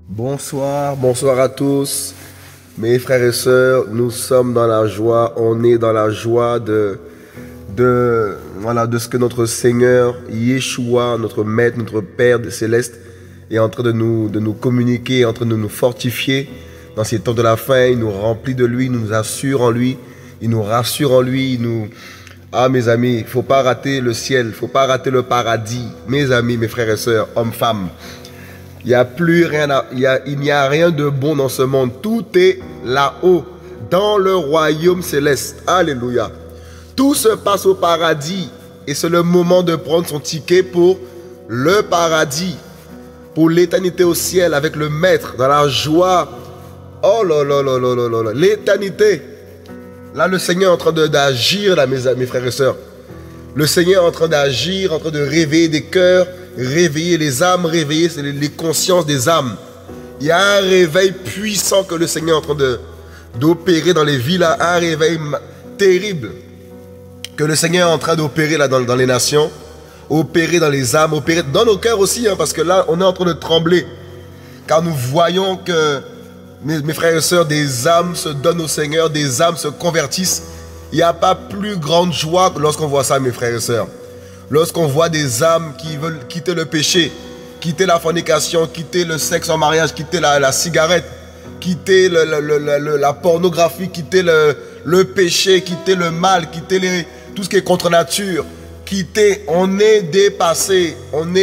Bonsoir, bonsoir à tous, mes frères et sœurs. Nous sommes dans la joie, on est dans la joie voilà, de ce que notre Seigneur, Yeshua, notre Maître, notre Père céleste, est en train de nous communiquer, en train de nous fortifier dans ces temps de la fin. Il nous remplit de lui, il nous assure en lui, il nous rassure en lui, Ah mes amis, il ne faut pas rater le ciel, il ne faut pas rater le paradis. Mes amis, mes frères et sœurs, hommes, femmes. Il n'y a plus rien, il n'y a rien de bon dans ce monde. Tout est là-haut, dans le royaume céleste. Alléluia. Tout se passe au paradis. Et c'est le moment de prendre son ticket pour le paradis. Pour l'éternité au ciel avec le Maître, dans la joie. Oh là là là là là là. L'éternité. Là, le Seigneur est en train d'agir, là, mes frères et sœurs. Le Seigneur est en train d'agir, en train de réveiller des cœurs, réveiller les âmes, réveiller les consciences des âmes. Il y a un réveil puissant que le Seigneur est en train d'opérer dans les vies, là, un réveil terrible que le Seigneur est en train d'opérer là dans les nations, opérer dans les âmes, opérer dans nos cœurs aussi, hein, parce que là, on est en train de trembler, car nous voyons que, mes frères et sœurs, des âmes se donnent au Seigneur, des âmes se convertissent. Il n'y a pas plus grande joie que lorsqu'on voit ça, mes frères et sœurs. Lorsqu'on voit des âmes qui veulent quitter le péché, quitter la fornication, quitter le sexe en mariage, quitter la cigarette, quitter la pornographie, quitter le péché, quitter le mal, quitter tout ce qui est contre nature, quitter, on est dépassé,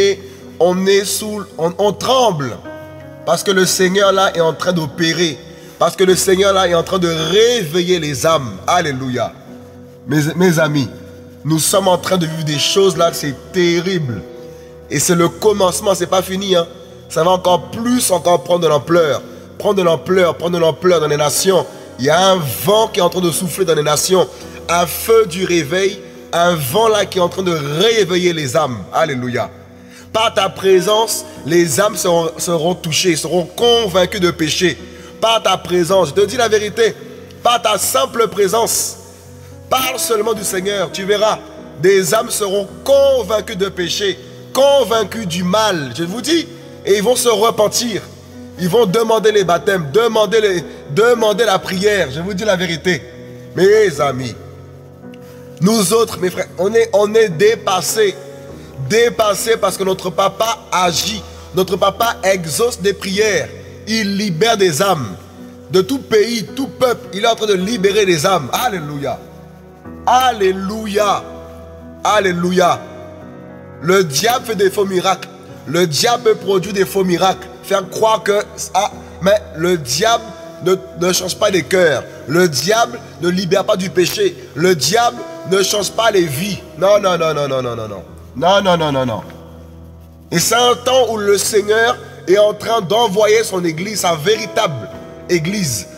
on tremble, parce que le Seigneur là est en train d'opérer, parce que le Seigneur là est en train de réveiller les âmes. Alléluia. Mes amis, nous sommes en train de vivre des choses là, c'est terrible. Et c'est le commencement, c'est pas fini. Hein. Ça va encore prendre de l'ampleur. Prendre de l'ampleur dans les nations. Il y a un vent qui est en train de souffler dans les nations. Un feu du réveil. Un vent là qui est en train de réveiller les âmes. Alléluia. Par ta présence, les âmes seront touchées, seront convaincues de péché. Par ta présence, je te dis la vérité, par ta simple présence, parle seulement du Seigneur, tu verras, des âmes seront convaincues de péché, convaincues du mal, je vous dis, et ils vont se repentir. Ils vont demander les baptêmes, demander la prière, je vous dis la vérité. Mes amis, nous autres, mes frères, on est dépassés. Dépassés parce que notre papa agit, notre papa exauce des prières, il libère des âmes. De tout pays, tout peuple, il est en train de libérer des âmes. Alléluia. Alléluia. Alléluia. Le diable fait des faux miracles. Le diable produit des faux miracles. Faire croire que... mais le diable ne change pas les cœurs. Le diable ne libère pas du péché. Le diable ne change pas les vies. Non, non, non, non, non, non, non, non. Non, non, non, non, non. Et c'est un temps où le Seigneur est en train d'envoyer son église, sa véritable église,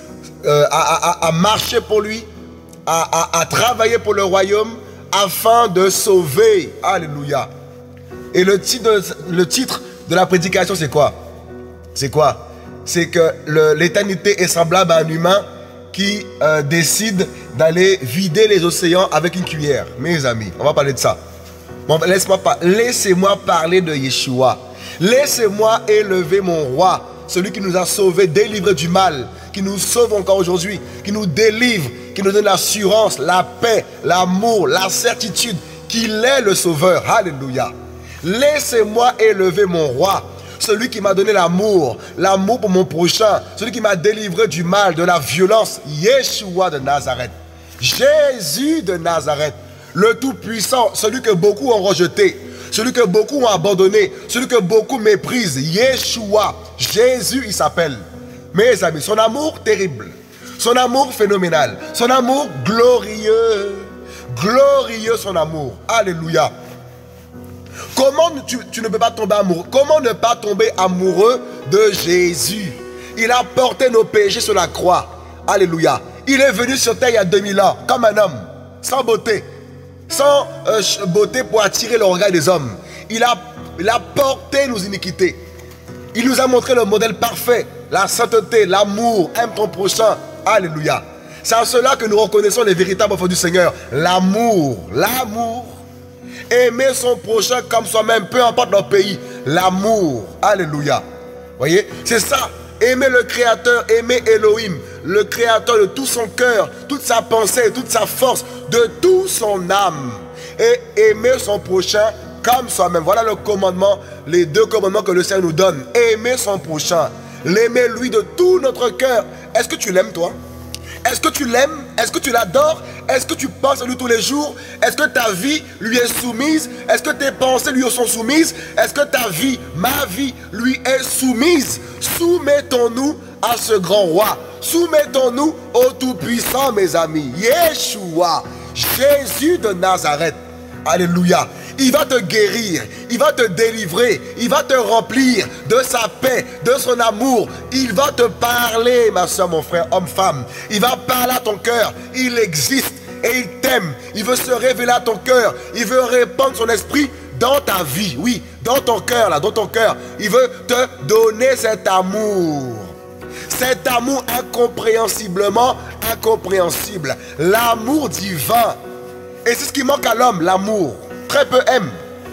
à marcher pour lui, à travailler pour le royaume, afin de sauver. Alléluia. Et le titre de la prédication, c'est quoi? C'est quoi? C'est que l'éternité est semblable à un humain qui décide d'aller vider les océans avec une cuillère. Mes amis, on va parler de ça. Bon, laissez-moi parler de Yeshua. Laissez-moi élever mon roi, celui qui nous a sauvés, délivrés du mal, qui nous sauve encore aujourd'hui, qui nous délivre, qui nous donne l'assurance, la paix, l'amour, la certitude qu'il est le sauveur. Alléluia. Laissez-moi élever mon roi, celui qui m'a donné l'amour pour mon prochain, celui qui m'a délivré du mal, de la violence. Yeshua de Nazareth. Jésus de Nazareth. Le Tout-Puissant, celui que beaucoup ont rejeté, celui que beaucoup ont abandonné, celui que beaucoup méprisent. Yeshua, Jésus il s'appelle. Mes amis, son amour terrible, son amour phénoménal, son amour glorieux, glorieux son amour. Alléluia. Comment tu ne peux pas tomber amoureux? Comment ne pas tomber amoureux de Jésus? Il a porté nos péchés sur la croix. Alléluia. Il est venu sur terre il y a 2000 ans, comme un homme, sans beauté. Sans beauté pour attirer le regard des hommes. Il a porté nos iniquités. Il nous a montré le modèle parfait, la sainteté, l'amour, aime ton prochain. Alléluia. C'est à cela que nous reconnaissons les véritables enfants du Seigneur. L'amour, l'amour. Aimer son prochain comme soi-même, peu importe notre pays. L'amour. Alléluia. Voyez, c'est ça. Aimer le Créateur, aimer Elohim, le Créateur de tout son cœur, toute sa pensée, toute sa force, de toute son âme. Et aimer son prochain comme soi-même. Voilà le commandement, les deux commandements que le Seigneur nous donne. Aimer son prochain, l'aimer lui de tout notre cœur. Est-ce que tu l'aimes toi? Est-ce que tu l'aimes? Est-ce que tu l'adores? Est-ce que tu penses à lui tous les jours? Est-ce que ta vie lui est soumise? Est-ce que tes pensées lui sont soumises? Est-ce que ta vie, ma vie, lui est soumise? Soumettons-nous à ce grand roi. Soumettons-nous au Tout-Puissant, mes amis. Yeshua, Jésus de Nazareth. Alléluia. Il va te guérir, il va te délivrer, il va te remplir de sa paix, de son amour. Il va te parler, ma soeur, mon frère, homme, femme. Il va parler à ton cœur. Il existe et il t'aime. Il veut se révéler à ton cœur. Il veut répandre son esprit dans ta vie. Oui, dans ton cœur, là, dans ton cœur. Il veut te donner cet amour. Cet amour incompréhensiblement incompréhensible. L'amour divin. Et c'est ce qui manque à l'homme, l'amour. Très peu aiment.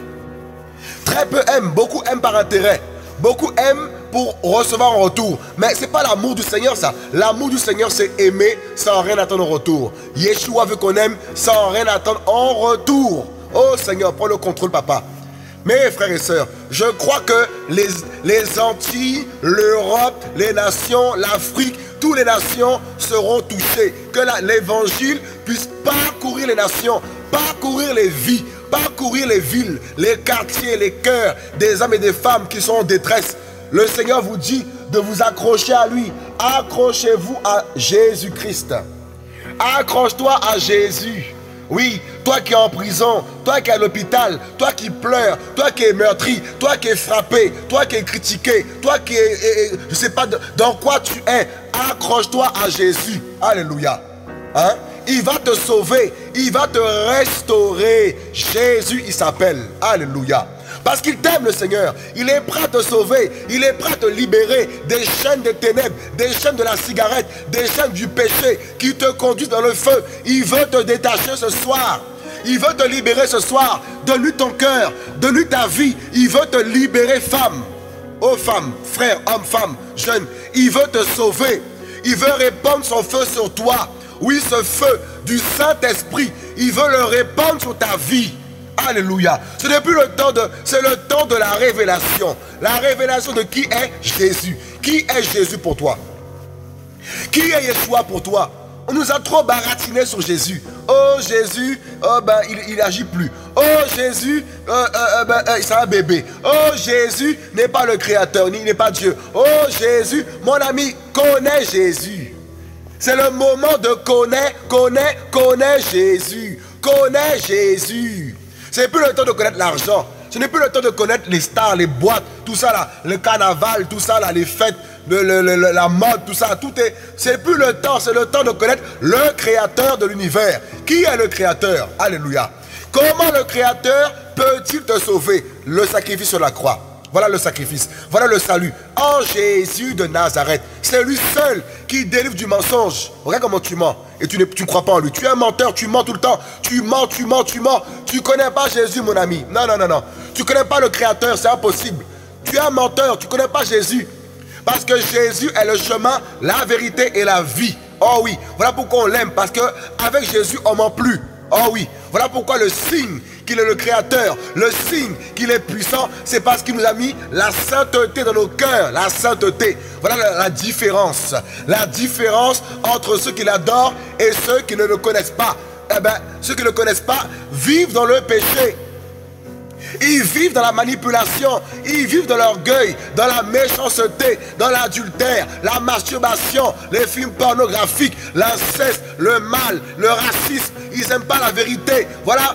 Très peu aiment. Beaucoup aiment par intérêt. Beaucoup aiment pour recevoir en retour. Mais ce n'est pas l'amour du Seigneur, ça. L'amour du Seigneur, c'est aimer sans rien attendre en retour. Yeshua veut qu'on aime sans rien attendre en retour. Oh Seigneur, prends le contrôle, papa. Mes frères et sœurs, je crois que les Antilles, l'Europe, les nations, l'Afrique, toutes les nations seront touchées. Que l'évangile puisse parcourir les nations, parcourir les vies, parcourir les villes, les quartiers, les cœurs des hommes et des femmes qui sont en détresse. Le Seigneur vous dit de vous accrocher à lui. Accrochez-vous à Jésus-Christ. Accroche-toi à Jésus. Oui, toi qui es en prison, toi qui es à l'hôpital, toi qui pleures, toi qui es meurtri, toi qui es frappé, toi qui es critiqué, toi qui es, je ne sais pas dans quoi tu es, accroche-toi à Jésus. Alléluia. Hein? Il va te sauver, il va te restaurer. Jésus, il s'appelle. Alléluia. Parce qu'il t'aime, le Seigneur. Il est prêt à te sauver. Il est prêt à te libérer des chaînes des ténèbres, des chaînes de la cigarette, des chaînes du péché qui te conduisent dans le feu. Il veut te détacher ce soir. Il veut te libérer ce soir. Donne-lui ton cœur. Donne-lui ta vie. Il veut te libérer, femme. Oh, femme, frère, homme, femme, jeune. Il veut te sauver. Il veut répandre son feu sur toi. Oui, ce feu du Saint-Esprit, il veut le répandre sur ta vie. Alléluia. Ce n'est plus le temps c'est le temps de la révélation. La révélation de qui est Jésus. Qui est Jésus pour toi? Qui est Yeshua pour toi? On nous a trop baratiné sur Jésus. Oh Jésus, oh, ben, il n'agit plus. Oh Jésus, c'est un bébé. Oh Jésus n'est pas le Créateur, il n'est pas Dieu. Oh Jésus, mon ami, connais Jésus. C'est le moment de connais Jésus. Connais Jésus. Ce n'est plus le temps de connaître l'argent. Ce n'est plus le temps de connaître les stars, les boîtes, tout ça là, le carnaval, tout ça là, les fêtes, la mode, tout ça. C'est plus le temps, c'est le temps de connaître le Créateur de l'univers. Qui est le Créateur? Alléluia. Comment le Créateur peut-il te sauver? Le sacrifice sur la croix. Voilà le sacrifice, voilà le salut. En Jésus de Nazareth. C'est lui seul qui délivre du mensonge. Regarde comment tu mens. Et tu ne crois pas en lui. Tu es un menteur, tu mens tout le temps. Tu mens. Tu ne connais pas Jésus, mon ami. Non. Tu ne connais pas le Créateur, c'est impossible. Tu es un menteur, tu ne connais pas Jésus. Parce que Jésus est le chemin, la vérité et la vie. Oh oui, voilà pourquoi on l'aime. Parce qu'avec Jésus, on ne ment plus. Oh oui, voilà pourquoi le signe qu'il est le Créateur, le signe qu'il est puissant, c'est parce qu'il nous a mis la sainteté dans nos cœurs, la sainteté. Voilà la différence. La différence entre ceux qui l'adorent et ceux qui ne le connaissent pas. Eh bien, ceux qui ne le connaissent pas vivent dans le péché. Ils vivent dans la manipulation, ils vivent dans l'orgueil, dans la méchanceté, dans l'adultère, la masturbation, les films pornographiques, l'inceste, le mal, le racisme. Ils n'aiment pas la vérité. Voilà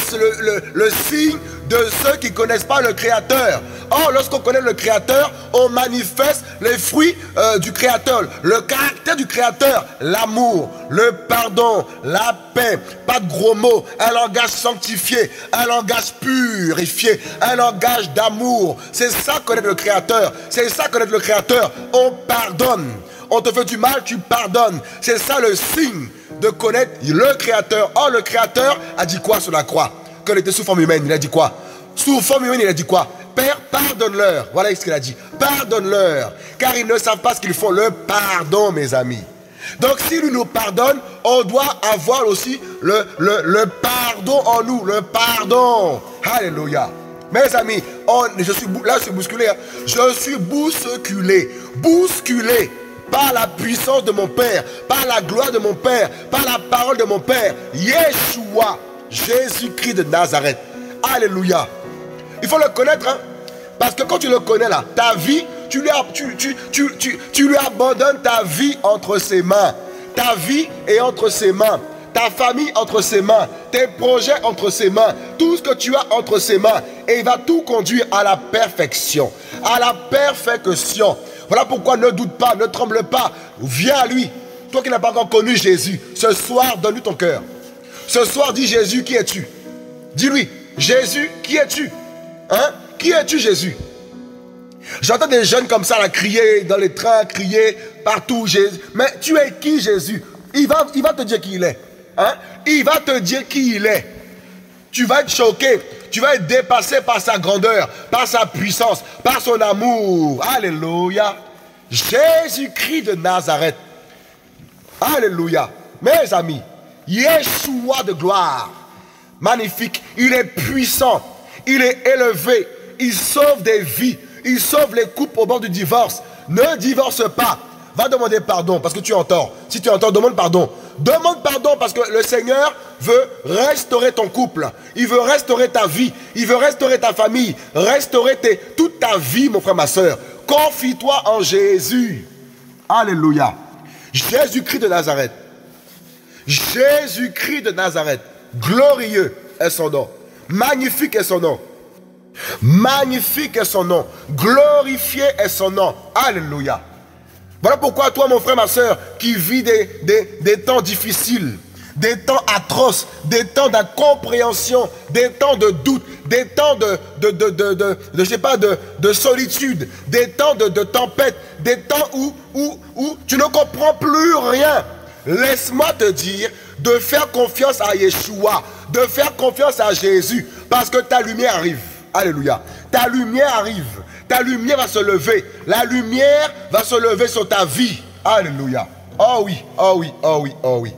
le signe de ceux qui ne connaissent pas le Créateur. Or, lorsqu'on connaît le Créateur, on manifeste les fruits du Créateur, le caractère du Créateur, l'amour, le pardon, la paix, pas de gros mots, un langage sanctifié, un langage purifié, un langage d'amour. C'est ça connaître le Créateur. C'est ça connaître le Créateur. On pardonne. On te fait du mal, tu pardonnes. C'est ça le signe de connaître le Créateur. Or, le Créateur a dit quoi sur la croix? Quand il était sous forme humaine, il a dit quoi? Sous forme humaine, il a dit quoi? Père, pardonne-leur. Voilà ce qu'il a dit. Pardonne-leur, car ils ne savent pas ce qu'ils font. Le pardon, mes amis. Donc, si lui nous pardonne, on doit avoir aussi le pardon en nous. Le pardon. Alléluia. Mes amis, je suis bousculé. Hein. Je suis bousculé. Bousculé par la puissance de mon Père, par la gloire de mon Père, par la parole de mon Père. Yeshua, Jésus-Christ de Nazareth. Alléluia. Il faut le connaître, hein? Parce que quand tu le connais là, ta vie, tu lui abandonnes ta vie entre ses mains. Ta vie est entre ses mains. Ta famille entre ses mains. Tes projets entre ses mains. Tout ce que tu as entre ses mains. Et il va tout conduire à la perfection. À la perfection. Voilà pourquoi ne doute pas, ne tremble pas. Viens à lui. Toi qui n'as pas encore connu Jésus, ce soir, donne-lui ton cœur. Ce soir, dis Jésus, qui es-tu? Dis-lui, Jésus, qui es-tu? Hein? Qui es-tu, Jésus? J'entends des jeunes comme ça là, crier dans les trains, crier partout, Jésus. Mais tu es qui, Jésus? Il va te dire qui il est. Hein? Il va te dire qui il est. Tu vas être choqué. Tu vas être dépassé par sa grandeur, par sa puissance, par son amour. Alléluia. Jésus-Christ de Nazareth. Alléluia. Mes amis, Yeshua de gloire. Magnifique. Il est puissant. Il est élevé. Il sauve des vies. Il sauve les couples au bord du divorce. Ne divorce pas. Va demander pardon parce que tu es en tort. Si tu es en tort, demande pardon. Demande pardon parce que le Seigneur veut restaurer ton couple. Il veut restaurer ta vie. Il veut restaurer ta famille. Restaurer toute ta vie, mon frère, ma soeur. Confie-toi en Jésus. Alléluia. Jésus-Christ de Nazareth. Jésus-Christ de Nazareth. Glorieux est son nom. Magnifique est son nom. Magnifique est son nom. Glorifié est son nom. Alléluia. Voilà pourquoi toi, mon frère, ma soeur, qui vis des temps difficiles, des temps atroces, des temps d'incompréhension, des temps de doute, des temps je sais pas, de solitude, des temps de tempête, des temps où tu ne comprends plus rien. Laisse-moi te dire de faire confiance à Yeshua, de faire confiance à Jésus, parce que ta lumière arrive. Alléluia. Ta lumière arrive. Ta lumière va se lever. La lumière va se lever sur ta vie. Alléluia. Oh oui, oh oui, oh oui, oh oui.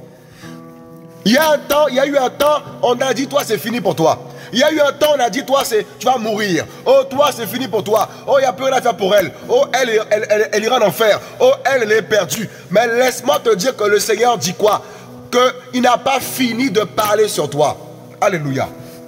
Il y a eu un temps, on a dit, toi, c'est fini pour toi. Il y a eu un temps, on a dit, toi, tu vas mourir. Oh, toi, c'est fini pour toi. Oh, il n'y a plus rien à faire pour elle. Oh, elle ira en enfer. Oh, elle est perdue. Mais laisse-moi te dire que le Seigneur dit quoi? Qu'il n'a pas fini de parler sur toi. Alléluia.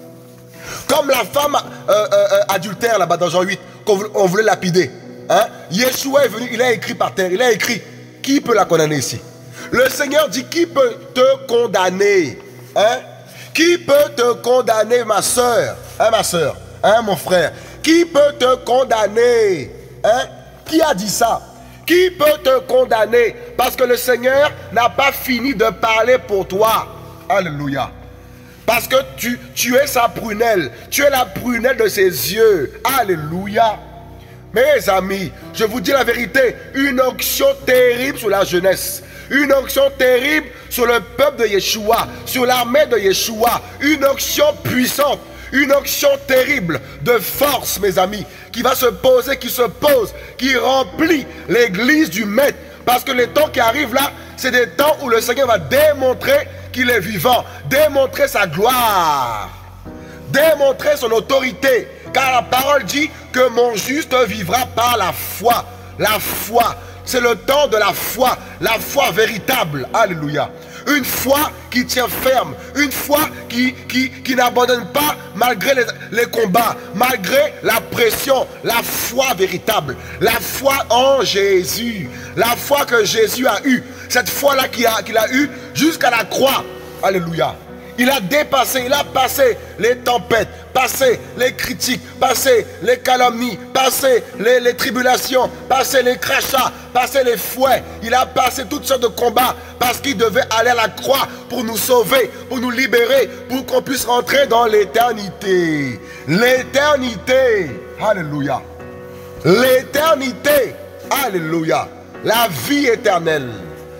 Comme la femme adultère là-bas dans Jean 8, qu'on voulait lapider. Hein? Yeshua est venu, il a écrit par terre, il a écrit. Qui peut la condamner ici? Le Seigneur dit, qui peut te condamner? Hein? Qui peut te condamner, ma soeur? Hein, ma soeur? Hein, mon frère? Qui peut te condamner? Hein? Qui a dit ça? Qui peut te condamner? Parce que le Seigneur n'a pas fini de parler pour toi. Alléluia. Parce que tu es sa prunelle. Tu es la prunelle de ses yeux. Alléluia. Mes amis, je vous dis la vérité. Une onction terrible sur la jeunesse. Une onction terrible sur le peuple de Yeshua. Sur l'armée de Yeshua. Une onction puissante. Une onction terrible de force, mes amis. Qui va se poser, qui se pose. Qui remplit l'église du Maître. Parce que les temps qui arrivent là, c'est des temps où le Seigneur va démontrer qu'il est vivant, démontrer sa gloire, démontrer son autorité, car la parole dit que mon juste vivra par la foi. La foi, c'est le temps de la foi véritable. Alléluia. Une foi qui tient ferme, une foi qui n'abandonne pas malgré les combats, malgré la pression, la foi véritable, la foi en Jésus, la foi que Jésus a eue, cette foi-là qu'il a eue jusqu'à la croix. Alléluia. Il a dépassé, il a passé les tempêtes, passé les critiques, passé les calomnies, passé les tribulations, passé les crachats, passé les fouets. Il a passé toutes sortes de combats parce qu'il devait aller à la croix pour nous sauver, pour nous libérer, pour qu'on puisse rentrer dans l'éternité. L'éternité. Alléluia. L'éternité. Alléluia. La vie éternelle.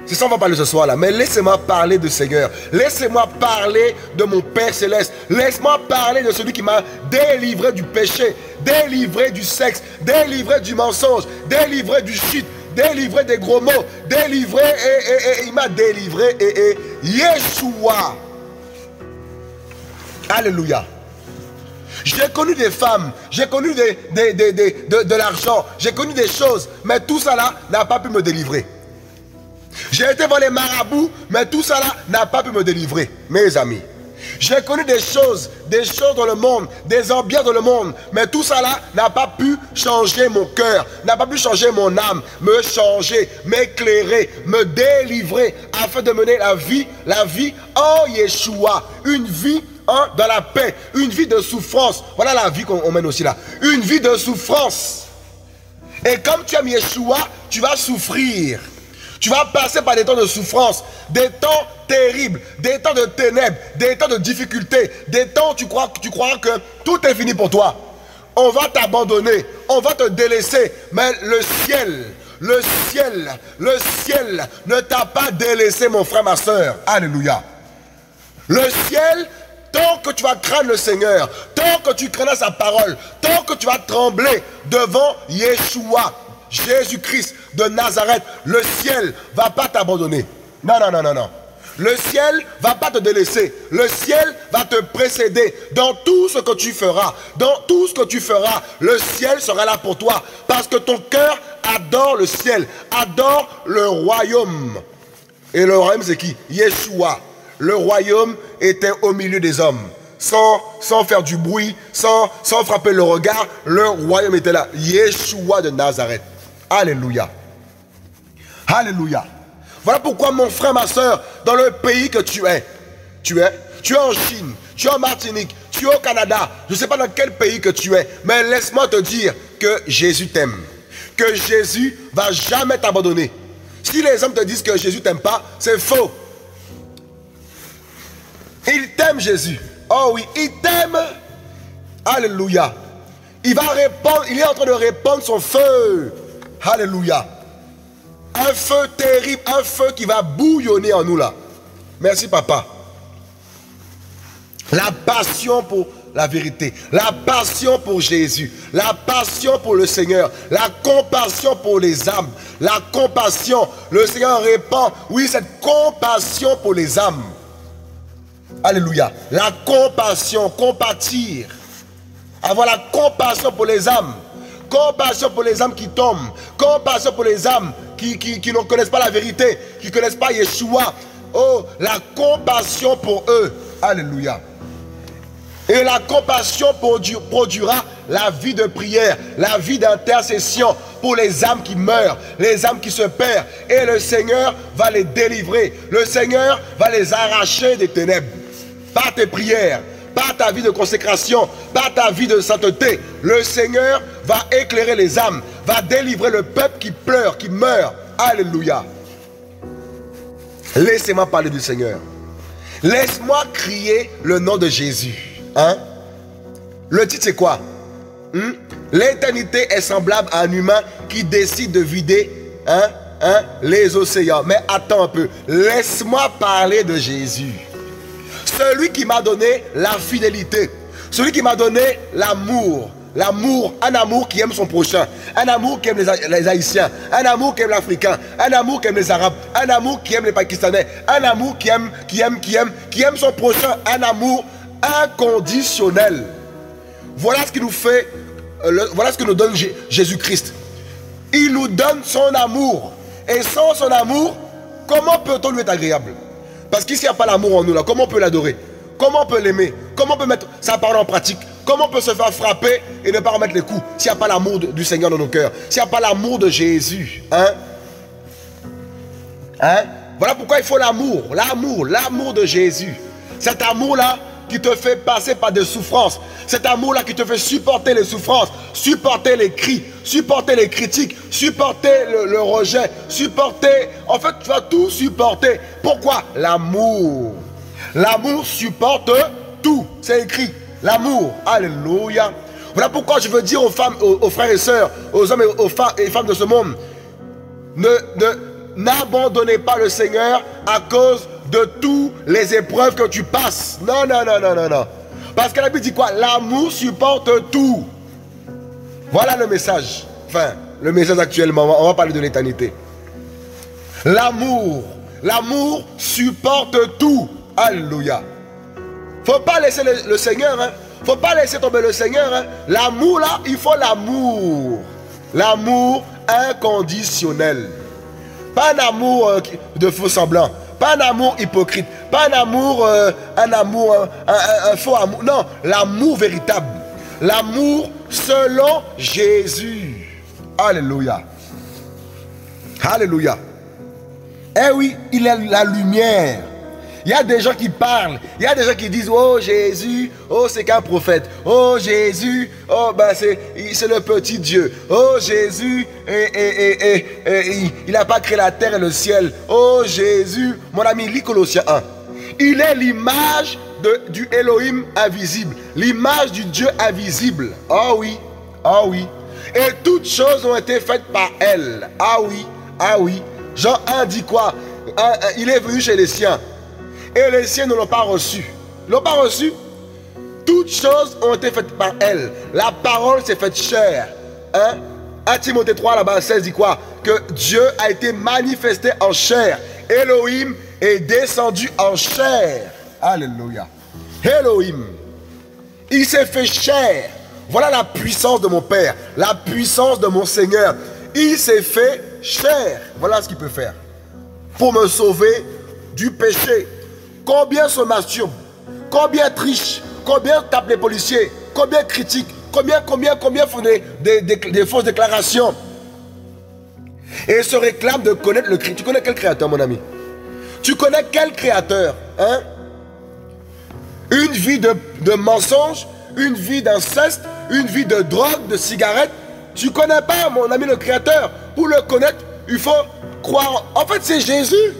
C'est ça qu'on va parler ce soir là. Mais laissez-moi parler du Seigneur. Laissez-moi parler de mon Père Céleste. Laisse-moi parler de celui qui m'a délivré du péché, délivré du sexe, délivré du mensonge, délivré du shit, délivré des gros mots, délivré et il m'a délivré et Yeshua. Alléluia. J'ai connu des femmes, j'ai connu de l'argent, j'ai connu des choses, mais tout ça là n'a pas pu me délivrer. J'ai été voir les marabouts, mais tout ça là n'a pas pu me délivrer, mes amis. J'ai connu des choses dans le monde, des ambiances dans le monde, mais tout ça là n'a pas pu changer mon cœur, n'a pas pu changer mon âme, me changer, m'éclairer, me délivrer, afin de mener la vie en Yeshua, une vie dans la paix, une vie de souffrance. Voilà la vie qu'on mène aussi là, une vie de souffrance. Et comme tu aimes Yeshua, tu vas souffrir. Tu vas passer par des temps de souffrance, des temps terribles, des temps de ténèbres, des temps de difficultés, des temps où tu crois que tout est fini pour toi. On va t'abandonner, on va te délaisser, mais le ciel ne t'a pas délaissé, mon frère, ma soeur. Alléluia. Le ciel, tant que tu vas craindre le Seigneur, tant que tu craindras sa parole, tant que tu vas trembler devant Yeshua, Jésus-Christ de Nazareth, le ciel ne va pas t'abandonner. Non, non, non, non, non. Le ciel ne va pas te délaisser. Le ciel va te précéder dans tout ce que tu feras. Dans tout ce que tu feras, le ciel sera là pour toi. Parce que ton cœur adore le ciel, adore le royaume. Et le royaume, c'est qui? Yeshua. Le royaume était au milieu des hommes. Sans faire du bruit, sans frapper le regard, le royaume était là. Yeshua de Nazareth. Alléluia. Alléluia. Voilà pourquoi mon frère, ma soeur, dans le pays que tu es en Chine, tu es en Martinique, tu es au Canada, je ne sais pas dans quel pays que tu es, mais laisse-moi te dire que Jésus t'aime, que Jésus ne va jamais t'abandonner. Si les hommes te disent que Jésus ne t'aime pas, c'est faux. Il t'aime, Jésus. Oh oui, il t'aime. Alléluia. Il est en train de répandre son feu. Alléluia. Un feu terrible, un feu qui va bouillonner en nous là. Merci papa. La passion pour la vérité, la passion pour Jésus, la passion pour le Seigneur, la compassion pour les âmes, la compassion. Le Seigneur répand, oui, cette compassion pour les âmes. Alléluia. La compassion, compatir. Avoir la compassion pour les âmes. Compassion pour les âmes qui tombent. Compassion pour les âmes qui ne connaissent pas la vérité, qui ne connaissent pas Yeshua. Oh, la compassion pour eux. Alléluia. Et la compassion produira la vie de prière, la vie d'intercession pour les âmes qui meurent, les âmes qui se perdent. Et le Seigneur va les délivrer. Le Seigneur va les arracher des ténèbres. Par tes prières, par ta vie de consécration, par ta vie de sainteté, le Seigneur va éclairer les âmes, va délivrer le peuple qui pleure, qui meurt. Alléluia. Laissez-moi parler du Seigneur. Laisse-moi crier le nom de Jésus. Hein? Le titre c'est quoi? L'éternité est semblable à un humain qui décide de vider les océans. Mais attends un peu. Laisse-moi parler de Jésus. Celui qui m'a donné la fidélité, celui qui m'a donné l'amour, un amour qui aime son prochain, un amour qui aime les Haïtiens, un amour qui aime l'Africain, un amour qui aime les Arabes, un amour qui aime les Pakistanais, un amour qui aime son prochain, un amour inconditionnel. Voilà ce qui nous fait, voilà ce que nous donne Jésus-Christ. Il nous donne son amour. Et sans son amour, comment peut-on lui être agréable? Parce qu'ici, il n'y a pas l'amour en nous là. Comment on peut l'adorer? Comment on peut l'aimer? Comment on peut mettre sa parole en pratique? Comment on peut se faire frapper et ne pas remettre les coups s'il n'y a pas l'amour du Seigneur dans nos cœurs? S'il n'y a pas l'amour de Jésus? Voilà pourquoi il faut l'amour. L'amour de Jésus. Cet amour-là qui te fait passer par des souffrances. Cet amour-là qui te fait supporter les souffrances, supporter les cris, supporter les critiques, supporter le rejet, supporter... En fait, tu vas tout supporter. Pourquoi? L'amour. L'amour supporte tout. C'est écrit. L'amour. Alléluia. Voilà pourquoi je veux dire aux femmes, aux frères et sœurs, aux hommes et aux femmes de ce monde, n'abandonnez pas le Seigneur à cause de toutes les épreuves que tu passes. Non, non, non, non, non, non. Parce que la Bible dit quoi? L'amour supporte tout. Voilà le message. Enfin, le message actuellement, on va parler de l'éternité. L'amour. L'amour supporte tout. Alléluia. Faut pas laisser le Seigneur, hein. Faut pas laisser tomber le Seigneur, hein. L'amour là, il faut l'amour. L'amour inconditionnel. Pas un amour de faux semblant. Pas un amour hypocrite. Pas un amour, un faux amour. Non, l'amour véritable. L'amour selon Jésus. Alléluia. Alléluia. Eh oui, il est la lumière. Il y a des gens qui parlent. Il y a des gens qui disent, oh Jésus, oh c'est qu'un prophète. Oh Jésus, oh ben c'est le petit Dieu. Oh Jésus, il n'a pas créé la terre et le ciel. Oh Jésus, mon ami, lis Colossiens 1. Il est l'image du Elohim invisible. L'image du Dieu invisible. Ah oui, ah oui. Et toutes choses ont été faites par elle. Ah oui, ah oui. Jean 1 dit quoi? Il est venu chez les siens. Et les siens ne l'ont pas reçu. Ils ne l'ont pas reçu. Toutes choses ont été faites par elle. La parole s'est faite chair. Hein? 1 Timothée 3, là-bas, 16 dit quoi? Que Dieu a été manifesté en chair. Elohim est descendu en chair. Alléluia. Elohim. Il s'est fait chair. Voilà la puissance de mon Père. La puissance de mon Seigneur. Il s'est fait chair. Voilà ce qu'il peut faire. Pour me sauver du péché. Combien se masturbent? Combien trichent? Combien tapent les policiers? Combien critiquent? Combien font des fausses déclarations? Et se réclament de connaître le Christ. Tu connais quel créateur, mon ami? Tu connais quel créateur? Hein? Une vie de mensonges, une vie d'inceste, une vie de drogue, de cigarettes. Tu connais pas, mon ami, le créateur. Pour le connaître, il faut croire. En fait, c'est Jésus.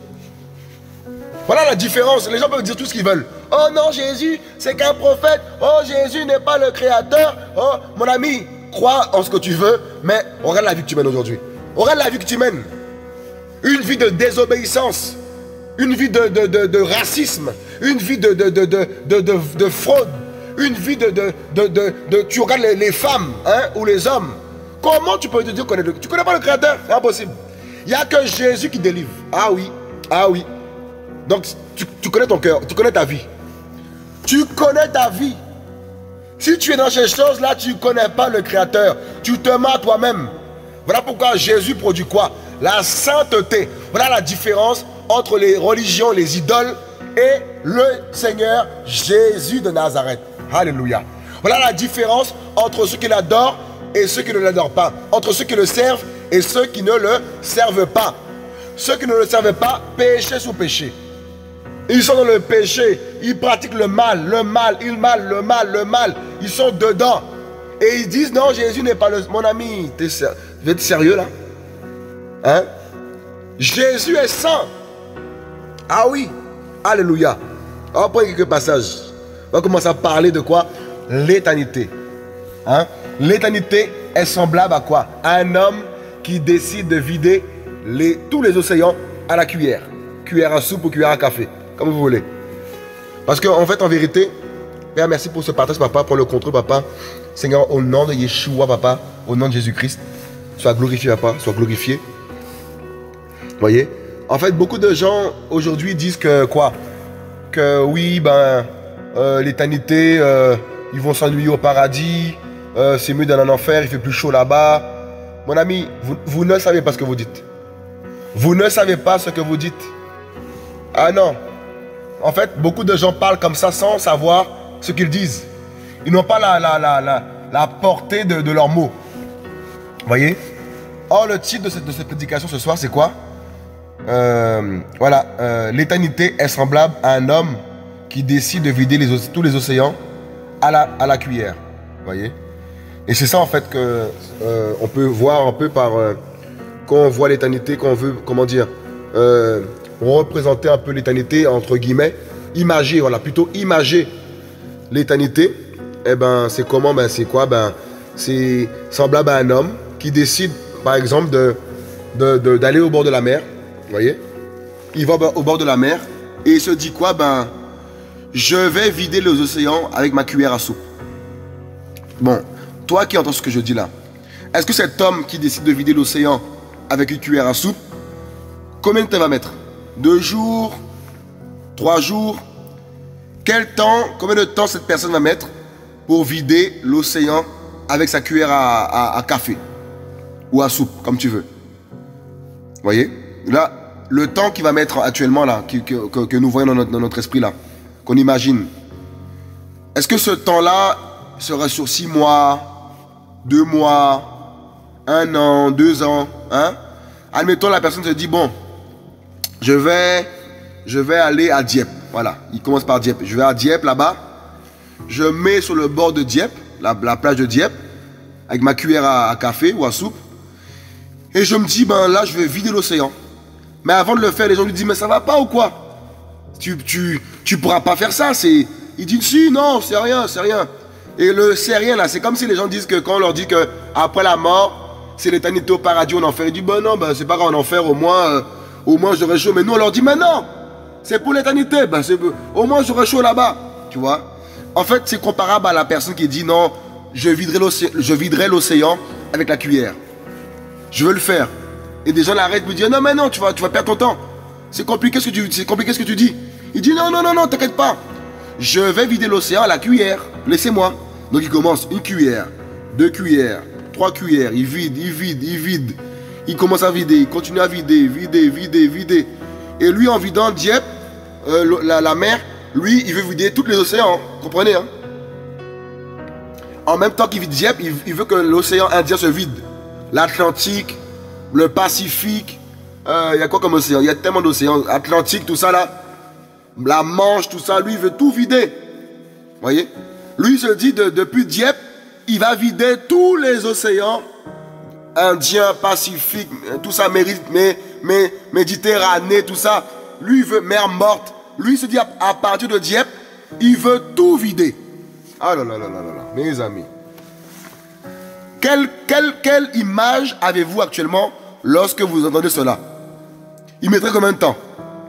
Voilà la différence. Les gens peuvent dire tout ce qu'ils veulent. Oh non, Jésus, c'est qu'un prophète. Oh, Jésus n'est pas le créateur. Oh, mon ami, crois en ce que tu veux, mais regarde la vie que tu mènes aujourd'hui. Regarde la vie que tu mènes. Une vie de désobéissance. Une vie de racisme. Une vie de fraude. Une vie tu regardes les femmes, hein, ou les hommes. Comment tu peux te dire connaître? Tu connais pas le créateur? C'est impossible. Il n'y a que Jésus qui délivre. Ah oui, ah oui. Donc, tu connais ton cœur, tu connais ta vie. Tu connais ta vie. Si tu es dans ces choses-là, tu ne connais pas le Créateur. Tu te mens à toi-même. Voilà pourquoi Jésus produit quoi? La sainteté. Voilà la différence entre les religions, les idoles et le Seigneur Jésus de Nazareth. Alléluia. Voilà la différence entre ceux qui l'adorent et ceux qui ne l'adorent pas. Entre ceux qui le servent et ceux qui ne le servent pas. Ceux qui ne le servent pas, péché sous péché. Ils sont dans le péché, ils pratiquent le mal. Ils sont dedans. Et ils disent, non, Jésus n'est pas le... Mon ami, tu veux être sérieux là? Hein? Jésus est saint. Ah oui, alléluia. On va prendre quelques passages. On va commencer à parler de quoi? L'éternité. Hein? L'éternité est semblable à quoi? À un homme qui décide de vider tous les océans à la cuillère. Cuillère à soupe ou cuillère à café, comme vous voulez. Parce qu'en fait, en vérité, Père, merci pour ce partage, papa, pour le contrôle, papa. Seigneur, au nom de Yeshua, papa, au nom de Jésus-Christ, sois glorifié, papa, sois glorifié. Vous voyez? En fait, beaucoup de gens aujourd'hui disent que quoi? Que oui, ben, l'éternité, ils vont s'ennuyer au paradis, c'est mieux dans un enfer, il fait plus chaud là-bas. Mon ami, vous ne savez pas ce que vous dites. Vous ne savez pas ce que vous dites. Ah non. En fait, beaucoup de gens parlent comme ça sans savoir ce qu'ils disent. Ils n'ont pas la portée de leurs mots. Vous voyez? Or, le titre de cette prédication ce soir, c'est quoi? Voilà. L'éternité est semblable à un homme qui décide de vider tous les océans à la cuillère. Vous voyez? Et c'est ça, en fait, que on peut voir un peu par... quand on voit l'éternité, quand on veut, comment dire, représenter un peu l'éternité, entre guillemets, imager, voilà, plutôt imager l'éternité, eh ben, c'est comment? Ben, c'est quoi? Ben, c'est semblable à un homme qui décide, par exemple, d'aller au bord de la mer. Vous voyez? Il va au bord de la mer et il se dit quoi? Ben, je vais vider les océans avec ma cuillère à soupe. Bon, toi qui entends ce que je dis là, est-ce que cet homme qui décide de vider l'océan avec une cuillère à soupe, combien de temps va mettre? 2 jours? 3 jours? Combien de temps cette personne va mettre pour vider l'océan avec sa cuillère à café ou à soupe, comme tu veux? Vous voyez? Là, le temps qu'il va mettre actuellement là, que nous voyons dans notre esprit là, qu'on imagine, est-ce que ce temps-là serait sur 6 mois, 2 mois, 1 an, 2 ans, hein? Admettons, la personne se dit, bon, je vais aller à Dieppe. Voilà, il commence par Dieppe. Je vais à Dieppe là-bas. Je mets sur le bord de Dieppe, la plage de Dieppe, avec ma cuillère à café ou à soupe. Et je me dis, ben là, je vais vider l'océan. Mais avant de le faire, les gens lui disent, mais ça va pas ou quoi? Tu pourras pas faire ça. Il dit, si, non, c'est rien, c'est rien. Et le c'est rien là, c'est comme si les gens disent que quand on leur dit que après la mort, c'est l'éternité au paradis ou en enfer. Ils disent, ben non, ben c'est pas grave, en enfer, au moins j'aurai chaud. Mais nous, on leur dit, mais non, c'est pour l'éternité. Ben, au moins j'aurai chaud là-bas. Tu vois? En fait, c'est comparable à la personne qui dit, non, je viderai l'océan avec la cuillère. Je veux le faire. Et des gens l'arrêtent, me disent, non, mais non, tu vas perdre ton temps. C'est compliqué ce que tu dis. Il dit, non, non, non, non, t'inquiète pas. Je vais vider l'océan à la cuillère. Laissez-moi. Donc il commence 1 cuillère, 2 cuillères, 3 cuillères. Il vide. Il commence à vider. Il continue à vider. Et lui, en vidant Dieppe, la mer, lui, il veut vider tous les océans. Comprenez, hein? En même temps qu'il vide Dieppe, il veut que l'océan Indien se vide. L'Atlantique, le Pacifique. Il y a quoi comme océan? Il y a tellement d'océans. Atlantique, tout ça là. La Manche, tout ça. Lui, il veut tout vider. Vous voyez? Lui, il se dit, depuis Dieppe, il va vider tous les océans. Indien, Pacifique, tout ça, Méditerranée, tout ça. Lui, il veut mer morte. Lui, il se dit, à partir de Dieppe, il veut tout vider. Ah là là là là là, mes amis. Quelle image avez-vous actuellement lorsque vous entendez cela? Il mettrait combien de temps?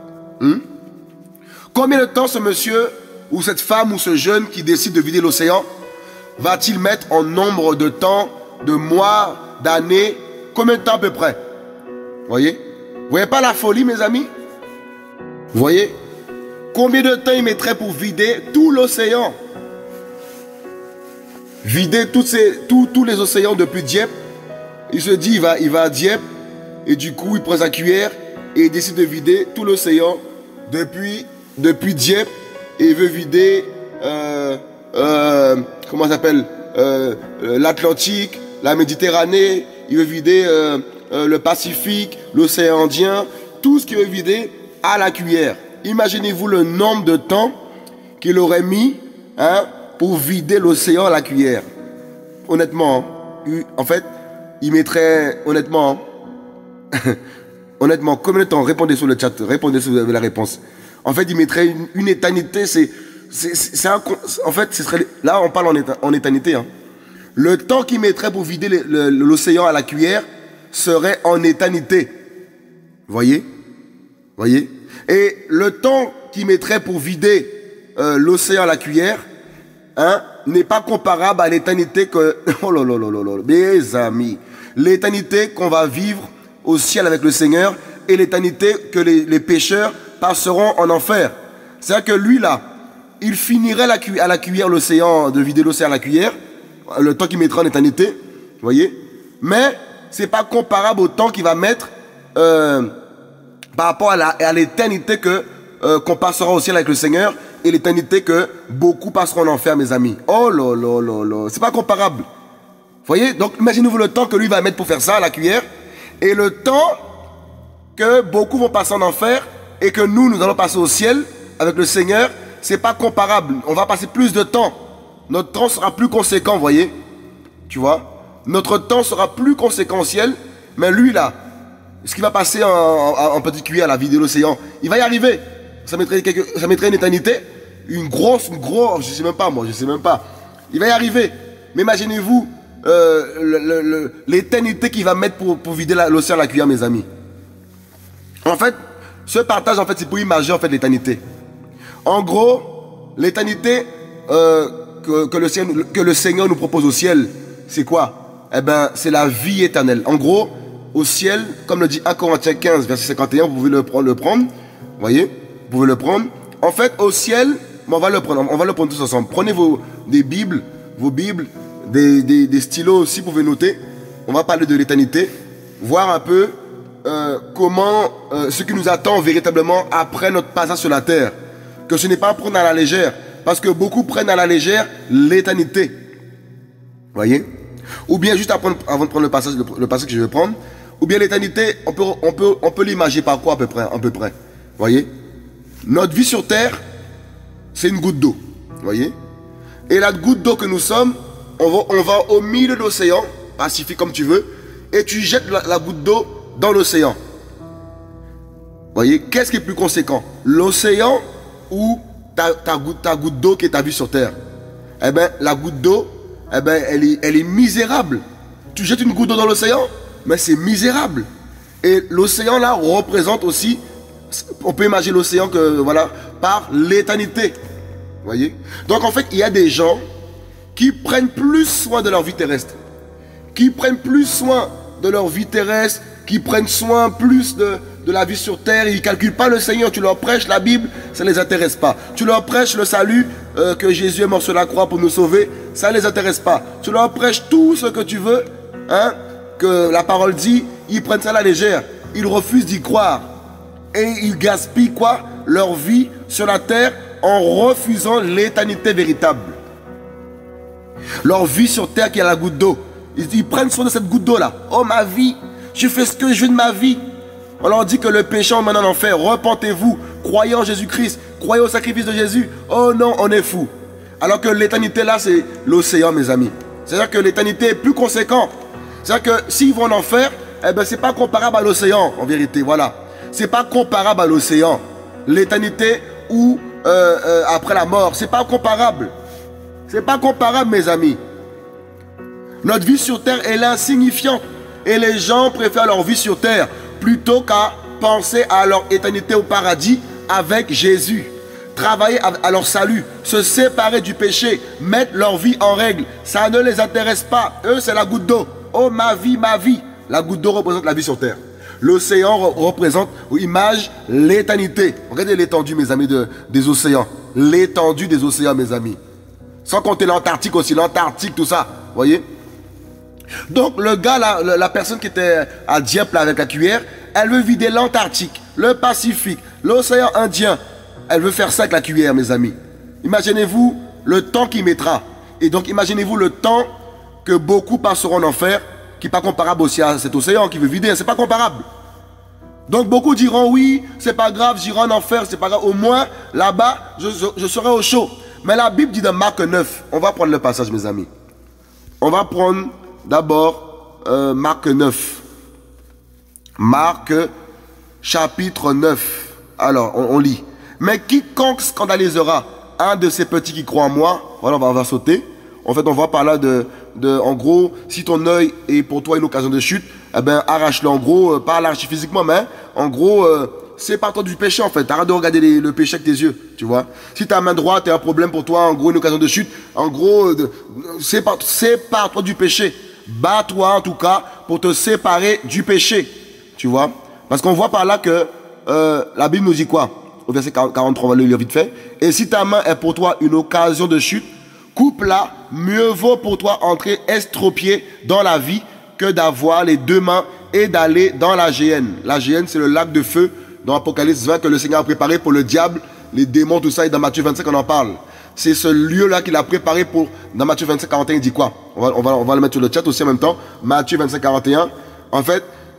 Combien de temps ce monsieur, ou cette femme, ou ce jeune qui décide de vider l'océan, va-t-il mettre en nombre de temps, de mois, d'années? Combien de temps à peu près? Voyez? Vous voyez pas la folie, mes amis? Vous voyez? Combien de temps il mettrait pour vider tout l'océan? Vider tous les océans depuis Dieppe. Il se dit, il va à Dieppe, et du coup, il prend sa cuillère, et il décide de vider tout l'océan depuis Dieppe, et il veut vider, comment ça s'appelle, l'Atlantique, la Méditerranée, il veut vider le Pacifique, l'océan Indien, tout ce qu'il veut vider à la cuillère. Imaginez-vous le nombre de temps qu'il aurait mis, hein, pour vider l'océan à la cuillère. Honnêtement, en fait, il mettrait, honnêtement, honnêtement, combien de temps? Répondez sur le chat, répondez si vous avez la réponse. En fait, il mettrait une éternité, en fait, ce serait, là on parle en éternité, hein. Le temps qu'il mettrait pour vider l'océan à la cuillère serait en éternité. Voyez? Voyez? Et le temps qu'il mettrait pour vider l'océan à la cuillère, hein, n'est pas comparable à l'éternité que... Oh là là là là là, mes amis. L'éternité qu'on va vivre au ciel avec le Seigneur et l'éternité que les pécheurs passeront en enfer. C'est-à-dire que lui là, il finirait à la cuillère l'océan, de vider l'océan à la cuillère, le temps qu'il mettra en éternité, vous voyez. Mais c'est pas comparable au temps qu'il va mettre par rapport à l'éternité qu'on passera au ciel avec le Seigneur et l'éternité que beaucoup passeront en enfer, mes amis. Oh là là là là, c'est pas comparable. Vous voyez, donc imaginez-vous le temps que lui va mettre pour faire ça à la cuillère et le temps que beaucoup vont passer en enfer et que nous allons passer au ciel avec le Seigneur. C'est pas comparable. On va passer plus de temps. Notre temps sera plus conséquent, vous voyez. Tu vois, notre temps sera plus conséquent au ciel. Mais lui là, ce qui va passer en petite cuillère, la vider l'océan, il va y arriver. Ça mettrait une éternité. Une grosse, je sais même pas moi, je sais même pas. Il va y arriver. Mais imaginez-vous l'éternité qu'il va mettre pour vider l'océan à la cuillère, mes amis. En fait, ce partage, en fait, c'est pour imager, en fait, l'éternité. En gros, l'éternité que le Seigneur nous propose au ciel, c'est quoi? Eh ben, c'est la vie éternelle. En gros, au ciel, comme le dit 1 Corinthiens 15, verset 51, vous pouvez le prendre. Vous voyez? Vous pouvez le prendre. En fait, au ciel, on va le prendre tous ensemble. Prenez vos Bibles, des stylos aussi, vous pouvez noter. On va parler de l'éternité, voir un peu comment ce qui nous attend véritablement après notre passage sur la terre. Que ce n'est pas à prendre à la légère, parce que beaucoup prennent à la légère l'éternité. Vous voyez? Ou bien juste avant de prendre le passage que je vais prendre, ou bien l'éternité, on peut l'imaginer par quoi à peu près. Vous voyez? Notre vie sur terre, c'est une goutte d'eau. Vous voyez? Et la goutte d'eau que nous sommes, on va au milieu de l'océan, Pacifique comme tu veux, et tu jettes la goutte d'eau dans l'océan. Vous voyez? Qu'est-ce qui est plus conséquent? L'océan ou ta goutte d'eau qui est ta vie sur terre? Eh bien, la goutte d'eau, eh ben, elle est misérable. Tu jettes une goutte d'eau dans l'océan, mais c'est misérable. Et l'océan là représente aussi, on peut imaginer l'océan que voilà, par l'éternité. Vous voyez? Donc en fait, il y a des gens qui prennent plus soin de leur vie terrestre, qui prennent plus soin de leur vie terrestre, qui prennent soin plus de la vie sur terre. Ils ne calculent pas le Seigneur. Tu leur prêches la Bible, ça ne les intéresse pas. Tu leur prêches le salut, que Jésus est mort sur la croix pour nous sauver, ça ne les intéresse pas. Tu leur prêches tout ce que tu veux, hein, que la parole dit, ils prennent ça à la légère. Ils refusent d'y croire. Et ils gaspillent quoi? Leur vie sur la terre en refusant l'éternité véritable. Leur vie sur terre qui est la goutte d'eau. Ils prennent soin de cette goutte d'eau là. Oh ma vie, je fais ce que je veux de ma vie. On leur dit que le péché emmène en enfer. Repentez-vous, croyez en Jésus-Christ, croyez au sacrifice de Jésus. Oh non, on est fou. Alors que l'éternité là, c'est l'océan, mes amis. C'est-à-dire que l'éternité est plus conséquente. C'est-à-dire que s'ils vont en enfer, eh ben, c'est pas comparable à l'océan, en vérité. Voilà. C'est pas comparable à l'océan. L'éternité ou après la mort, c'est pas comparable. C'est pas comparable, mes amis. Notre vie sur terre est insignifiante. Et les gens préfèrent leur vie sur terre plutôt qu'à penser à leur éternité au paradis avec Jésus. Travailler à leur salut, se séparer du péché, mettre leur vie en règle. Ça ne les intéresse pas. Eux, c'est la goutte d'eau. Oh, ma vie, ma vie. La goutte d'eau représente la vie sur terre. L'océan représente ou image l'éternité. Regardez l'étendue, mes amis, des océans. L'étendue des océans, mes amis. Sans compter l'Antarctique aussi, l'Antarctique, tout ça. Vous voyez? Donc, le gars, la personne qui était à Dieppe avec la cuillère, elle veut vider l'Antarctique, le Pacifique, l'océan Indien. Elle veut faire ça avec la cuillère, mes amis. Imaginez-vous le temps qu'il mettra. Et donc, imaginez-vous le temps que beaucoup passeront en enfer, qui n'est pas comparable aussi à cet océan qui veut vider. C'est pas comparable. Donc, beaucoup diront, oui, c'est pas grave, j'irai en enfer, c'est pas grave. Au moins, là-bas, je serai au chaud. Mais la Bible dit dans Marc 9, on va prendre le passage, mes amis. On va prendre d'abord Marc 9. Marc chapitre 9. Alors, on lit. Mais quiconque scandalisera un de ces petits qui croient en moi, voilà, on va sauter. En fait, on va par là en gros, si ton œil est pour toi une occasion de chute, eh ben, arrache-le. En gros, pas l'arracher physiquement, mais en gros, sépare-toi du péché, en fait. Arrête de regarder le péché avec tes yeux, tu vois. Si ta main droite est un problème pour toi, en gros, une occasion de chute, en gros, sépare-toi du péché. Bats-toi, en tout cas, pour te séparer du péché, tu vois. Parce qu'on voit par là que la Bible nous dit quoi? Au verset 43, on va le lire vite fait. Et si ta main est pour toi une occasion de chute, coupe-la. Mieux vaut pour toi entrer estropié dans la vie que d'avoir les deux mains et d'aller dans la géhenne. La géhenne, c'est le lac de feu dans Apocalypse 20 que le Seigneur a préparé pour le diable, les démons, tout ça. Et dans Matthieu 25, on en parle. C'est ce lieu-là qu'il a préparé pour... Dans Matthieu 25, 41, il dit quoi? On va le mettre sur le chat aussi en même temps. Matthieu 25, 41. En fait,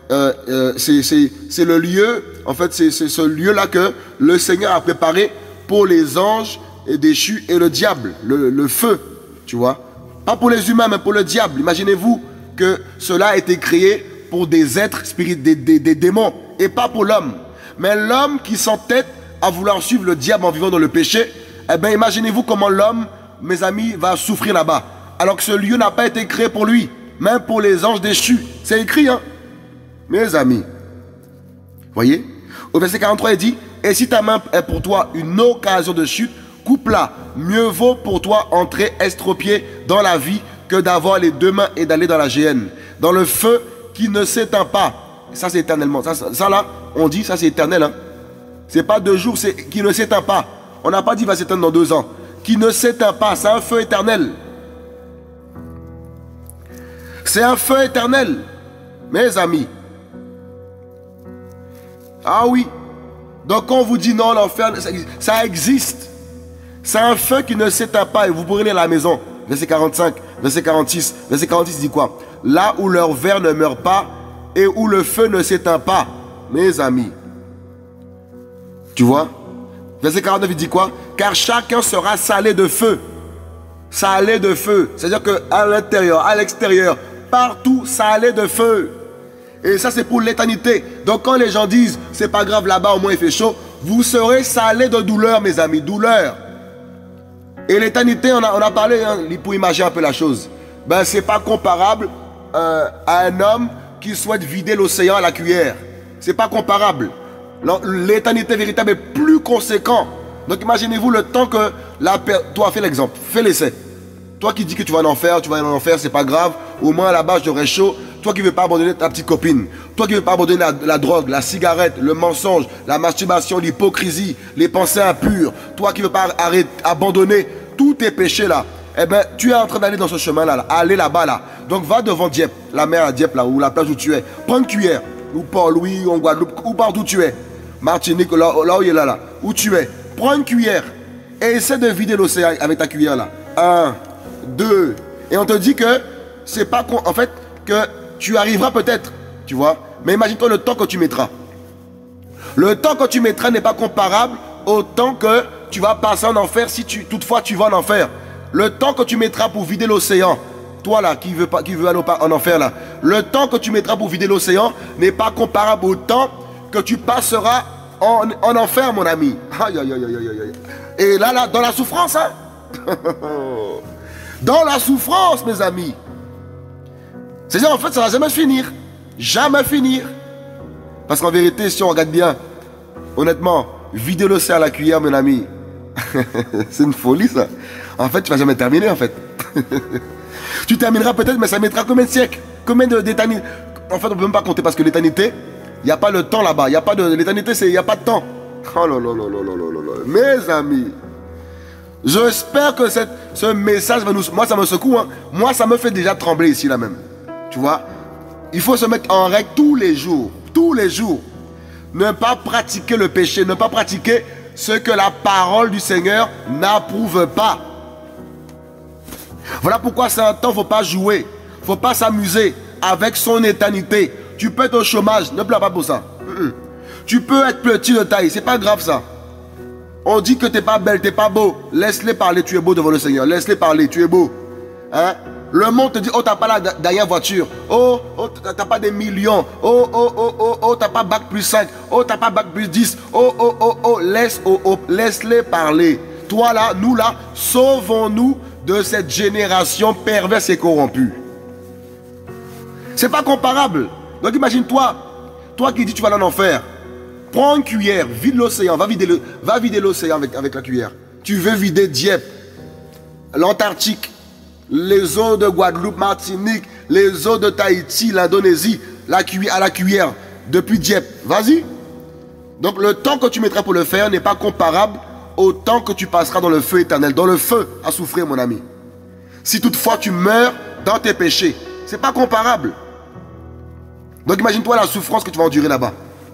c'est le lieu, en fait, c'est ce lieu-là que le Seigneur a préparé pour les anges déchus et le diable, le feu, tu vois. Pas pour les humains, mais pour le diable. Imaginez-vous que cela a été créé pour des êtres spirituels, des démons, et pas pour l'homme. Mais l'homme qui s'entête à vouloir suivre le diable en vivant dans le péché, eh bien, imaginez-vous comment l'homme, mes amis, va souffrir là-bas. Alors que ce lieu n'a pas été créé pour lui. même pour les anges déchus. C'est écrit, hein, mes amis. Voyez? Au verset 43, il dit, et si ta main est pour toi une occasion de chute, coupe-la. Mieux vaut pour toi entrer estropié dans la vie que d'avoir les deux mains et d'aller dans la géhenne, dans le feu qui ne s'éteint pas. Ça, c'est éternellement. Ça là, on dit, ça c'est éternel. Hein. C'est pas 2 jours, c'est qui ne s'éteint pas. On n'a pas dit va s'éteindre dans 2 ans. Qui ne s'éteint pas, c'est un feu éternel. C'est un feu éternel, mes amis. Ah oui. Donc quand on vous dit non, l'enfer, ça existe. C'est un feu qui ne s'éteint pas et vous pourrez lire à la maison. Verset 45, verset 46. Verset 46 dit quoi? Là où leur verre ne meurt pas et où le feu ne s'éteint pas, mes amis. Tu vois? Verset 49 il dit quoi? Car chacun sera salé de feu. Salé de feu. C'est-à-dire qu'à l'intérieur, à l'extérieur, partout, salé de feu. Et ça c'est pour l'éternité. Donc quand les gens disent c'est pas grave là-bas, au moins il fait chaud, vous serez salés de douleur, mes amis, douleur. Et l'éternité, on a parlé, hein, pour imaginer un peu la chose. Ben c'est pas comparable à un homme qui souhaite vider l'océan à la cuillère. C'est pas comparable. L'éternité véritable est plus conséquent. Donc imaginez-vous le temps que toi fais l'exemple, fais l'essai. Toi qui dis que tu vas en enfer, c'est pas grave. Au moins là-bas j'aurai chaud. Toi qui ne veux pas abandonner ta petite copine, toi qui ne veux pas abandonner la drogue, la cigarette, le mensonge, la masturbation, l'hypocrisie, les pensées impures, toi qui ne veux pas abandonner tous tes péchés là, eh bien tu es en train d'aller dans ce chemin là, aller là-bas là. Donc va devant Dieppe, la mer à Dieppe là, ou la plage où tu es, prends une cuillère, ou Port-Louis, ou en Guadeloupe, ou partout où tu es, Martinique, là où il est là, où tu es, prends une cuillère et essaie de vider l'océan avec ta cuillère là. 1, 2, et on te dit que c'est pas en fait que tu arriveras peut-être, tu vois. Mais imagine-toi le temps que tu mettras. Le temps que tu mettras n'est pas comparable au temps que tu vas passer en enfer si toutefois tu vas en enfer. Le temps que tu mettras pour vider l'océan, toi là qui veux aller en enfer là, le temps que tu mettras pour vider l'océan n'est pas comparable au temps que tu passeras en enfer, mon ami. Aïe, aïe, aïe, aïe, aïe. Et là, dans la souffrance, hein. Dans la souffrance, mes amis. C'est-à-dire, en fait, ça ne va jamais finir. Jamais finir. Parce qu'en vérité, si on regarde bien, honnêtement, vider l'océan à la cuillère, mon ami, c'est une folie, ça. En fait, tu ne vas jamais terminer, en fait. Tu termineras peut-être, mais ça mettra combien de siècles? Combien d'éternités? En fait, on ne peut même pas compter, parce que l'éternité, il n'y a pas le temps là-bas. L'éternité, il n'y a pas de temps. Oh là là là là là là là. Mes amis, j'espère que ce message va nous... Moi, ça me secoue, hein. Moi, ça me fait déjà trembler ici, là même. Tu vois, il faut se mettre en règle tous les jours. Tous les jours. Ne pas pratiquer le péché. Ne pas pratiquer ce que la parole du Seigneur n'approuve pas. Voilà pourquoi c'est un temps, il ne faut pas jouer. Il ne faut pas s'amuser avec son éternité. Tu peux être au chômage. Ne pleure pas pour ça. Tu peux être petit de taille. C'est pas grave ça. On dit que tu n'es pas belle, tu n'es pas beau. Laisse-les parler. Tu es beau devant le Seigneur. Laisse-les parler. Tu es beau. Hein? Le monde te dit, oh, t'as pas la dernière voiture. Oh, t'as pas des millions. Oh, t'as pas bac plus 5. Oh, t'as pas bac plus 10. Laisse-les parler. Toi là, nous là, sauvons-nous de cette génération perverse et corrompue. C'est pas comparable. Donc imagine-toi, toi qui dis tu vas aller en enfer. Prends une cuillère, vide l'océan, va vider l'océan avec la cuillère. Tu veux vider Dieppe, l'Antarctique, les eaux de Guadeloupe, Martinique, les eaux de Tahiti, l'Indonésie, à la cuillère, depuis Dieppe. Vas-y. Donc le temps que tu mettras pour le faire n'est pas comparable au temps que tu passeras dans le feu éternel, dans le feu à souffrir, mon ami. Si toutefois tu meurs dans tes péchés, c'est pas comparable. Donc imagine-toi la souffrance que tu vas endurer là-bas.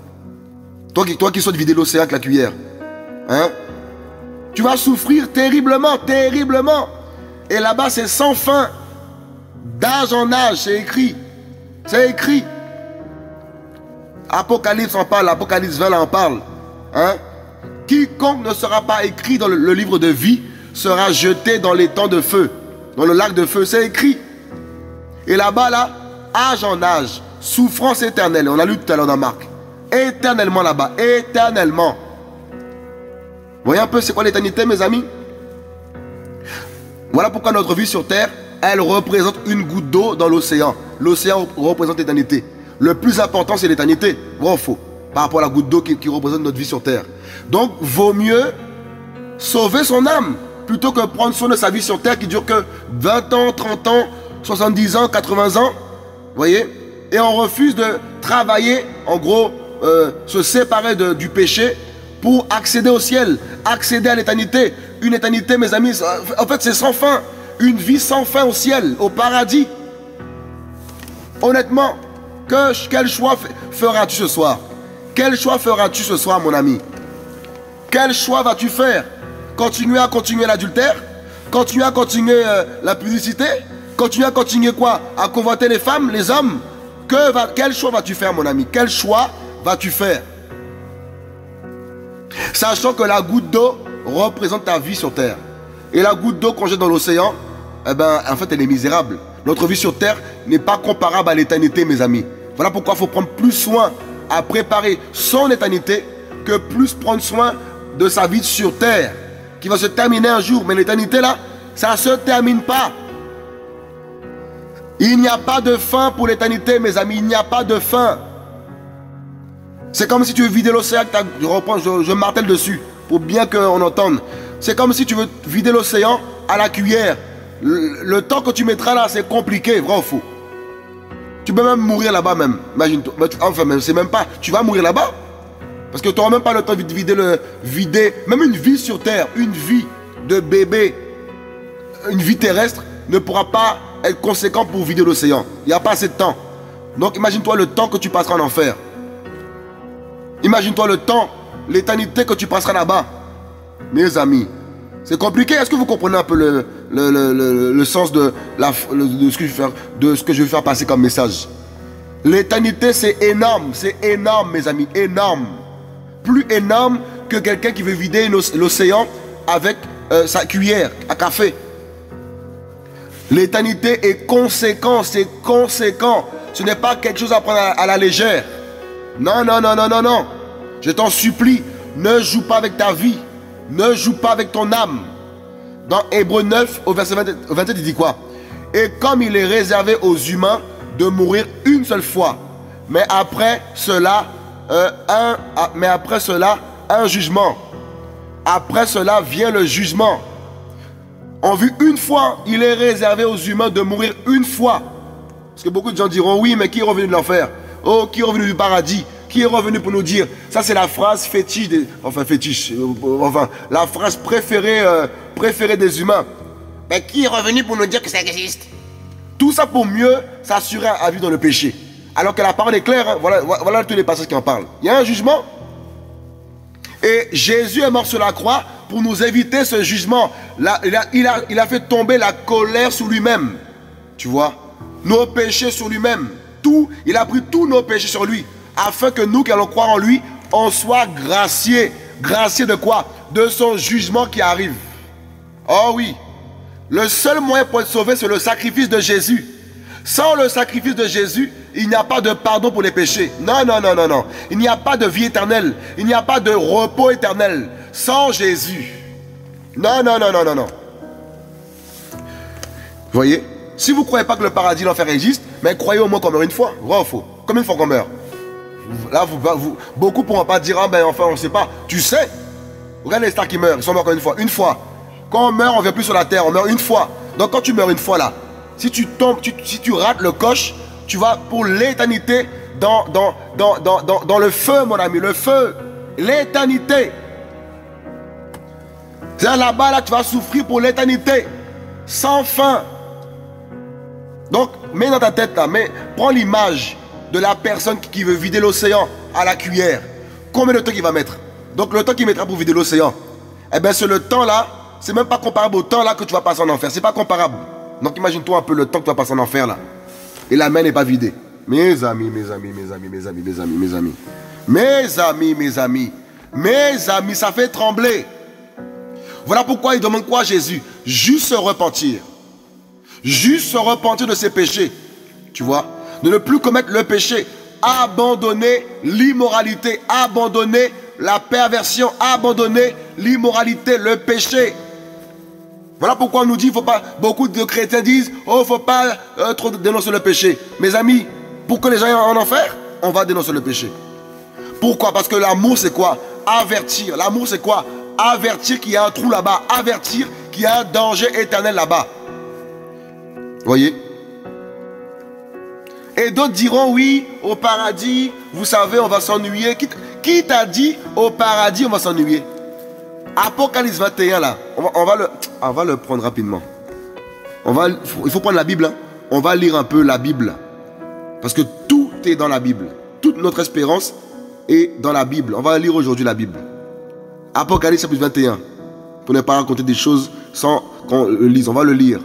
Toi qui souhaites vider l'océan avec la cuillère. Hein? Tu vas souffrir terriblement, terriblement. Et là-bas, c'est sans fin. D'âge en âge, c'est écrit. C'est écrit. Apocalypse en parle, Apocalypse 20 en parle. Hein? Quiconque ne sera pas écrit dans le livre de vie sera jeté dans les temps de feu. Dans le lac de feu, c'est écrit. Et là-bas, là, âge en âge, souffrance éternelle. On a lu tout à l'heure dans Marc. Éternellement là-bas, éternellement. Vous voyez un peu c'est quoi l'éternité, mes amis? Voilà pourquoi notre vie sur terre elle représente une goutte d'eau dans l'océan. L'océan représente l'éternité. Le plus important, c'est l'éternité. Vrai ou faux? Par rapport à la goutte d'eau qui représente notre vie sur terre. Donc, vaut mieux sauver son âme plutôt que prendre soin de sa vie sur terre qui dure que 20 ans, 30 ans, 70 ans, 80 ans. Vous voyez? Et on refuse de travailler, en gros, se séparer du péché pour accéder au ciel, accéder à l'éternité. Une éternité, mes amis, en fait, c'est sans fin. Une vie sans fin au ciel, au paradis. Honnêtement, quel choix feras-tu ce soir? Quel choix feras-tu ce soir, mon ami? Quel choix vas-tu faire? Continuer l'adultère? Continuer à continuer la publicité? Continuer à continuer quoi? À convoiter les femmes, les hommes? Quel choix vas-tu faire, mon ami? Quel choix vas-tu faire? Sachant que la goutte d'eau représente ta vie sur terre. Et la goutte d'eau qu'on jette dans l'océan, eh ben, en fait, elle est misérable. Notre vie sur terre n'est pas comparable à l'éternité, mes amis. Voilà pourquoi il faut prendre plus soin à préparer son éternité que plus prendre soin de sa vie sur terre, qui va se terminer un jour. Mais l'éternité, là, ça ne se termine pas. Il n'y a pas de fin pour l'éternité, mes amis. Il n'y a pas de fin. C'est comme si tu veux vider l'océan. Je martèle dessus pour bien qu'on entende. C'est comme si tu veux vider l'océan à la cuillère. Le temps que tu mettras là, c'est compliqué, vrai ou faux? Tu peux même mourir là-bas même. Imagine-toi. Enfin, c'est même pas. Tu vas mourir là-bas. Parce que tu n'auras même pas le temps de vider. Même une vie sur terre, une vie de bébé, une vie terrestre ne pourra pas être conséquent pour vider l'océan. Il n'y a pas assez de temps. Donc imagine-toi le temps que tu passeras en enfer. Imagine-toi le temps, l'éternité que tu passeras là-bas. Mes amis, c'est compliqué. Est-ce que vous comprenez un peu le sens de ce que je vais faire passer comme message? L'éternité, c'est énorme, mes amis, énorme. Plus énorme que quelqu'un qui veut vider l'océan avec sa cuillère à café. L'éternité est conséquent, c'est conséquent. Ce n'est pas quelque chose à prendre à la légère. Non, non, non, non, non, non. Je t'en supplie, ne joue pas avec ta vie. Ne joue pas avec ton âme. Dans Hébreux 9, au verset 27, il dit quoi? Et comme il est réservé aux humains de mourir une seule fois, mais après cela, un jugement. Après cela vient le jugement. En vue une fois, il est réservé aux humains de mourir une fois. Parce que beaucoup de gens diront, oui, mais qui est revenu de l'enfer? Oh, qui est revenu du paradis? Qui est revenu pour nous dire? Ça, c'est la phrase fétiche, la phrase préférée des humains. Mais qui est revenu pour nous dire que ça existe? Tout ça pour mieux s'assurer à vivre dans le péché. Alors que la parole est claire, hein. Voilà tous les passages qui en parlent. Il y a un jugement. Et Jésus est mort sur la croix pour nous éviter ce jugement. Là, il a fait tomber la colère sur lui-même. Tu vois? Nos péchés sur lui-même. Il a pris tous nos péchés sur lui. Afin que nous qui allons croire en lui, on soit graciés. Graciés de quoi? De son jugement qui arrive. Oh oui. Le seul moyen pour être sauvé, c'est le sacrifice de Jésus. Sans le sacrifice de Jésus, il n'y a pas de pardon pour les péchés. Non, non, non, non, non. Il n'y a pas de vie éternelle. Il n'y a pas de repos éternel. Sans Jésus. Non, non, non, non, non, non. Vous voyez? Si vous ne croyez pas que le paradis et l'enfer existent, mais croyez au moins qu'on meurt une fois. Vrai ou faux? Combien de fois qu'on meurt? Là, beaucoup ne pourront pas dire, ah ben enfin, on ne sait pas. Tu sais? Regarde les stars qui meurent. Ils sont morts combien de fois? Une fois. Quand on meurt, on ne vient plus sur la terre. On meurt une fois. Donc quand tu meurs une fois là, si tu tombes, si tu rates le coche, tu vas pour l'éternité dans le feu, mon ami. Le feu. L'éternité. C'est là-bas, là, tu vas souffrir pour l'éternité. Sans fin. Donc, mets dans ta tête là, prends l'image de la personne qui veut vider l'océan à la cuillère. Combien de temps il va mettre? Donc, le temps qu'il mettra pour vider l'océan, eh bien, c'est le temps là, c'est même pas comparable au temps là que tu vas passer en enfer. C'est pas comparable. Donc, imagine-toi un peu le temps que tu vas passer en enfer là. Et la main n'est pas vidée. Mes amis, mes amis, mes amis, mes amis, mes amis, mes amis. Mes amis, mes amis. Mes amis, ça fait trembler. Voilà pourquoi il demande quoi à Jésus? Juste se repentir. Juste se repentir de ses péchés. Tu vois? De ne plus commettre le péché. Abandonner l'immoralité. Abandonner la perversion. Abandonner l'immoralité, le péché. Voilà pourquoi on nous dit, faut pas, beaucoup de chrétiens disent, oh, il ne faut pas trop dénoncer le péché. Mes amis, pour que les gens aient en enfer, on va dénoncer le péché. Pourquoi? Parce que l'amour, c'est quoi? Avertir. L'amour, c'est quoi? Avertir qu'il y a un trou là-bas. Avertir qu'il y a un danger éternel là-bas. Voyez? Et d'autres diront, oui, au paradis, vous savez, on va s'ennuyer. Qui t'a dit, au paradis, on va s'ennuyer? Apocalypse 21, là, on va le prendre rapidement. Il faut prendre la Bible. Hein. On va lire un peu la Bible. Parce que tout est dans la Bible. Toute notre espérance est dans la Bible. On va lire aujourd'hui la Bible. Apocalypse chapitre 21. Pour ne pas raconter des choses sans qu'on le lise. On va le lire.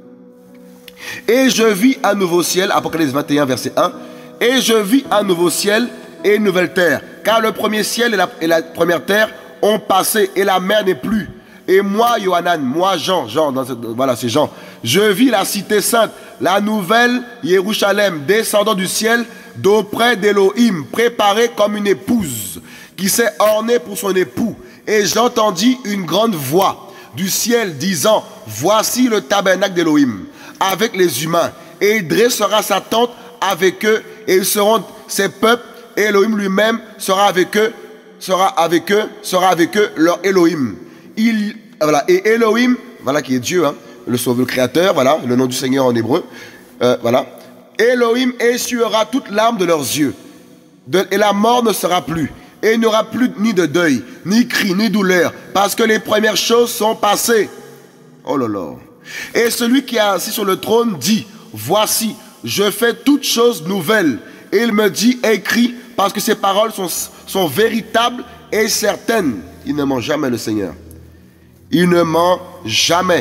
Et je vis un nouveau ciel, Apocalypse 21, verset 1. Et je vis un nouveau ciel et une nouvelle terre. Car le premier ciel et la première terre ont passé et la mer n'est plus. Et moi, Yohanan, moi, Jean, voilà, c'est Jean. Je vis la cité sainte, la nouvelle Jérusalem, descendant du ciel d'auprès d'Élohim, préparée comme une épouse qui s'est ornée pour son époux. Et j'entendis une grande voix du ciel disant, voici le tabernacle d'Élohim avec les humains. Et il dressera sa tente avec eux et ils seront ses peuples. Et Élohim lui-même sera avec eux, sera avec eux leur Élohim. Voilà, et Élohim, voilà qui est Dieu, hein, le sauveur, le créateur, voilà, le nom du Seigneur en hébreu, voilà. Élohim essuiera toute larme de leurs yeux, et la mort ne sera plus. Et il n'y aura plus ni de deuil, ni cri, ni douleur, parce que les premières choses sont passées. Oh là là. Et celui qui est assis sur le trône dit, voici, je fais toutes choses nouvelles. Et il me dit, écris, parce que ces paroles sont véritables et certaines. Il ne ment jamais, le Seigneur. Il ne ment jamais.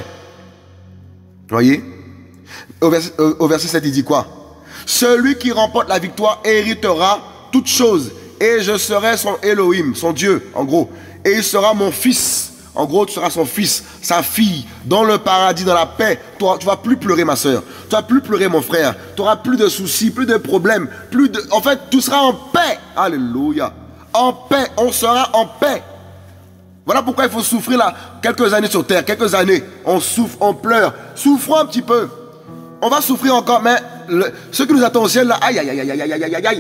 Voyez? Au verset 7, il dit quoi? Celui qui remporte la victoire héritera toutes choses. Et je serai son Elohim, son Dieu, en gros. Et il sera mon fils. En gros, tu seras son fils, sa fille, dans le paradis, dans la paix. Toi, tu ne vas plus pleurer, ma soeur. Tu ne vas plus pleurer, mon frère. Tu n'auras plus de soucis, plus de problèmes. En fait, tu seras en paix. Alléluia. En paix, on sera en paix. Voilà pourquoi il faut souffrir là, quelques années sur terre, quelques années. On souffre, on pleure. Souffrons un petit peu. On va souffrir encore, mais ce qui nous attend au ciel là, aïe, aïe, aïe, aïe, aïe, aïe, aïe, aïe,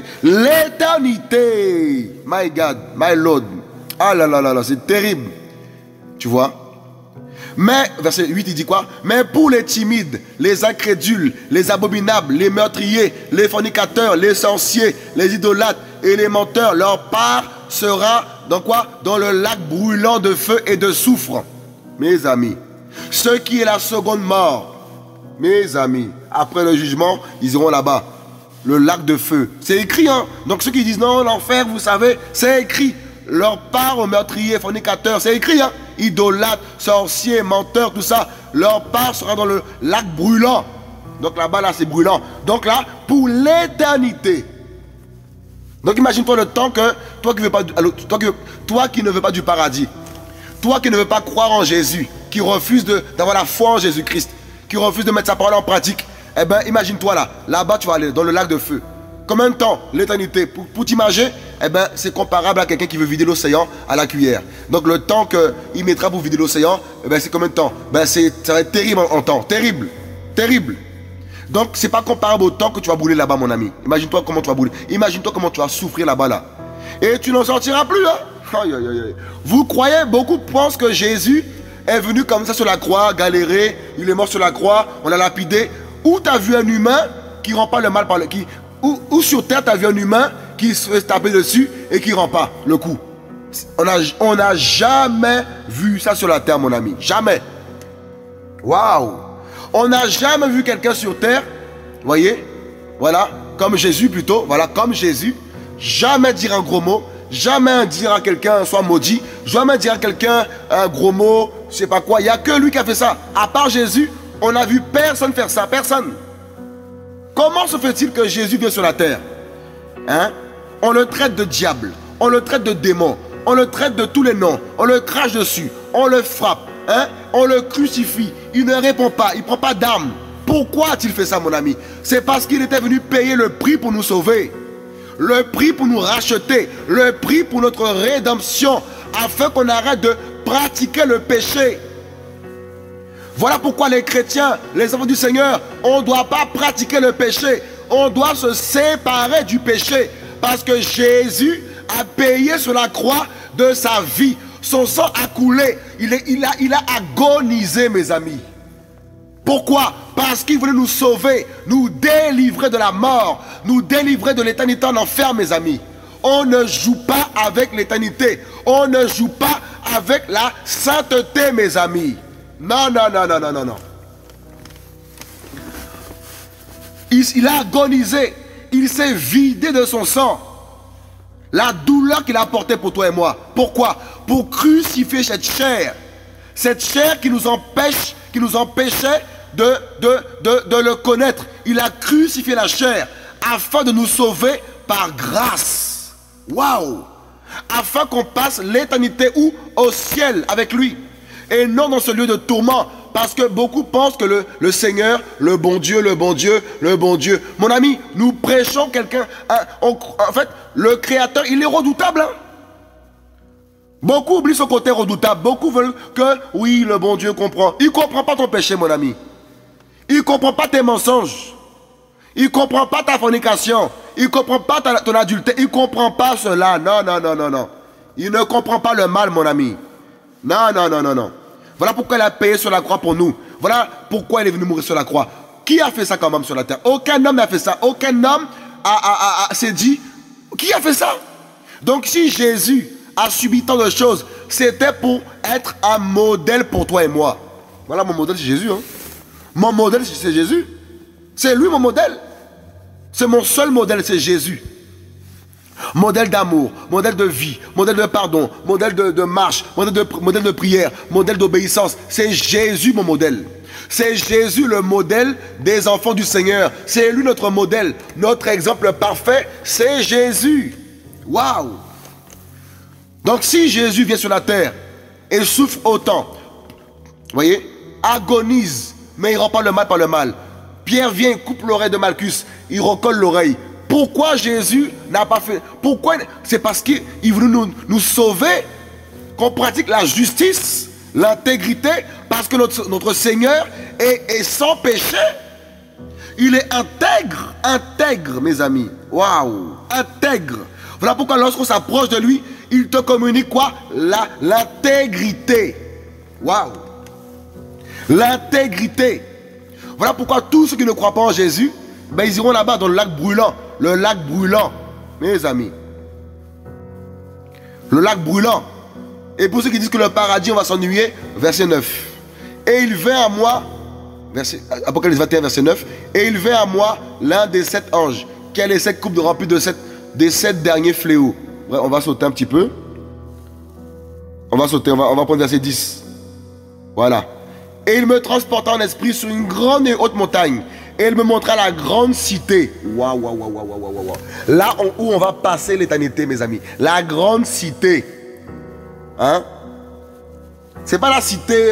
l'éternité. My God, my Lord. Ah là là là là, c'est terrible. Tu vois? Mais, verset 8, il dit quoi? Mais pour les timides, les incrédules, les abominables, les meurtriers, les fornicateurs, les sorciers, les idolâtres et les menteurs, leur part sera dans quoi? Dans le lac brûlant de feu et de soufre. Mes amis, ce qui est la seconde mort, mes amis, après le jugement, ils iront là-bas. Le lac de feu. C'est écrit, hein? Donc ceux qui disent non, l'enfer, vous savez, c'est écrit. Leur part aux meurtriers, fornicateurs, c'est écrit, hein? Idolâtres, sorciers, menteurs, tout ça. Leur part sera dans le lac brûlant. Donc là-bas, là, c'est brûlant. Donc là, pour l'éternité. Donc imagine-toi le temps que toi qui ne veux pas du paradis, toi qui ne veux pas croire en Jésus, qui refuse d'avoir la foi en Jésus-Christ, qui refuse de mettre sa parole en pratique, eh bien imagine-toi là-bas tu vas aller dans le lac de feu. Combien de temps? L'éternité. Pour t'imaginer, eh ben, c'est comparable à quelqu'un qui veut vider l'océan à la cuillère. Donc le temps qu'il mettra pour vider l'océan, eh ben, c'est combien de temps? Ben, ça va être terrible en temps. Terrible. Terrible. Donc c'est pas comparable au temps que tu vas brûler là-bas, mon ami. Imagine-toi comment tu vas brûler. Imagine-toi comment tu vas souffrir là-bas, là. Et tu n'en sortiras plus, hein. Aïe, aïe, aïe. Vous croyez, beaucoup pensent que Jésus est venu comme ça sur la croix, galérer, il est mort sur la croix, on l'a lapidé. Où tu as vu un humain qui rend pas le mal par le... Ou sur terre, tu as vu un humain qui se fait taper dessus et qui ne rend pas le coup. On n'a jamais vu ça sur la terre, mon ami. Jamais. Waouh. On n'a jamais vu quelqu'un sur terre, voyez, voilà, comme Jésus plutôt, voilà, comme Jésus, jamais dire un gros mot, jamais dire à quelqu'un sois maudit, jamais dire à quelqu'un un gros mot, je sais pas quoi. Il n'y a que lui qui a fait ça. À part Jésus, on n'a vu personne faire ça, personne. Comment se fait-il que Jésus vient sur la terre, hein? On le traite de diable, on le traite de démon, on le traite de tous les noms, on le crache dessus, on le frappe, hein? On le crucifie, il ne répond pas, il ne prend pas d'armes. Pourquoi a-t-il fait ça, mon ami? C'est parce qu'il était venu payer le prix pour nous sauver, le prix pour nous racheter, le prix pour notre rédemption, afin qu'on arrête de pratiquer le péché. Voilà pourquoi les chrétiens, les enfants du Seigneur, on ne doit pas pratiquer le péché. On doit se séparer du péché. Parce que Jésus a payé sur la croix de sa vie. Son sang a coulé. Il a agonisé, mes amis. Pourquoi? Parce qu'il voulait nous sauver, nous délivrer de la mort, nous délivrer de l'éternité en enfer, mes amis. On ne joue pas avec l'éternité. On ne joue pas avec la sainteté, mes amis. Non, non, non, non, non, non, non. Il a agonisé. Il s'est vidé de son sang. La douleur qu'il a portée pour toi et moi. Pourquoi? Pour crucifier cette chair. Cette chair qui nous empêchait de le connaître. Il a crucifié la chair afin de nous sauver par grâce. Waouh! Afin qu'on passe l'éternité où? Au ciel avec lui. Et non dans ce lieu de tourment. Parce que beaucoup pensent que le Seigneur, le bon Dieu, le bon Dieu, le bon Dieu. Mon ami, nous prêchons quelqu'un. En fait, le Créateur, il est redoutable. Hein? Beaucoup oublient son côté redoutable. Beaucoup veulent que, oui, le bon Dieu comprend. Il ne comprend pas ton péché, mon ami. Il ne comprend pas tes mensonges. Il ne comprend pas ta fornication. Il ne comprend pas ton adultère. Il ne comprend pas cela. Non, non, non, non, non. Il ne comprend pas le mal, mon ami. Non, non, non, non, non. Voilà pourquoi il a payé sur la croix pour nous. Voilà pourquoi il est venu mourir sur la croix. Qui a fait ça quand même sur la terre? Aucun homme n'a fait ça. Aucun homme s'est dit, qui a fait ça? Donc si Jésus a subi tant de choses, c'était pour être un modèle pour toi et moi. Voilà, mon modèle, c'est Jésus. Hein. Mon modèle, c'est Jésus. C'est lui mon modèle. C'est mon seul modèle, c'est Jésus. Modèle d'amour, modèle de vie, modèle de pardon, modèle de marche, modèle de prière, modèle d'obéissance. C'est Jésus mon modèle. C'est Jésus le modèle des enfants du Seigneur. C'est lui notre modèle. Notre exemple parfait, c'est Jésus. Waouh! Donc si Jésus vient sur la terre et souffre autant, vous voyez, agonise, mais il ne rend pas le mal par le mal. Pierre vient, coupe l'oreille de Malchus, il recolle l'oreille. Pourquoi Jésus n'a pas fait? Pourquoi? C'est parce qu'il voulait nous sauver, qu'on pratique la justice, l'intégrité, parce que notre Seigneur est sans péché. Il est intègre, mes amis. Waouh, intègre. Voilà pourquoi lorsqu'on s'approche de lui, il te communique quoi? L'intégrité. Waouh. L'intégrité. Voilà pourquoi tous ceux qui ne croient pas en Jésus, ben, ils iront là-bas dans le lac brûlant. Le lac brûlant, mes amis. Le lac brûlant. Et pour ceux qui disent que le paradis, on va s'ennuyer, verset 9. Et il vint à moi, Apocalypse 21, verset 9. Et il vint à moi l'un des 7 anges, qui a les 7 coupes remplies des 7 derniers fléaux. Ouais, on va sauter un petit peu. On va sauter, on va prendre verset 10. Voilà. Et il me transporta en esprit sur une grande et haute montagne. Et il me montra la grande cité. Waouh, waouh, waouh, waouh, waouh, waouh. Là où on va passer l'éternité, mes amis. La grande cité. Hein? C'est pas la cité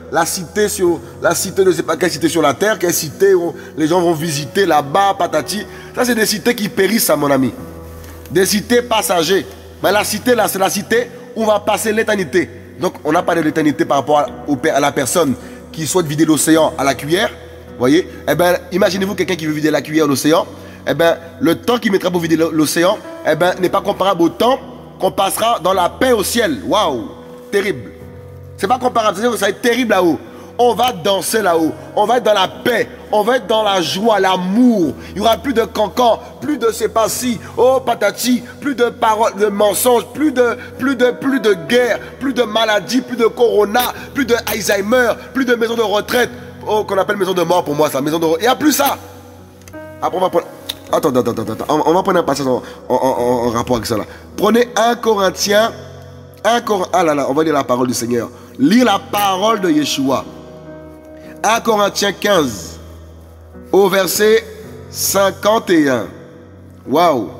de je sais pas quelle cité sur la terre, quelle cité où les gens vont visiter là-bas, patati. Ça, c'est des cités qui périssent, ça, mon ami. Des cités passagers. Mais la cité, là, c'est la cité où on va passer l'éternité. Donc, on a parlé de l'éternité par rapport à la personne qui souhaite vider l'océan à la cuillère. Voyez, eh bien, imaginez-vous quelqu'un qui veut vider la cuillère à l'océan. Eh bien, le temps qu'il mettra pour vider l'océan, eh bien, n'est pas comparable au temps qu'on passera dans la paix au ciel. Waouh, terrible. C'est pas comparable, c'est-à-dire que ça va être terrible là-haut. On va danser là-haut, on va être dans la paix, on va être dans la joie, l'amour. Il n'y aura plus de cancans, plus de c'est pas si, oh patati, plus de paroles, de mensonges, plus de guerre, plus de maladies, plus de corona, plus de Alzheimer, plus de maisons de retraite. Oh, qu'on appelle maison de mort pour moi, ça, maison de retraite. Il n'y a plus ça. Après, on va prendre. Attends. On va prendre un passage en rapport avec ça là. Prenez 1 Corinthiens. Ah là là, on va lire la parole du Seigneur. Lire la parole de Yeshua. 1 Corinthiens 15, au verset 51. Waouh.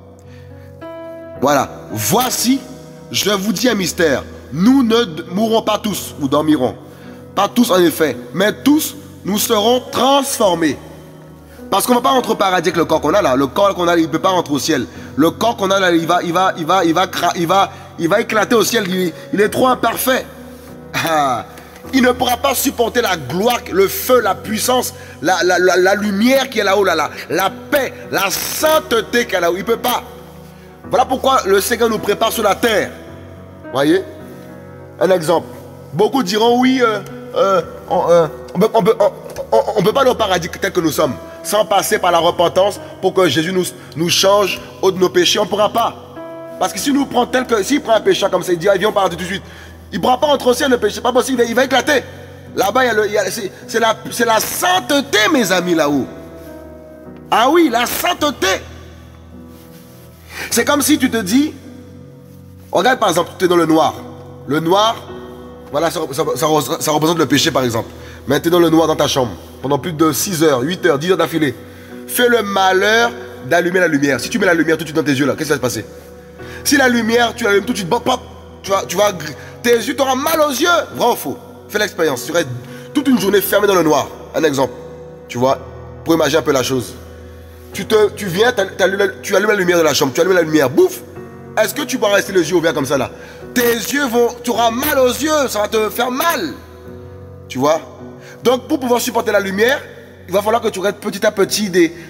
Voilà. Voici, je vous dis un mystère. Nous ne mourrons pas tous, ou dormirons. Pas tous en effet, mais tous, nous serons transformés. Parce qu'on ne va pas rentrer au paradis avec le corps qu'on a là. Le corps qu'on a, il ne peut pas rentrer au ciel. Le corps qu'on a là, il va éclater au ciel. Il est trop imparfait. Il ne pourra pas supporter la gloire, le feu, la puissance, la lumière qui est là-haut, la paix, la sainteté qui est là-haut. Il ne peut pas. Voilà pourquoi le Seigneur nous prépare sur la terre. Voyez? Un exemple. Beaucoup diront, oui, on ne peut pas aller au paradis tel que nous sommes, sans passer par la repentance pour que Jésus nous change de nos péchés. On ne pourra pas. Parce que s'il nous prend tel que, s'il prend un péché comme ça, il dit, ah, viens, on paradis tout de suite. Il ne pourra pas entrer au ciel, le péché, c'est pas possible, il va éclater. Là-bas, c'est la sainteté, mes amis, là-haut. Ah oui, la sainteté. C'est comme si tu te dis, regarde par exemple, tu es dans le noir. Le noir, voilà, ça représente le péché par exemple. Mais tu es dans le noir dans ta chambre, pendant plus de 6 heures, 8 heures, 10 heures d'affilée. Fais le malheur d'allumer la lumière. Si tu mets la lumière tout de suite dans tes yeux là, qu'est-ce qui va se passer? Si la lumière, tu l'allumes tout de suite, pop, tes yeux, tu auras mal aux yeux. Vrai ou faux? Fais l'expérience. Tu restes toute une journée fermé dans le noir. Un exemple. Tu vois, pour imaginer un peu la chose. Tu viens, tu allumes la lumière de la chambre, tu allumes la lumière, bouf. Est-ce que tu vas rester les yeux ouverts comme ça là? Tes yeux tu auras mal aux yeux, ça va te faire mal. Tu vois? Donc pour pouvoir supporter la lumière, il va falloir que tu restes petit à petit,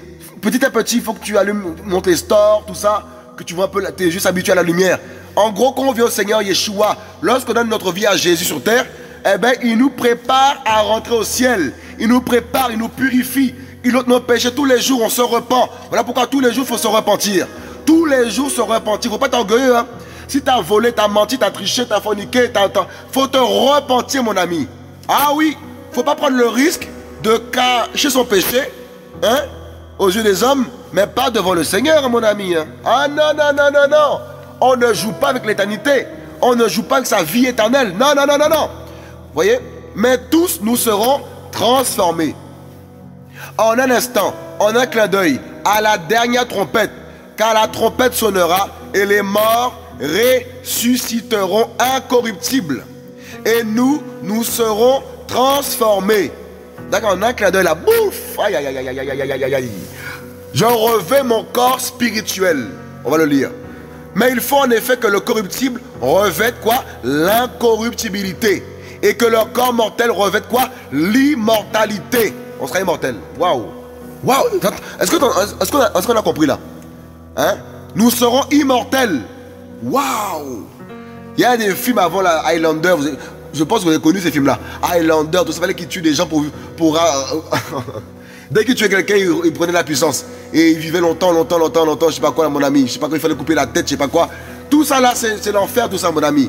il faut que tu allumes, montes les stores, tout ça, que tu vois un peu tes yeux s'habituer à la lumière. En gros, quand on vient au Seigneur Yeshua, lorsqu'on donne notre vie à Jésus sur terre, eh bien, il nous prépare à rentrer au ciel. Il nous prépare, il nous purifie. Il ôte nos péchés tous les jours, on se repent. Voilà pourquoi tous les jours, il faut se repentir. Tous les jours, se repentir. Il ne faut pas t'orgueillir. Hein? Si tu as volé, tu as menti, tu as triché, tu as forniqué, il faut te repentir, mon ami. Ah oui, il ne faut pas prendre le risque de cacher son péché hein, aux yeux des hommes, mais pas devant le Seigneur, mon ami. Hein? Ah non, non, non, non, non. On ne joue pas avec l'éternité. On ne joue pas avec sa vie éternelle. Non, non, non, non, non. Vous voyez? Mais tous, nous serons transformés. En un instant, en un clin d'œil, à la dernière trompette, car la trompette sonnera et les morts ressusciteront incorruptibles. Et nous serons transformés. D'accord, en un clin d'œil là, bouf, aïe, aïe, aïe, aïe, aïe, aïe, aïe, aïe, aïe. Je revais mon corps spirituel. On va le lire. Mais il faut en effet que le corruptible revête quoi? L'incorruptibilité. Et que leur corps mortel revête quoi? L'immortalité. On sera immortel. Waouh. Waouh. Est-ce qu'on a compris là? Hein? Nous serons immortels. Waouh. Il y a des films avant la Highlander. Je pense que vous avez connu ces films-là. Highlander, tout ça, fallait qu'ils tuent des gens pour dès qu'il tuait quelqu'un, il prenait la puissance. Et il vivait longtemps, je sais pas quoi, mon ami. Je sais pas quoi, il fallait couper la tête, je sais pas quoi. Tout ça là, c'est l'enfer, tout ça, mon ami.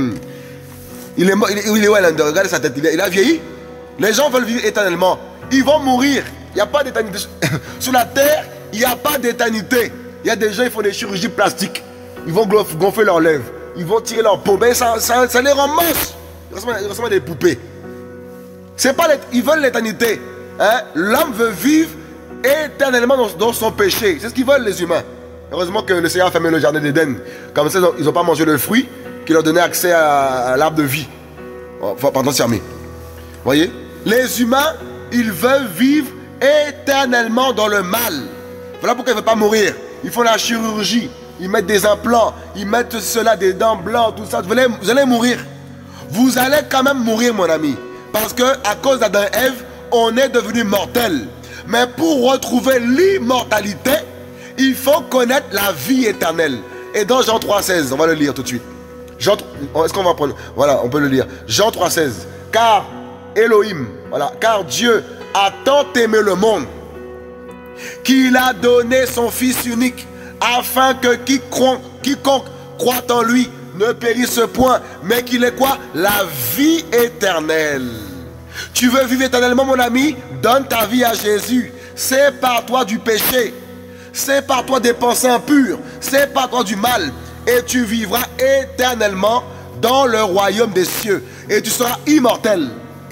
Il est mort, il est où Highlander? Regardez sa tête, il a vieilli. Les gens veulent vivre éternellement. Ils vont mourir. Il n'y a pas d'éternité. Sur la terre, il n'y a pas d'éternité. Il y a des gens, ils font des chirurgies plastiques. Ils vont gonfler leurs lèvres. Ils vont tirer leur peau. Ben, ça les rend moches. Ils ressemblent à des poupées. C'est pas ils veulent l'éternité. Hein? L'homme veut vivre éternellement dans son péché. C'est ce qu'ils veulent, les humains. Heureusement que le Seigneur a fermé le jardin d'Éden. Comme ça, ils n'ont pas mangé le fruit qui leur donnait accès à l'arbre de vie. Pendant ce Vous voyez? Les humains, ils veulent vivre éternellement dans le mal. Voilà pourquoi ils ne veulent pas mourir. Ils font la chirurgie. Ils mettent des implants. Ils mettent cela, des dents blancs, tout ça. Vous allez mourir. Vous allez quand même mourir, mon ami. Parce que à cause d'Adam et Ève, on est devenu mortel. Mais pour retrouver l'immortalité, il faut connaître la vie éternelle. Et dans Jean 3,16, on va le lire tout de suite. Est-ce qu'on va prendre? Voilà, on peut le lire. Jean 3,16. Car Elohim, voilà, car Dieu a tant aimé le monde qu'il a donné son Fils unique afin que quiconque croit en lui ne périsse point, mais qu'il ait quoi? La vie éternelle. Tu veux vivre éternellement, mon ami? Donne ta vie à Jésus. Sépare-toi du péché. Sépare-toi des pensées impures. Sépare-toi du mal. Et tu vivras éternellement dans le royaume des cieux. Et tu seras immortel.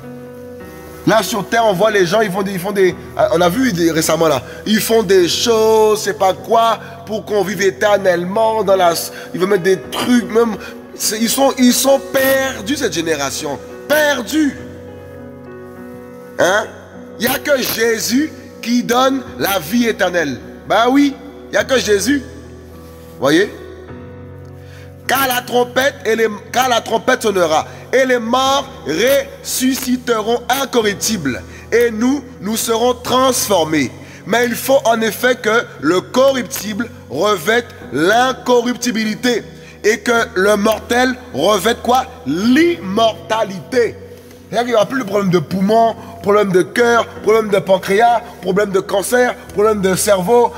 Là sur terre, on voit les gens, ils font des on a vu récemment là, ils font des choses, c'est pas quoi, pour qu'on vive éternellement dans la. Ils veulent mettre des trucs, même. Ils sont perdus cette génération. Perdus. Hein? Il n'y a que Jésus qui donne la vie éternelle. Ben oui, il n'y a que Jésus. Voyez? Car la trompette sonnera Et les morts ressusciteront incorruptibles. Et nous serons transformés. Mais il faut en effet que le corruptible revête l'incorruptibilité. Et que le mortel revête quoi? L'immortalité. C'est-à-dire qu'il n'y aura plus de problème de poumon, problème de cœur, problème de pancréas, problème de cancer, problème de cerveau,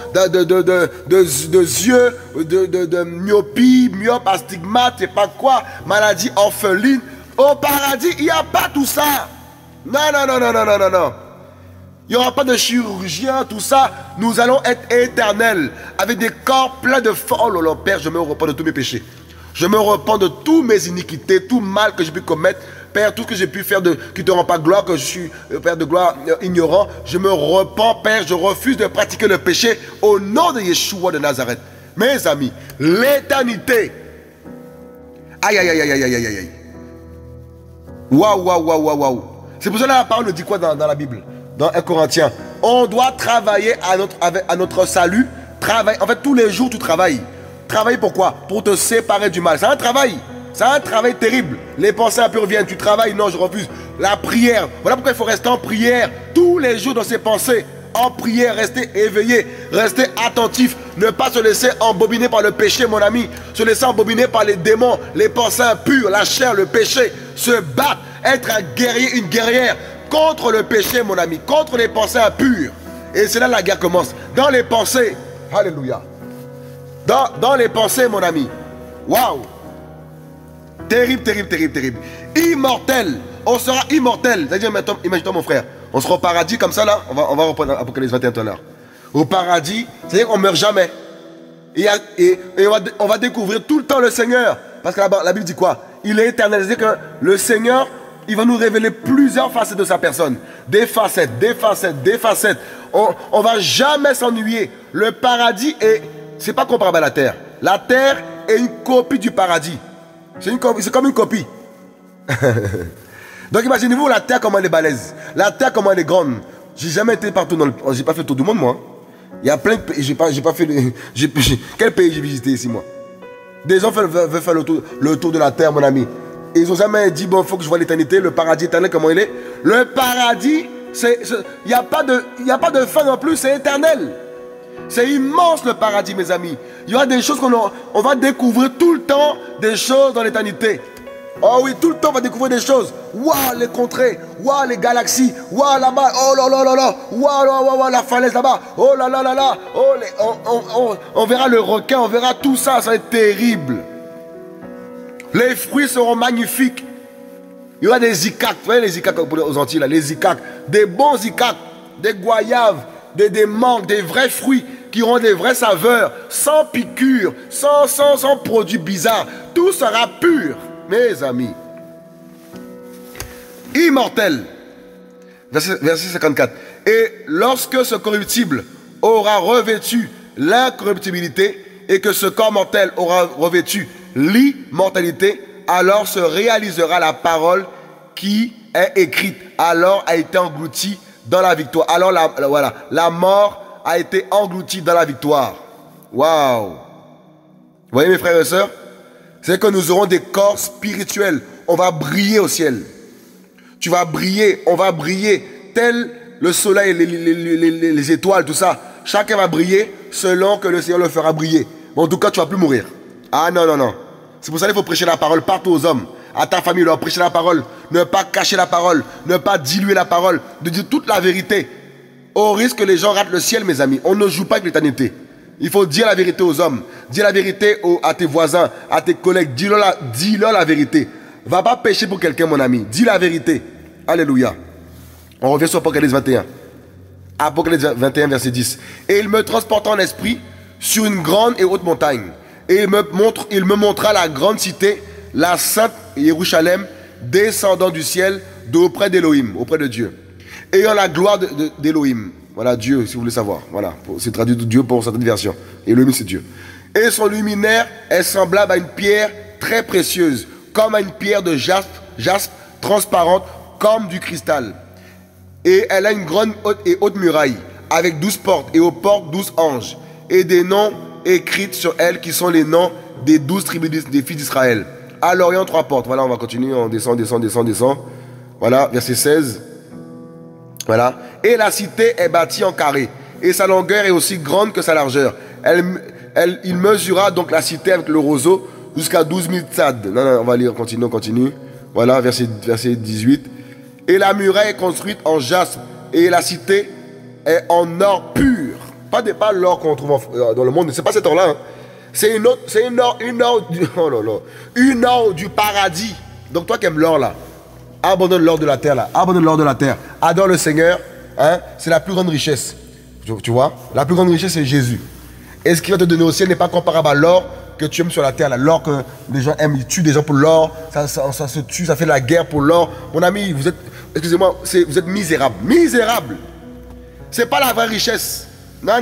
de yeux, de myopie, myope, astigmate, je sais pas quoi, maladie orpheline. Au paradis, il n'y a pas tout ça. Non, non, non, non, non, non, non, non. Il n'y aura pas de chirurgien, tout ça. Nous allons être éternels, avec des corps pleins de force. Oh là là, Père, je me repens de tous mes péchés. Je me repens de tous mes iniquités, tout mal que j'ai pu commettre. Père, tout ce que j'ai pu faire qui ne te rend pas gloire, que je suis, Père de gloire, ignorant, je me repens, Père, je refuse de pratiquer le péché au nom de Yeshua de Nazareth. Mes amis, l'éternité. Aïe, aïe, aïe, aïe, aïe, aïe, aïe. Waouh, waouh, waouh, waouh, waouh. C'est pour ça que la parole nous dit quoi dans la Bible? Dans 1 Corinthiens. On doit travailler à notre salut. En fait, tous les jours, tu travailles. Travaille pourquoi? Pour te séparer du mal. C'est un travail. C'est un travail terrible. Les pensées impures viennent. Tu travailles. Non, je refuse. La prière. Voilà pourquoi il faut rester en prière tous les jours dans ses pensées. En prière, rester éveillé, rester attentif. Ne pas se laisser embobiner par le péché, mon ami. Se laisser embobiner par les démons, les pensées impures, la chair, le péché. Se battre. Être un guerrier, une guerrière contre le péché, mon ami. Contre les pensées impures. Et c'est là que la guerre commence. Dans les pensées. Alléluia. Dans les pensées, mon ami. Waouh. Terrible, terrible, terrible, terrible. Immortel. On sera immortel. C'est-à-dire, imagine-toi mon frère. On sera au paradis comme ça là. On va reprendre Apocalypse 21 tout à l'heure. Au paradis, c'est-à-dire qu'on ne meurt jamais. Et on va découvrir tout le temps le Seigneur. Parce que la Bible dit quoi? Il est éternel. C'est-à-dire que le Seigneur, il va nous révéler plusieurs facettes de sa personne. Des facettes, des facettes, des facettes. On ne va jamais s'ennuyer. Le paradis c'est pas comparable à la terre. La terre est une copie du paradis. C'est comme une copie. Donc imaginez-vous la terre comment elle est balèze. La terre comment elle est grande. J'ai jamais été partout j'ai pas fait le tour du monde moi. Il y a plein de pays. J'ai pas fait quel pays j'ai visité ici moi? Des gens veulent faire le tour de la terre, mon ami. Et ils ont jamais dit bon, faut que je vois l'éternité, le paradis éternel comment il est. Le paradis, il n'y a pas de fin non plus, c'est éternel. C'est immense le paradis, mes amis. Il y aura des choses on va découvrir tout le temps, des choses dans l'éternité. Oh oui, tout le temps on va découvrir des choses. Waouh, les contrées, waouh, les galaxies, waouh, là-bas, oh là là là là, waouh, la falaise là-bas, oh là là là là, on verra le requin, on verra tout ça, ça va être terrible. Les fruits seront magnifiques. Il y aura des icaques, vous voyez les icaques aux Antilles, là, les icaques, des bons icaques, des goyaves, des mangues, des vrais fruits qui auront des vraies saveurs, sans piqûres, sans produits bizarres. Tout sera pur, mes amis. Immortel. Verset 54. Et lorsque ce corruptible aura revêtu l'incorruptibilité et que ce corps mortel aura revêtu l'immortalité, alors se réalisera la parole qui est écrite. Alors a été engloutie dans la victoire. Alors la mort a été engloutie dans la victoire. Waouh! Vous voyez mes frères et sœurs? C'est que nous aurons des corps spirituels. On va briller au ciel. Tu vas briller, on va briller tel le soleil, les étoiles, tout ça. Chacun va briller selon que le Seigneur le fera briller. Mais en tout cas, tu ne vas plus mourir. Ah non, non, non. C'est pour ça qu'il faut prêcher la parole partout aux hommes. À ta famille, leur prêcher la parole. Ne pas cacher la parole. Ne pas diluer la parole. De dire toute la vérité. Au risque que les gens ratent le ciel, mes amis. On ne joue pas avec l'éternité. Il faut dire la vérité aux hommes. Dire la vérité à tes voisins, à tes collègues. Dis-leur la vérité. Va pas pécher pour quelqu'un, mon ami. Dis la vérité. Alléluia. On revient sur Apocalypse 21. Apocalypse 21, verset 10. Et il me transporta en esprit sur une grande et haute montagne. Et il me montra la grande cité, la sainte Jérusalem, descendant du ciel d'auprès d'Élohim, auprès de Dieu. Ayant la gloire d'Élohim. Voilà, Dieu, si vous voulez savoir. Voilà, c'est traduit de Dieu pour certaines versions. Élohim, c'est Dieu. Et son luminaire est semblable à une pierre très précieuse, comme à une pierre de jaspe transparente, comme du cristal. Et elle a une grande et haute muraille, avec 12 portes, et aux portes 12 anges, et des noms écrits sur elle, qui sont les noms des 12 tribus des fils d'Israël. À l'Orient, 3 portes. Voilà, on va continuer, on descend, descend, descend, descend. Voilà, verset 16. Voilà. Et la cité est bâtie en carré. Et sa longueur est aussi grande que sa largeur. Il mesura donc la cité avec le roseau jusqu'à 12 000 tsad. Non, on va lire, continue, on continue. Voilà, verset 18. Et la muraille est construite en jaspe. Et la cité est en or pur. Pas l'or qu'on trouve dans le monde. C'est pas cet or-là. Hein. C'est une or du paradis. Donc toi qui aimes l'or là, abandonne l'or de la terre là. Abandonne l'or de la terre. Adore le Seigneur. Hein? C'est la plus grande richesse. Tu vois? La plus grande richesse, c'est Jésus. Et ce qu'il va te donner au ciel n'est pas comparable à l'or que tu aimes sur la terre. L'or que les gens aiment, ils tuent des gens pour l'or. Ça se tue, ça fait la guerre pour l'or. Mon ami, vous êtes, excusez-moi, vous êtes misérable. Misérable. C'est pas la vraie richesse. Non.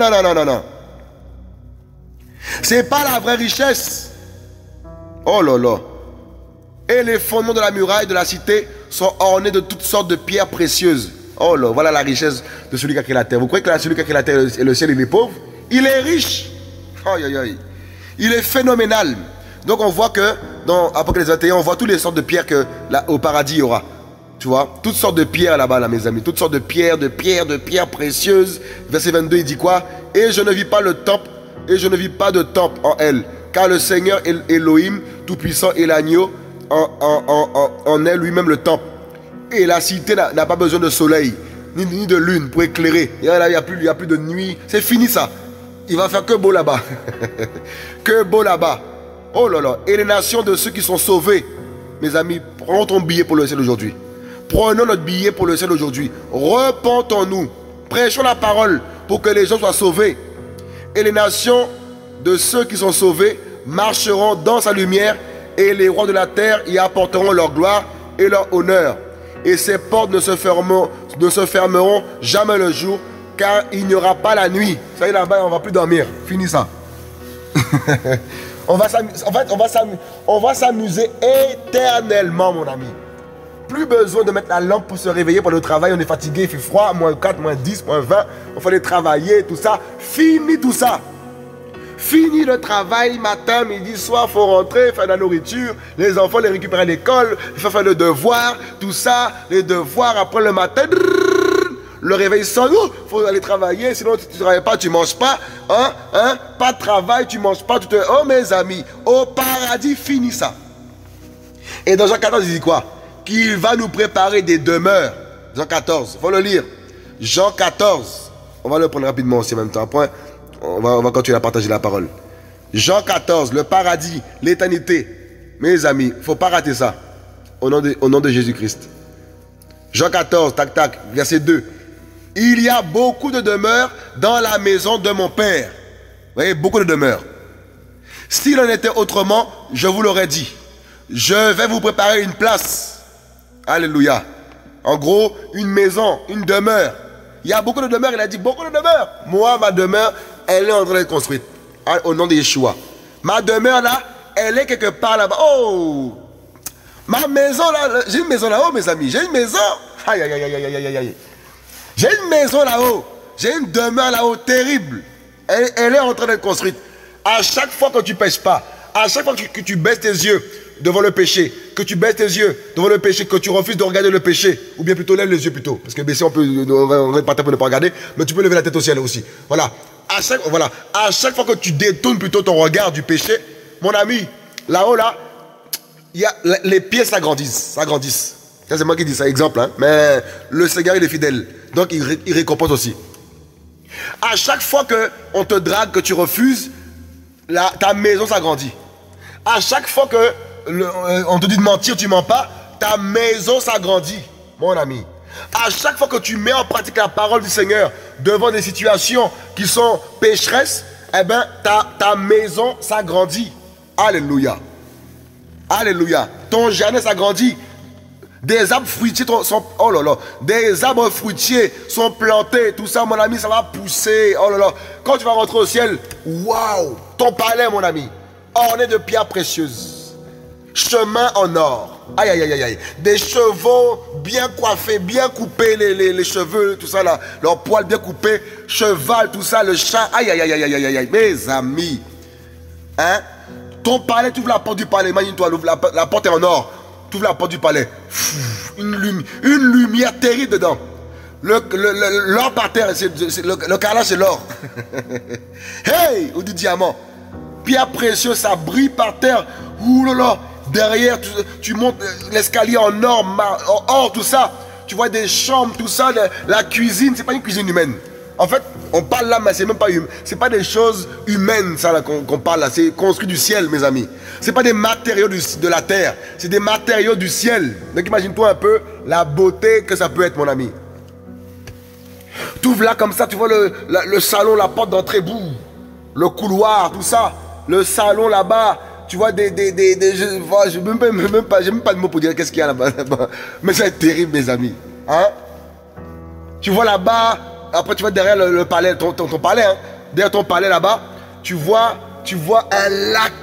C'est pas la vraie richesse. Oh là là. Et les fondements de la muraille de la cité sont ornés de toutes sortes de pierres précieuses. Oh là, voilà la richesse de celui qui a créé la terre. Vous croyez que celui qui a créé la terre et le ciel, il est pauvre? Il est riche. Aïe, aïe, aïe. Il est phénoménal. Donc on voit que dans Apocalypse 21, on voit toutes les sortes de pierres que au paradis il y aura. Tu vois, toutes sortes de pierres là-bas, là, mes amis. Toutes sortes de pierres précieuses. Verset 22, il dit quoi? Et je ne vis pas le temple, et je ne vis pas de temple en elle. Car le Seigneur Elohim, tout-puissant, et l'agneau en est lui-même le temple. Et la cité n'a pas besoin de soleil, ni de lune pour éclairer. Il n'y a plus de nuit. C'est fini ça. Il va faire que beau là-bas. Que beau là-bas. Oh là là. Et les nations de ceux qui sont sauvés. Mes amis, prends ton billet pour le ciel aujourd'hui. Prenons notre billet pour le ciel aujourd'hui. Repentons-nous. Prêchons la parole pour que les gens soient sauvés. Et les nations de ceux qui sont sauvés marcheront dans sa lumière. Et les rois de la terre y apporteront leur gloire et leur honneur. Et ces portes ne se fermeront jamais le jour, car il n'y aura pas la nuit. Ça y est, là-bas, on ne va plus dormir. Fini ça. On va s'amuser éternellement, mon ami. Plus besoin de mettre la lampe pour se réveiller pour le travail. On est fatigué, il fait froid, moins 4, moins 10, moins 20. Il faut aller travailler, tout ça. Fini tout ça. Fini le travail, matin, midi, soir, il faut rentrer, faire de la nourriture, les enfants les récupérer à l'école, il faut faire le devoir, tout ça, les devoirs après le matin, le réveil sonne, il faut aller travailler, sinon tu ne travailles pas, tu ne manges pas, pas de travail, tu ne manges pas, oh mes amis, au paradis, fini ça. Et dans Jean 14, il dit quoi? Qu'il va nous préparer des demeures. Jean 14, il faut le lire. Jean 14, on va le prendre rapidement aussi en même temps, après. On va continuer à partager la parole. Jean 14, le paradis, l'éternité. Mes amis, il ne faut pas rater ça. Au nom de Jésus-Christ. Jean 14, tac, tac, verset 2. Il y a beaucoup de demeures dans la maison de mon Père. Vous voyez, beaucoup de demeures. S'il en était autrement, je vous l'aurais dit. Je vais vous préparer une place. Alléluia. En gros, une maison, une demeure. Il y a beaucoup de demeures, il a dit beaucoup de demeures. Moi, ma demeure, elle est en train d'être construite. Au nom de Yeshua. Ma demeure là, elle est quelque part là-bas. Oh! Ma maison là, j'ai une maison là-haut, mes amis. J'ai une maison. Aïe, aïe, aïe, aïe, aïe, aïe, aïe. J'ai une maison là-haut. J'ai une demeure là-haut terrible. Elle est en train d'être construite. À chaque fois que tu ne pêches pas, à chaque fois que tu baisses tes yeux devant le péché, que tu baisses tes yeux devant le péché, que tu refuses de regarder le péché, ou bien plutôt lève les yeux plutôt, parce que baisser on va pas pour ne pas regarder, mais tu peux lever la tête au ciel aussi. Voilà. À chaque fois que tu détournes plutôt ton regard du péché, mon ami, là-haut là, les pieds s'agrandissent. C'est moi qui dis ça, exemple, hein, mais le Seigneur il est fidèle, donc il récompense aussi. À chaque fois qu'on te drague, que tu refuses, ta maison s'agrandit. À chaque fois qu'on te dit de mentir, tu ne mens pas, ta maison s'agrandit, mon ami. À chaque fois que tu mets en pratique la parole du Seigneur devant des situations qui sont pécheresses, eh bien, ta maison s'agrandit. Alléluia. Alléluia. Ton jardin s'agrandit. Des arbres fruitiers sont... Oh là là. Des arbres fruitiers sont plantés. Tout ça, mon ami, ça va pousser. Oh là là. Quand tu vas rentrer au ciel, waouh. Ton palais, mon ami, orné de pierres précieuses. Chemin en or. Aïe, aïe, aïe, aïe. Des chevaux bien coiffés, bien coupés, les cheveux, tout ça là. Leurs poils bien coupés. Cheval, tout ça, le chat. Aïe, aïe, aïe, aïe, aïe, aïe. Mes amis. Hein? Ton palais, tu ouvres la porte du palais. Imagine-toi, la porte est en or. Tu ouvres la porte du palais. Une lumière terrible dedans. L'or par terre, le carrelage c'est l'or. Hey, ou du diamant. Pierre précieux, ça brille par terre. Ouh là là. Derrière, tu montes l'escalier en or, tout ça. Tu vois des chambres, tout ça. La cuisine, c'est pas une cuisine humaine. En fait, on parle là, mais c'est même pas humain. C'est pas des choses humaines, ça, qu'on parle là. C'est construit du ciel, mes amis. C'est pas des matériaux de la terre. C'est des matériaux du ciel. Donc imagine-toi un peu la beauté que ça peut être, mon ami. Tu ouvres là comme ça, tu vois le salon, la porte d'entrée, boum. Le couloir, tout ça. Le salon là-bas. Tu vois j'ai même pas de mots pour dire qu'est-ce qu'il y a là-bas. Mais ça va être terrible, mes amis. Hein? Tu vois là-bas. Après, tu vois derrière le palais, ton palais, hein, derrière ton palais là-bas, tu vois un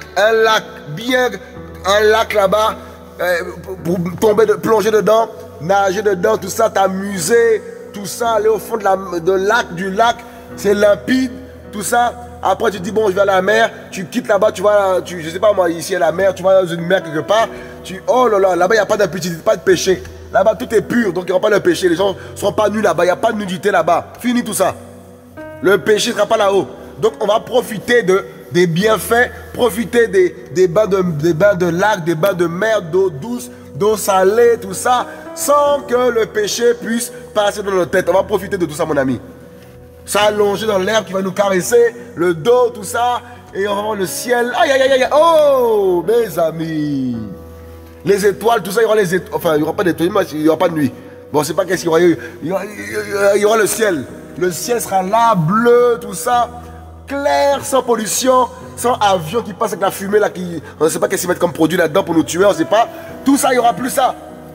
lac là-bas, pour plonger dedans, nager dedans, tout ça, t'amuser, tout ça, aller au fond du lac, c'est limpide, tout ça. Après, tu te dis, bon, je vais à la mer, tu quittes là-bas, tu vas, je sais pas moi, ici à la mer, tu vas dans une mer quelque part, oh là là, là-bas, il n'y a pas d'impudicité, pas de péché. Là-bas, tout est pur, donc il n'y aura pas de péché. Les gens ne seront pas nus là-bas, il n'y a pas de nudité là-bas. Fini tout ça. Le péché ne sera pas là-haut. Donc, on va profiter des bienfaits, profiter des bains de lac, des bains de mer, d'eau douce, d'eau salée, tout ça, sans que le péché puisse passer dans nos têtes. On va profiter de tout ça, mon ami. S'allonger dans l'herbe qui va nous caresser, le dos, tout ça, et on va voir le ciel. Aïe, aïe, aïe, aïe, oh, mes amis. Les étoiles, tout ça, il y aura les étoiles. Enfin, il n'y aura pas d'étoiles, il n'y aura pas de nuit. Bon, c'est pas qu'est-ce qu'il y aura. Il y aura le ciel. Le ciel sera là, bleu, tout ça. Clair, sans pollution, sans avion qui passe avec la fumée là. On ne sait pas qu'est-ce qu'ils mettent comme produit là-dedans pour nous tuer, on ne sait pas. Tout ça, il n'y aura plus ça.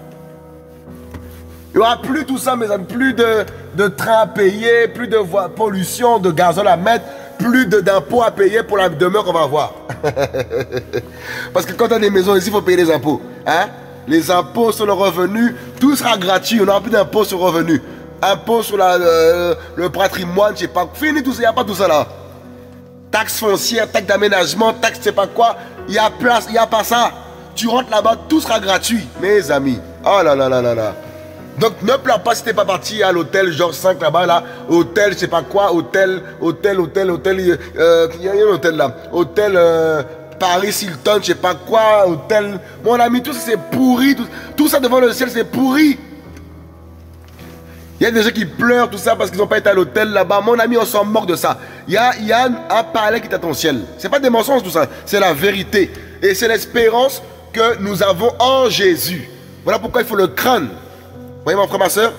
Il n'y aura plus tout ça, mes amis. Plus de trains à payer, plus de pollution, de gazole à mettre, plus d'impôts à payer pour la demeure qu'on va avoir. Parce que quand on a des maisons ici, il faut payer les impôts. Hein? Les impôts sur le revenu, tout sera gratuit. On n'aura plus d'impôts sur le revenu. Impôts sur le patrimoine, je sais pas. Fini tout ça, il n'y a pas tout ça là. Taxe foncière, taxe d'aménagement, taxe je sais pas quoi. Il n'y a place, il n'y a pas ça. Tu rentres là-bas, tout sera gratuit, mes amis. Oh là là là là là. Donc ne pleure pas si t'es pas parti à l'hôtel Georges V là-bas là, hôtel je sais pas quoi, hôtel, il y a un hôtel là, hôtel Paris Hilton je sais pas quoi, hôtel, mon ami, tout ça c'est pourri, tout ça devant le ciel c'est pourri. Il y a des gens qui pleurent tout ça parce qu'ils n'ont pas été à l'hôtel là-bas, mon ami, on s'en moque de ça. Il y a un palais qui est à ton ciel, c'est pas des mensonges tout ça, c'est la vérité et c'est l'espérance que nous avons en Jésus. Voilà pourquoi il faut le craindre. Voyez mon frère, ma soeur,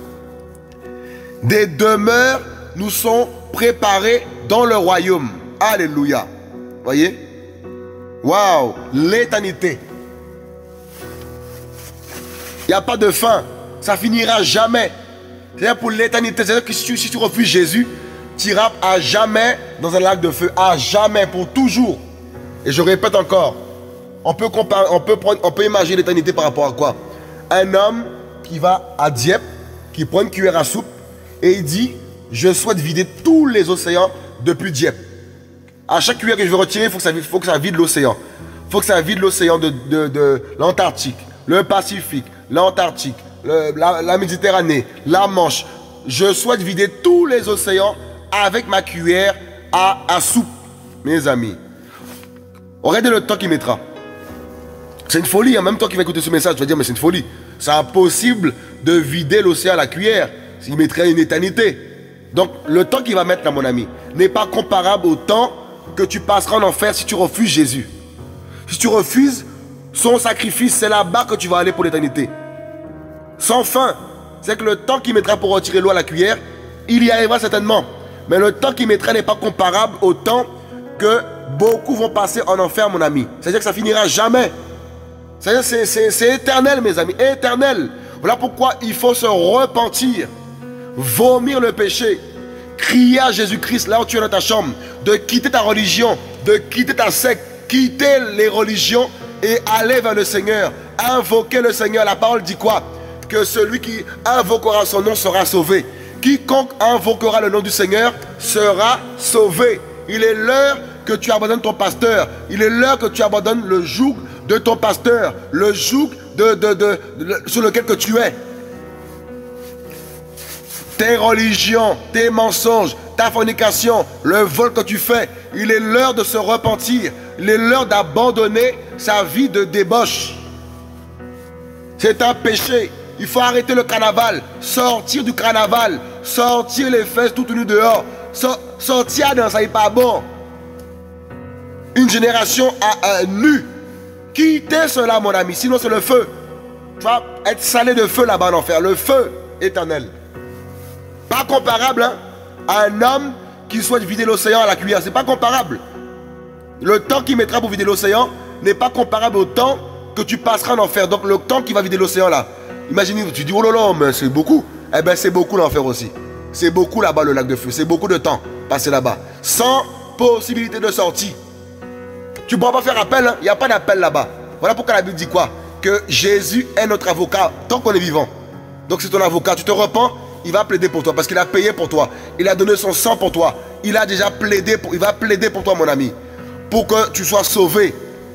des demeures nous sont préparées dans le royaume. Alléluia. Voyez? Waouh, l'éternité. Il n'y a pas de fin. Ça finira jamais. C'est-à-dire pour l'éternité. C'est-à-dire que si tu refuses Jésus, tu iras à jamais dans un lac de feu. À jamais, pour toujours. Et je répète encore. On peut imaginer l'éternité par rapport à quoi? Un homme qui va à Dieppe, qui prend une cuillère à soupe et il dit, je souhaite vider tous les océans depuis Dieppe. À chaque cuillère que je vais retirer, il faut que ça vide l'océan. Il faut que ça vide l'océan de l'Antarctique, le Pacifique, l'Antarctique, la Méditerranée, la Manche. Je souhaite vider tous les océans avec ma cuillère à soupe, mes amis. Regardez le temps qu'il mettra. C'est une folie, en même temps qu'il va écouter ce message, tu vas dire, mais c'est une folie. C'est impossible de vider l'océan à la cuillère. Il mettrait une éternité. Donc, le temps qu'il va mettre là, mon ami, n'est pas comparable au temps que tu passeras en enfer si tu refuses Jésus. Si tu refuses son sacrifice, c'est là-bas que tu vas aller pour l'éternité. Sans fin. C'est que le temps qu'il mettra pour retirer l'eau à la cuillère, il y arrivera certainement. Mais le temps qu'il mettra n'est pas comparable au temps que beaucoup vont passer en enfer, mon ami. C'est-à-dire que ça finira jamais. C'est éternel, mes amis, éternel. Voilà pourquoi il faut se repentir, vomir le péché, crier à Jésus-Christ là où tu es dans ta chambre, de quitter ta religion, de quitter ta secte, quitter les religions et aller vers le Seigneur, invoquer le Seigneur. La parole dit quoi? Que celui qui invoquera son nom sera sauvé. Quiconque invoquera le nom du Seigneur sera sauvé. Il est l'heure que tu abandonnes ton pasteur. Il est l'heure que tu abandonnes le joug de ton pasteur. Le joug sur lequel que tu es. Tes religions, tes mensonges, ta fornication, le vol que tu fais. Il est l'heure de se repentir. Il est l'heure d'abandonner sa vie de débauche. C'est un péché. Il faut arrêter le carnaval. Sortir du carnaval. Sortir les fesses toutes nues dehors. Sortir dans ça n'est pas bon. Une génération nue. Quittez cela, mon ami. Sinon, c'est le feu. Tu vas être salé de feu là-bas en enfer. Le feu éternel. Pas comparable hein, à un homme qui souhaite vider l'océan à la cuillère. C'est pas comparable. Le temps qu'il mettra pour vider l'océan n'est pas comparable au temps que tu passeras en enfer. Donc le temps qu'il va vider l'océan là. Imaginez, tu dis oh là là, mais c'est beaucoup. Eh bien c'est beaucoup l'enfer aussi. C'est beaucoup là-bas le lac de feu. C'est beaucoup de temps passé là-bas. Sans possibilité de sortie. Tu ne pourras pas faire appel. Il n'y a pas d'appel là-bas. Voilà pourquoi la Bible dit quoi? Que Jésus est notre avocat tant qu'on est vivant. Donc c'est ton avocat. Tu te repens, il va plaider pour toi parce qu'il a payé pour toi. Il a donné son sang pour toi. Il a déjà plaidé il va plaider pour toi, mon ami. Pour que tu sois sauvé.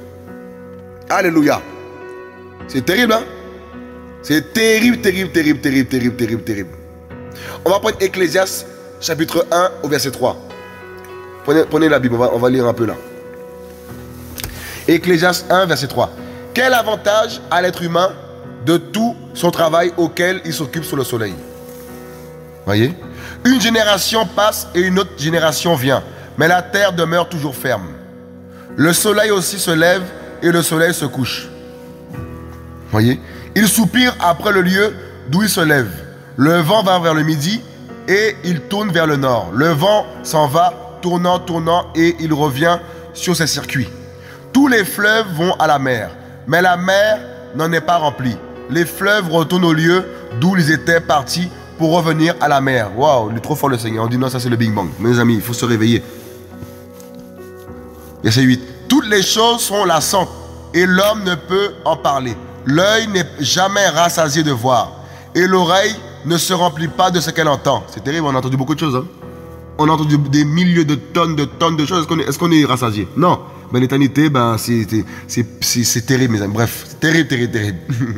Alléluia. C'est terrible, hein? C'est terrible, terrible, terrible, terrible, terrible, terrible, terrible. On va prendre Ecclésiaste, chapitre 1, au verset 3. Prenez la Bible, on va lire un peu là. Ecclésiaste 1, verset 3. Quel avantage a l'être humain de tout son travail auquel il s'occupe sous le soleil? Voyez? Une génération passe et une autre génération vient, mais la terre demeure toujours ferme. Le soleil aussi se lève et le soleil se couche. Voyez? Il soupire après le lieu d'où il se lève. Le vent va vers le midi et il tourne vers le nord. Le vent s'en va, tournant, tournant, et il revient sur ses circuits. Tous les fleuves vont à la mer, mais la mer n'en est pas remplie. Les fleuves retournent au lieu d'où ils étaient partis pour revenir à la mer. Waouh, il est trop fort le Seigneur. On dit non, ça c'est le Big Bang. Mes amis, il faut se réveiller. Verset 8. Toutes les choses sont lassantes et l'homme ne peut en parler. L'œil n'est jamais rassasié de voir et l'oreille ne se remplit pas de ce qu'elle entend. C'est terrible, on a entendu beaucoup de choses. Hein? On a entendu des milliers de tonnes de choses. Est-ce qu'on est rassasié? Non. Ben, l'éternité, ben, c'est terrible, mes amis. Bref, c'est terrible, terrible, terrible.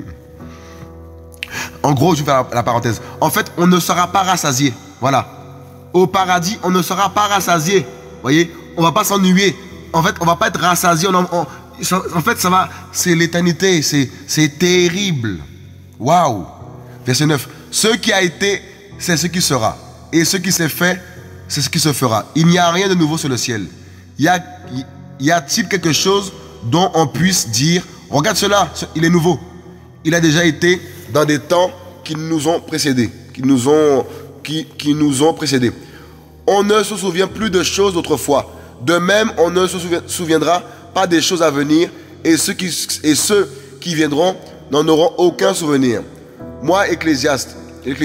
En gros, je vais faire la parenthèse. En fait, on ne sera pas rassasié. Voilà. Au paradis, on ne sera pas rassasié. Vous voyez? On ne va pas s'ennuyer. En fait, on ne va pas être rassasié. En fait, ça va. C'est l'éternité. C'est terrible. Waouh. Verset 9. Ce qui a été, c'est ce qui sera. Et ce qui s'est fait, c'est ce qui se fera. Il n'y a rien de nouveau sur le ciel. Y a-t-il quelque chose dont on puisse dire, regarde cela, il est nouveau? Il a déjà été dans des temps qui nous ont précédés. Qui nous ont précédés. On ne se souvient plus de choses d'autrefois. De même, on ne se souviendra pas des choses à venir. Et ceux qui viendront n'en auront aucun souvenir. Moi, Ecclésiaste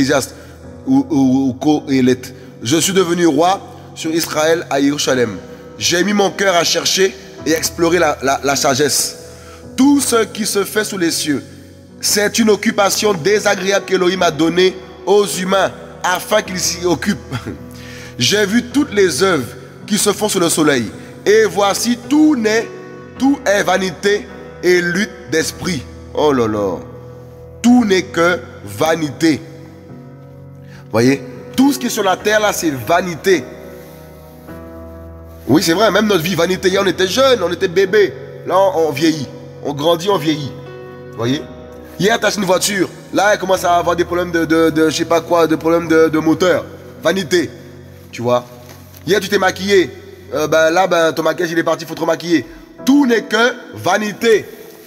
ou Coëlet, je suis devenu roi sur Israël à Jérusalem. J'ai mis mon cœur à chercher et à explorer la sagesse. Tout ce qui se fait sous les cieux, c'est une occupation désagréable qu'Élohim a donnée aux humains afin qu'ils s'y occupent. J'ai vu toutes les œuvres qui se font sous le soleil. Et voici, tout est vanité et lutte d'esprit. Oh là là. Tout n'est que vanité. Voyez, tout ce qui est sur la terre là, c'est vanité. Oui, c'est vrai, même notre vie, vanité. Hier, on était jeunes, on était bébés. Là, on vieillit. On grandit, on vieillit. Voyez? Hier, tu as une voiture. Là, elle commence à avoir des problèmes de je sais pas quoi, des problèmes de moteur. Vanité. Tu vois? Hier, tu t'es maquillé. Là, ton maquillage, il est parti, il faut te remaquiller. Tout n'est que vanité.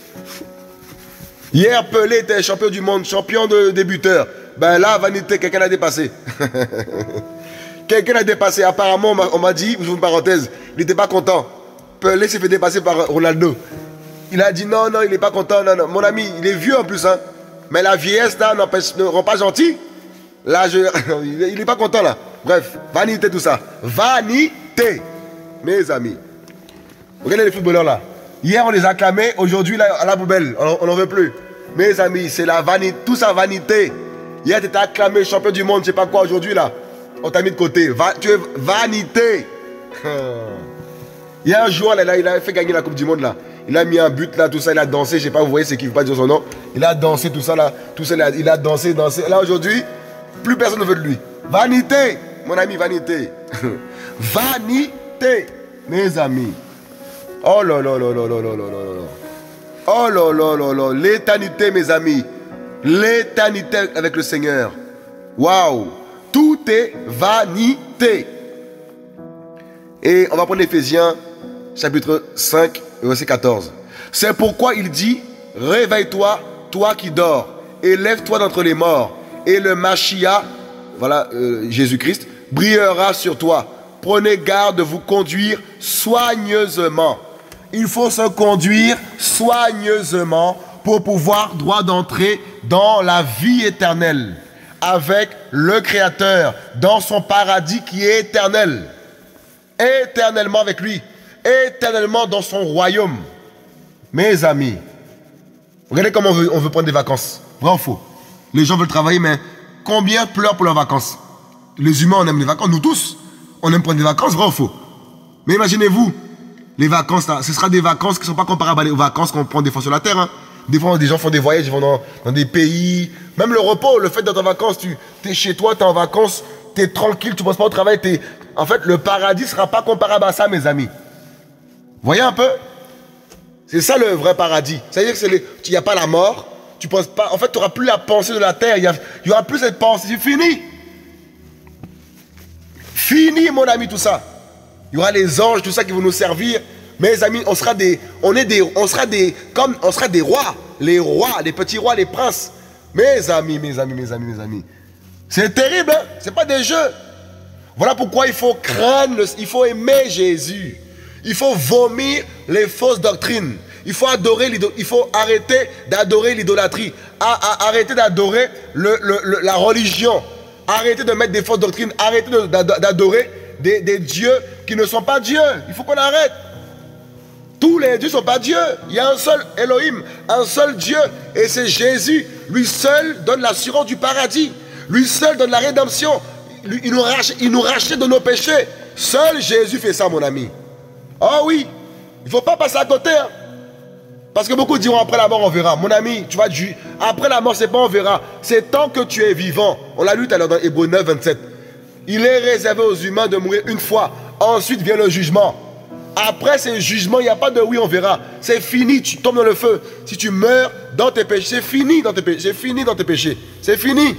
Hier, Pelé était champion du monde, champion de débuteur. Ben là, vanité, quelqu'un l'a dépassé. Quelqu'un l'a dépassé. Apparemment, on m'a dit, je vous une parenthèse, il n'était pas content. Pelé s'est fait dépasser par Ronaldo. Il a dit non, il n'est pas content. Non. Mon ami, il est vieux en plus. Hein. Mais la vieillesse, là, ne rend pas gentil. Là, il n'est pas content, là. Bref, vanité, tout ça. Vanité, mes amis. Regardez les footballeurs, là. Hier, on les acclamait. Aujourd'hui, là, à la poubelle. On n'en veut plus. Mes amis, c'est la vanité, tout ça, vanité. Hier, tu étais acclamé champion du monde, je sais pas quoi. Aujourd'hui, là, on t'a mis de côté. Tu es vanité. Il y a un joueur, là, il a fait gagner la Coupe du Monde, là. Il a mis un but, là, tout ça, il a dansé. Je sais pas, vous voyez, c'est qui ne veut pas dire son nom. Il a dansé, tout ça, là. Tout ça, il a dansé, dansé. Là, aujourd'hui, plus personne ne veut de lui. Vanité, mon ami, vanité. Vanité, mes amis. Oh là là là là là là là là. Oh là là là là. L'éternité, mes amis. L'éternité avec le Seigneur. Waouh. Tout est vanité. Et on va prendre Éphésiens, chapitre 5, verset 14. C'est pourquoi il dit, réveille-toi, toi qui dors, et lève-toi d'entre les morts, et le Machia, voilà, Jésus-Christ, brillera sur toi. Prenez garde de vous conduire soigneusement. Il faut se conduire soigneusement pour pouvoir droit d'entrer dans la vie éternelle avec le Créateur, dans son paradis qui est éternel. Éternellement avec lui, éternellement dans son royaume. Mes amis, regardez comment on veut prendre des vacances. Vrai ou faux? Les gens veulent travailler, mais combien pleurent pour leurs vacances? Les humains, on aime les vacances, nous tous. On aime prendre des vacances, vrai ou faux? Mais imaginez-vous, les vacances, là, ce sera des vacances qui ne sont pas comparables aux vacances qu'on prend des fois sur la terre. Hein. Des fois, des gens font des voyages, ils vont dans des pays. Même le repos, le fait d'être en vacances, tu es chez toi, tu es en vacances, tu es tranquille, tu ne penses pas au travail. En fait, le paradis ne sera pas comparable à ça, mes amis. Voyez un peu? C'est ça le vrai paradis. C'est-à-dire qu'il n'y a pas la mort. Tu penses pas. En fait, tu n'auras plus la pensée de la terre. Il n'y aura plus cette pensée. C'est fini. Fini, mon ami, tout ça. Il y aura les anges, tout ça qui vont nous servir. Mes amis, on sera des rois. Les rois, les petits rois, les princes. Mes amis. C'est terrible, hein? C'est pas des jeux. Voilà pourquoi il faut craindre, il faut aimer Jésus. Il faut vomir les fausses doctrines. Il faut arrêter d'adorer l'idolâtrie. Arrêter d'adorer la religion. Arrêter de mettre des fausses doctrines. Arrêter d'adorer des dieux qui ne sont pas Dieu. Il faut qu'on arrête. Tous les dieux ne sont pas Dieu. Il y a un seul Elohim, un seul Dieu. Et c'est Jésus. Lui seul donne l'assurance du paradis. Lui seul donne la rédemption. Il nous rachète de nos péchés. Seul Jésus fait ça, mon ami. Oh oui. Il ne faut pas passer à côté. Hein. Parce que beaucoup diront après la mort, on verra. Mon ami, tu vas dire, après la mort, c'est pas on verra. C'est tant que tu es vivant. On l'a lu tout à l'heure dans Hébreux 9, 27. Il est réservé aux humains de mourir une fois. Ensuite vient le jugement. Après ce jugement, il n'y a pas de oui, on verra. C'est fini, tu tombes dans le feu. Si tu meurs dans tes péchés, c'est fini dans tes péchés. C'est fini dans tes péchés. C'est fini.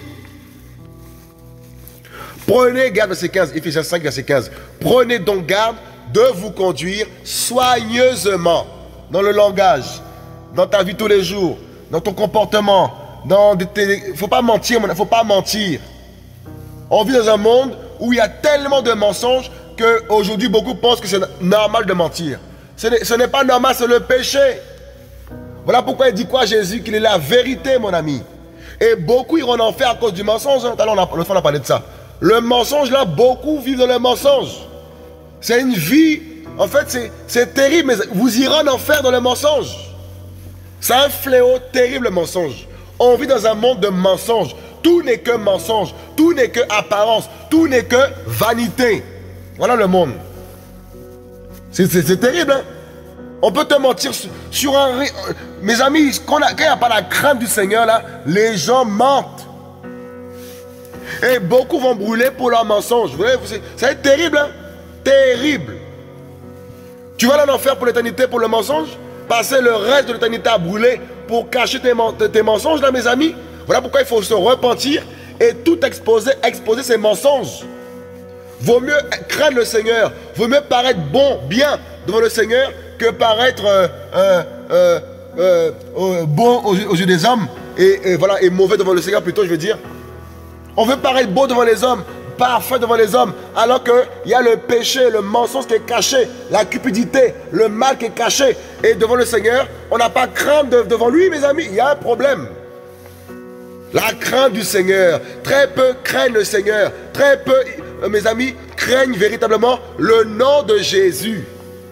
Prenez garde, verset 15, Éphésiens 5, verset 15. Prenez donc garde de vous conduire soigneusement dans le langage, dans ta vie tous les jours, dans ton comportement. Il ne faut pas mentir, il ne faut pas mentir. On vit dans un monde où il y a tellement de mensonges qu'aujourd'hui, beaucoup pensent que c'est normal de mentir. Ce n'est pas normal, c'est le péché. Voilà pourquoi il dit quoi Jésus? Qu'il est la vérité, mon ami. Et beaucoup iront en enfer à cause du mensonge. Tout à l'heure, on a parlé de ça. Le mensonge, là, beaucoup vivent dans le mensonge. C'est une vie, en fait, c'est terrible, mais vous irez en enfer dans le mensonge. C'est un fléau terrible, le mensonge. On vit dans un monde de mensonges. Tout n'est que mensonge, tout n'est que apparence, tout n'est que vanité. Voilà le monde. C'est terrible, hein? On peut te mentir sur un... Mes amis, quand il n'y a pas la crainte du Seigneur, là, les gens mentent. Et beaucoup vont brûler pour leurs mensonges. C'est terrible, hein? Terrible. Tu vas aller en enfer pour l'éternité, pour le mensonge? Passer le reste de l'éternité à brûler pour cacher tes mensonges, là, mes amis? Voilà pourquoi il faut se repentir et tout exposer ces mensonges. Vaut mieux craindre le Seigneur. Vaut mieux paraître bon, bien devant le Seigneur que paraître bon aux yeux des hommes et mauvais devant le Seigneur plutôt, je veux dire. On veut paraître beau devant les hommes, parfait devant les hommes, alors qu'il y a le péché, le mensonge qui est caché, la cupidité, le mal qui est caché. Et devant le Seigneur, on n'a pas crainte devant lui, mes amis. Il y a un problème. La crainte du Seigneur. Très peu craignent le Seigneur. Très peu, mes amis, craignent véritablement le nom de Jésus.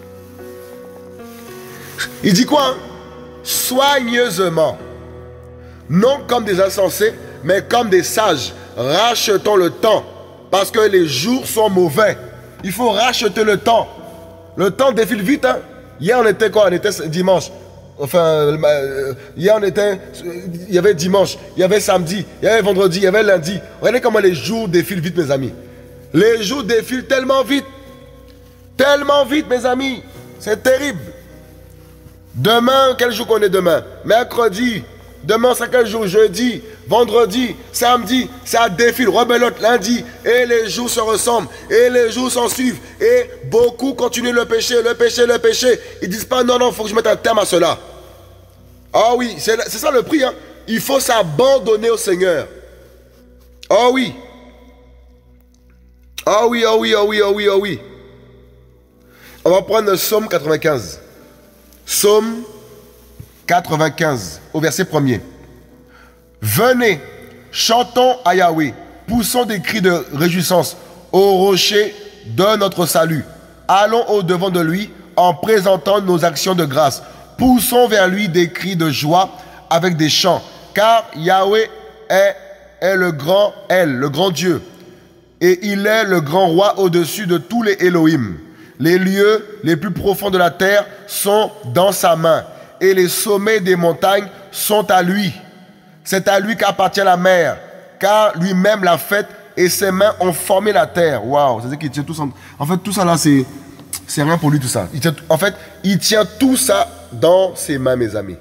Il dit quoi, hein? Soigneusement. Non comme des insensés, mais comme des sages. Rachetons le temps, parce que les jours sont mauvais. Il faut racheter le temps. Le temps défile vite. Hein. Hier, on était quoi? On était dimanche. Enfin, hier, il y avait dimanche, il y avait samedi, il y avait vendredi, il y avait lundi. Regardez comment les jours défilent vite, mes amis. Les jours défilent tellement vite. Tellement vite, mes amis. C'est terrible. Demain, quel jour qu'on est demain? Mercredi. Demain, c'est quel jour? Jeudi, vendredi, samedi. Ça défile, rebelote, lundi. Et les jours se ressemblent. Et les jours s'en suivent. Et beaucoup continuent le péché, le péché, le péché. Ils disent pas, non, non, il faut que je mette un terme à cela. Ah oui, c'est ça le prix. Hein. Il faut s'abandonner au Seigneur. Ah oui. Ah oui, ah oui, ah oui, ah oui, ah oui. On va prendre le Psaume 95. Psaume 95, au verset 1er. Venez, chantons à Yahweh, poussons des cris de réjouissance au rocher de notre salut. Allons au-devant de lui en présentant nos actions de grâce. Poussons vers lui des cris de joie avec des chants, car Yahweh est le grand Dieu, et il est le grand roi au-dessus de tous les Elohim. Les lieux les plus profonds de la terre sont dans sa main, et les sommets des montagnes sont à lui. C'est à lui qu'appartient la mer, car lui-même l'a faite, et ses mains ont formé la terre. Waouh, c'est-à-dire qu'il tient tout ça. En fait, tout ça là, c'est rien pour lui, tout ça. Il tient tout ça dans ses mains, mes amis.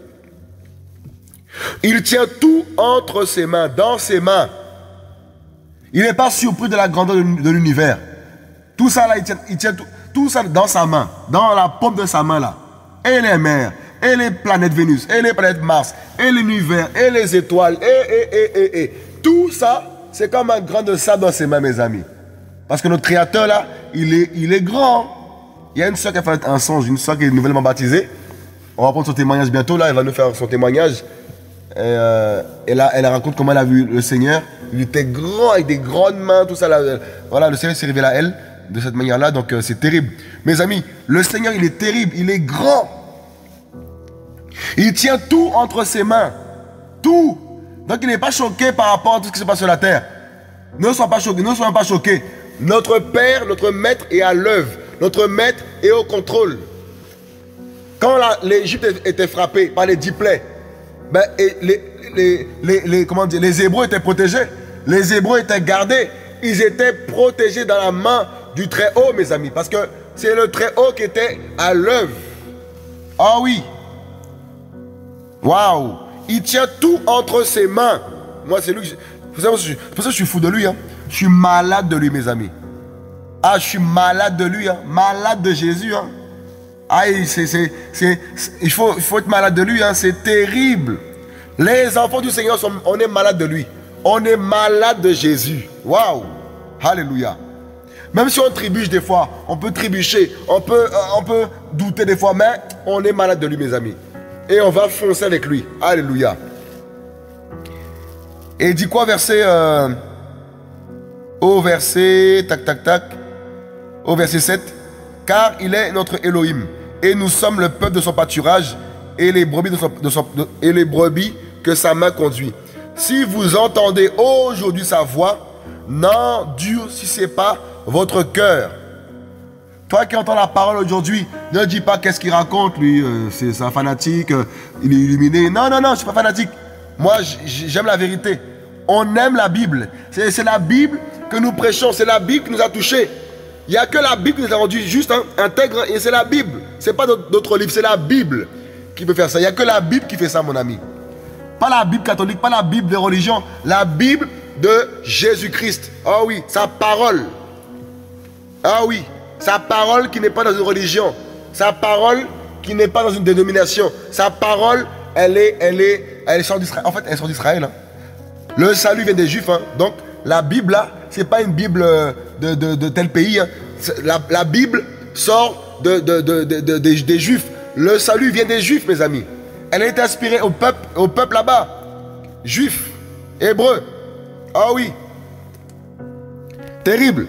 Il tient tout entre ses mains, dans ses mains. Il n'est pas surpris de la grandeur de l'univers. Tout ça là, il tient tout ça dans sa main, dans la paume de sa main là. Et les mers, et les planètes Vénus, et les planètes Mars, et l'univers, et les étoiles, et. Tout ça, c'est comme un grain de sable dans ses mains, mes amis. Parce que notre Créateur là, il est grand. Il y a une soeur qui a fait un songe, une soeur qui est nouvellement baptisée. On va prendre son témoignage bientôt là, elle va nous faire son témoignage. Et là, elle raconte comment elle a vu le Seigneur. Il était grand, avec des grandes mains, tout ça là. Voilà, le Seigneur s'est révélé à elle de cette manière-là, donc c'est terrible. Mes amis, le Seigneur, il est terrible, il est grand. Il tient tout entre ses mains. Tout. Donc il n'est pas choqué par rapport à tout ce qui se passe sur la terre. Ne soyons pas choqués, ne soyons pas choqués. Notre Père, notre Maître est à l'œuvre. Notre Maître est au contrôle. Quand l'Égypte était frappée par les 10 plaies, ben, et les Hébreux étaient protégés. Les Hébreux étaient gardés. Ils étaient protégés dans la main du Très-Haut, mes amis. Parce que c'est le Très-Haut qui était à l'œuvre. Ah oui. Waouh. Il tient tout entre ses mains. Moi, c'est lui. C'est pour ça que je suis fou de lui. Hein. Je suis malade de lui, mes amis. Ah, je suis malade de lui. Hein. Malade de Jésus. Hein. Ah, il faut être malade de lui. Hein. C'est terrible. Les enfants du Seigneur, on est malade de lui. On est malade de Jésus. Waouh. Alléluia. Même si on trébuche des fois, on peut trébucher, on peut douter des fois, mais on est malade de lui, mes amis. Et on va foncer avec lui. Alléluia. Et il dit quoi, verset au verset, au verset 7. Car il est notre Elohim, et nous sommes le peuple de son pâturage, et les brebis, et les brebis que sa main conduit. Si vous entendez aujourd'hui sa voix, n'endurcissez pas votre cœur. Toi qui entends la parole aujourd'hui, ne dis pas qu'est-ce qu'il raconte, lui, c'est un fanatique, il est illuminé. Non, non, non, je ne suis pas fanatique. Moi, j'aime la vérité. On aime la Bible. C'est la Bible que nous prêchons, c'est la Bible qui nous a touchés. Il n'y a que la Bible qui nous a rendu juste intègre, et c'est la Bible. Ce n'est pas d'autres livres, c'est la Bible qui peut faire ça. Il n'y a que la Bible qui fait ça, mon ami. Pas la Bible catholique, pas la Bible des religions, la Bible de Jésus-Christ. Ah oui, sa parole. Ah oui, sa parole qui n'est pas dans une religion. Sa parole qui n'est pas dans une dénomination. Sa parole, elle sort d'Israël. En fait, elle sort d'Israël. Hein. Le salut vient des Juifs. Hein. Donc, la Bible, là, ce n'est pas une Bible de tel pays. Hein. La Bible sort des Juifs. Le salut vient des Juifs, mes amis. Elle est inspirée au peuple là-bas. Juifs, Hébreux. Ah oui. Terrible.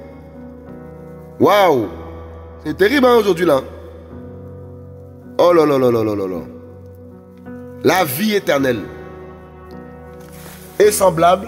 Waouh. C'est terrible hein, aujourd'hui là. Oh là là là là là là là. La vie éternelle est semblable.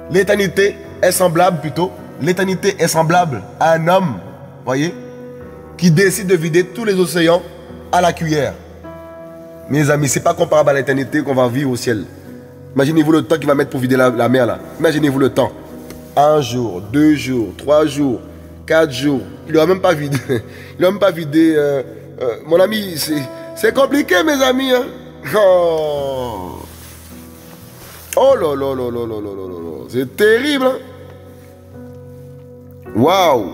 L'éternité est semblable plutôt. L'éternité est semblable à un homme. Voyez. qui décide de vider tous les océans à la cuillère. Mes amis, ce n'est pas comparable à l'éternité qu'on va vivre au ciel. Imaginez-vous le temps qu'il va mettre pour vider la mer là. Imaginez-vous le temps. 1 jour, 2 jours, 3 jours, 4 jours. Il n'aura même pas vidé. Il n'aura même pas vidé. Mon ami, c'est compliqué, mes amis. Hein? Oh. Oh là là là là là là là là. C'est terrible. Hein? Waouh.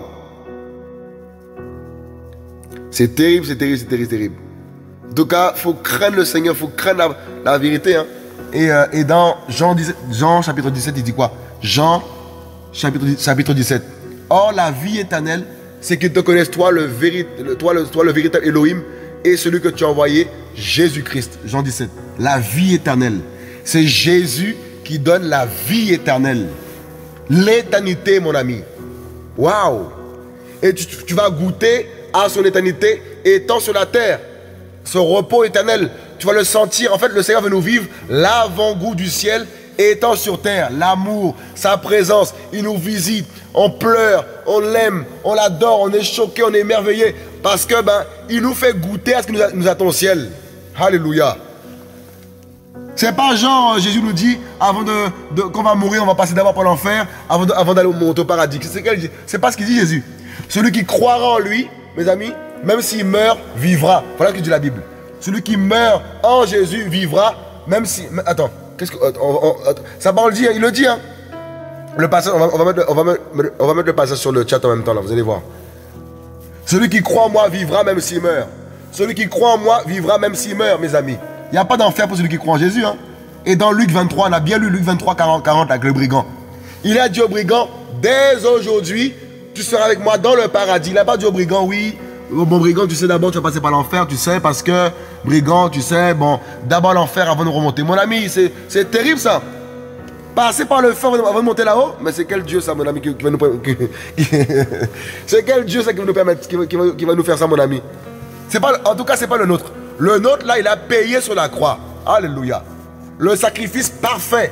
C'est terrible, c'est terrible, c'est terrible, c'est terrible. En tout cas, il faut craindre le Seigneur, il faut craindre la vérité. Hein? Et dans Jean chapitre 17, il dit quoi? Jean chapitre 17. Or, la vie éternelle, c'est qu'ils te connaissent, toi le véritable Elohim, et celui que tu as envoyé, Jésus-Christ. Jean 17. La vie éternelle. C'est Jésus qui donne la vie éternelle. L'éternité, mon ami. Waouh! Et tu vas goûter à son éternité étant sur la terre. Ce repos éternel, tu vas le sentir. En fait, le Seigneur veut nous vivre l'avant-goût du ciel étant sur terre. L'amour, sa présence, il nous visite. On pleure, on l'aime, on l'adore, on est choqué, on est émerveillé. Parce que il nous fait goûter à ce que nous attend au ciel. Alléluia. C'est pas genre, Jésus nous dit, avant qu'on va mourir, on va passer d'abord par l'enfer, avant d'aller au paradis. C'est pas ce qu'il dit Jésus. Celui qui croira en lui, mes amis, même s'il meurt, vivra. Voilà ce que dit la Bible. Celui qui meurt en Jésus vivra, même si... Attends, qu'est-ce que... sa parole dit, il le dit. Hein. Le passage, on va mettre le passage sur le chat en même temps, là, vous allez voir. Celui qui croit en moi vivra même s'il meurt. Celui qui croit en moi vivra même s'il meurt, mes amis. Il n'y a pas d'enfer pour celui qui croit en Jésus. Hein. Et dans Luc 23, on a bien lu Luc 23, 40 avec le brigand. Il a dit au brigand, dès aujourd'hui, tu seras avec moi dans le paradis. Il n'a pas dit au brigand, oui, bon brigand, tu sais d'abord, tu vas passer par l'enfer, tu sais, parce que, brigand, tu sais, bon, d'abord l'enfer avant de remonter. Mon ami, c'est terrible ça. Passer par le feu avant de monter là-haut, mais c'est quel Dieu ça, mon ami, qui va nous c'est quel Dieu ça qui va nous permettre, qui va nous faire ça, mon ami. Pas, en tout cas, c'est pas le nôtre. Le nôtre, là, il a payé sur la croix. Alléluia. Le sacrifice parfait.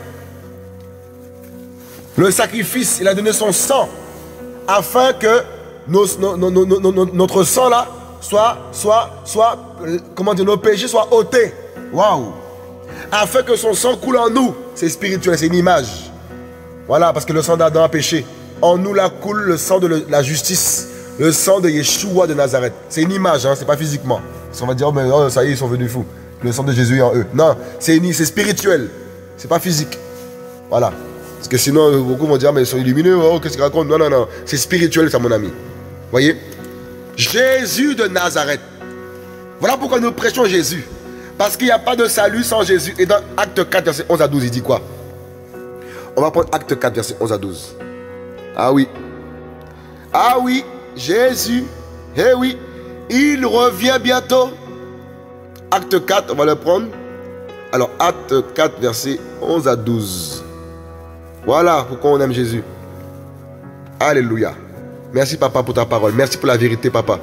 Le sacrifice, il a donné son sang afin que notre sang, là, comment dire, nos péchés soient ôtés. Waouh. Afin que son sang coule en nous. C'est spirituel, c'est une image. Voilà, parce que le sang d'Adam a péché. En nous, là, coule le sang de la justice. Le sang de Yeshua de Nazareth. C'est une image, hein, c'est pas physiquement. On va dire, oh, mais oh, ça y est, ils sont venus fous. Le sang de Jésus est en eux. Non, c'est spirituel. C'est pas physique. Voilà. Parce que sinon, beaucoup vont dire, mais ils sont illuminés. Oh, qu'est-ce qu'ils racontent? Non, non, non. C'est spirituel, ça, mon ami. Voyez? Jésus de Nazareth. Voilà pourquoi nous prêchons Jésus. Parce qu'il n'y a pas de salut sans Jésus. Et dans Acte 4, verset 11 à 12, il dit quoi? On va prendre Acte 4, verset 11 à 12. Ah oui. Ah oui, Jésus. Eh oui. Il revient bientôt. Acte 4, on va le prendre. Alors, Acte 4, verset 11 à 12. Voilà pourquoi on aime Jésus. Alléluia. Merci, papa, pour ta parole. Merci pour la vérité, papa.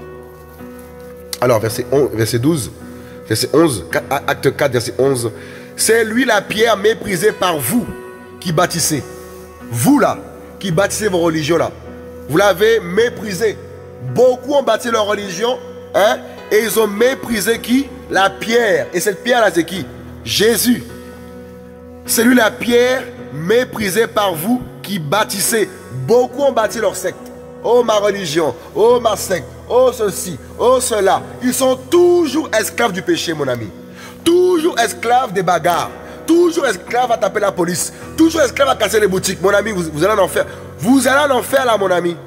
Alors, verset 12. Verset 11. Acte 4, verset 11. C'est lui la pierre méprisée par vous qui bâtissez. Vous, là, qui bâtissez vos religions, là. Vous l'avez méprisé. Beaucoup ont bâti leur religion, hein, et ils ont méprisé qui? La pierre. Et cette pierre-là, c'est qui? Jésus. C'est lui la pierre méprisée par vous qui bâtissez. Beaucoup ont bâti leur secte. Oh, ma religion. Oh, ma secte. Oh, ceci. Oh, cela. Ils sont toujours esclaves du péché, mon ami. Toujours esclaves des bagarres. Toujours esclaves à taper la police. Toujours esclaves à casser les boutiques. Mon ami, vous allez en enfer. Vous allez en enfer, là, mon ami.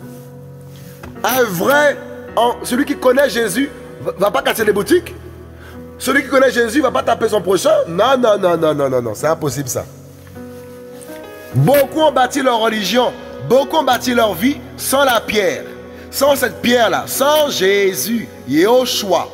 Un vrai, celui qui connaît Jésus va pas casser les boutiques. Celui qui connaît Jésus va pas taper son prochain. Non, non, non, non, non, non, non. C'est impossible ça. Beaucoup ont bâti leur religion. Beaucoup ont bâti leur vie sans la pierre. Sans cette pierre-là. Sans Jésus. Yehoshua.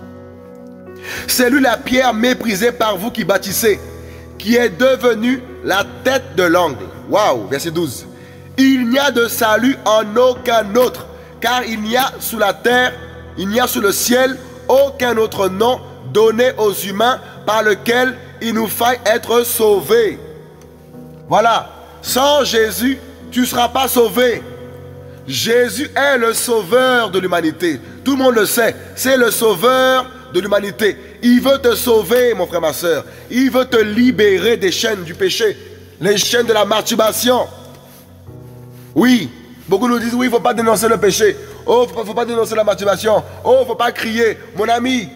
C'est lui la pierre méprisée par vous qui bâtissez. Qui est devenue la tête de l'angle. Waouh. Verset 12. Il n'y a de salut en aucun autre. Car il n'y a sous la terre, il n'y a sous le ciel aucun autre nom donné aux humains par lequel il nous faille être sauvés. Voilà. Sans Jésus, tu ne seras pas sauvé. Jésus est le sauveur de l'humanité. Tout le monde le sait. C'est le sauveur de l'humanité. Il veut te sauver, mon frère, ma soeur. Il veut te libérer des chaînes du péché. Les chaînes de la masturbation. Oui. Beaucoup nous disent, oui, il ne faut pas dénoncer le péché. Oh, il ne faut pas dénoncer la masturbation. Oh, il ne faut pas crier. Mon ami.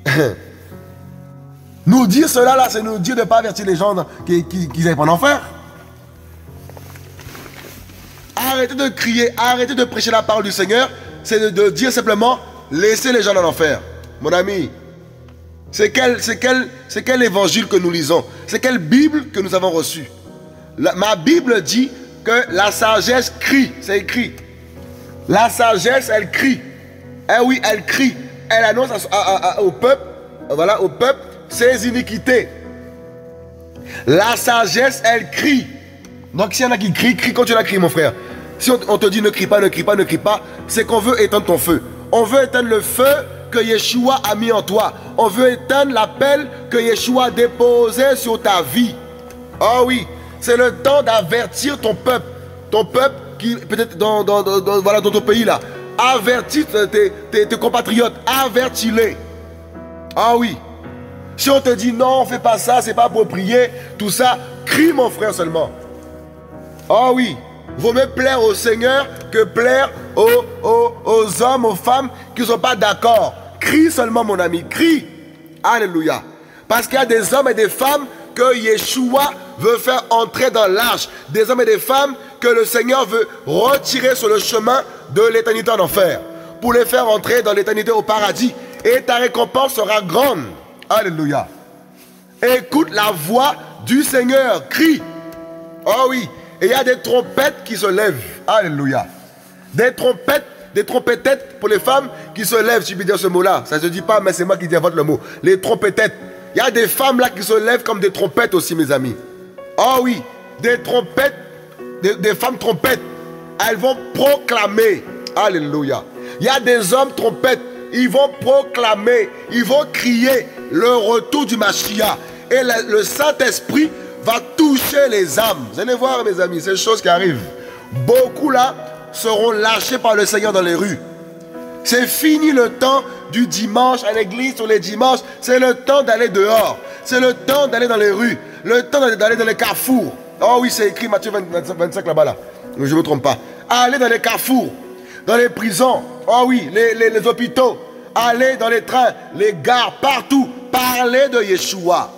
Nous dire cela, là, c'est nous dire de ne pas avertir les gens qu'ils n'aillent pas en enfer. Arrêtez de crier, arrêtez de prêcher la parole du Seigneur. C'est de dire simplement, laissez les gens dans l'enfer. Mon ami, c'est quel évangile que nous lisons? C'est quelle Bible que nous avons reçue? Ma Bible dit que la sagesse crie, c'est écrit. La sagesse, elle crie. Eh oui, elle crie. Elle annonce au peuple, voilà, au peuple, ses iniquités. La sagesse, elle crie. Donc s'il y en a qui crient, crie quand tu la cries, mon frère. Si on te dit ne crie pas, ne crie pas, ne crie pas, c'est qu'on veut éteindre ton feu. On veut éteindre le feu que Yeshua a mis en toi. On veut éteindre l'appel que Yeshua a déposé sur ta vie. Oh oui, c'est le temps d'avertir ton peuple. Ton peuple qui peut-être voilà, dans ton pays là. Avertis tes compatriotes. Avertis-les. Ah oui. Si on te dit non, fais pas ça, c'est pas approprié, tout ça, crie mon frère seulement. Ah oui. Vaut mieux plaire au Seigneur que plaire aux hommes, aux femmes qui ne sont pas d'accord. Crie seulement, mon ami, crie. Alléluia. Parce qu'il y a des hommes et des femmes que Yeshua veut faire entrer dans l'arche. Des hommes et des femmes que le Seigneur veut retirer sur le chemin de l'éternité en enfer. Pour les faire entrer dans l'éternité au paradis. Et ta récompense sera grande. Alléluia. Écoute la voix du Seigneur. Crie. Oh oui. Et il y a des trompettes qui se lèvent. Alléluia. Des trompettettes pour les femmes qui se lèvent. Si je peux dire ce mot-là. Ça ne se dit pas, mais c'est moi qui invente le mot. Les trompettettes. Il y a des femmes là qui se lèvent comme des trompettes aussi, mes amis. Oh oui. Des trompettes. Des femmes trompettes. Elles vont proclamer. Alléluia. Il y a des hommes trompettes. Ils vont proclamer. Ils vont crier le retour du Mashiach. Et le Saint-Esprit va toucher les âmes. Vous allez voir, mes amis, ces choses qui arrivent. Beaucoup là seront lâchés par le Seigneur dans les rues. C'est fini le temps du dimanche à l'église sur les dimanches. C'est le temps d'aller dehors. C'est le temps d'aller dans les rues. Le temps d'aller dans les carrefours. Oh oui, c'est écrit Matthieu 25 là-bas là. Je ne me trompe pas. Allez dans les carrefours, dans les prisons. Oh oui, les hôpitaux. Allez dans les trains, les gares, partout. Parlez de Yeshua.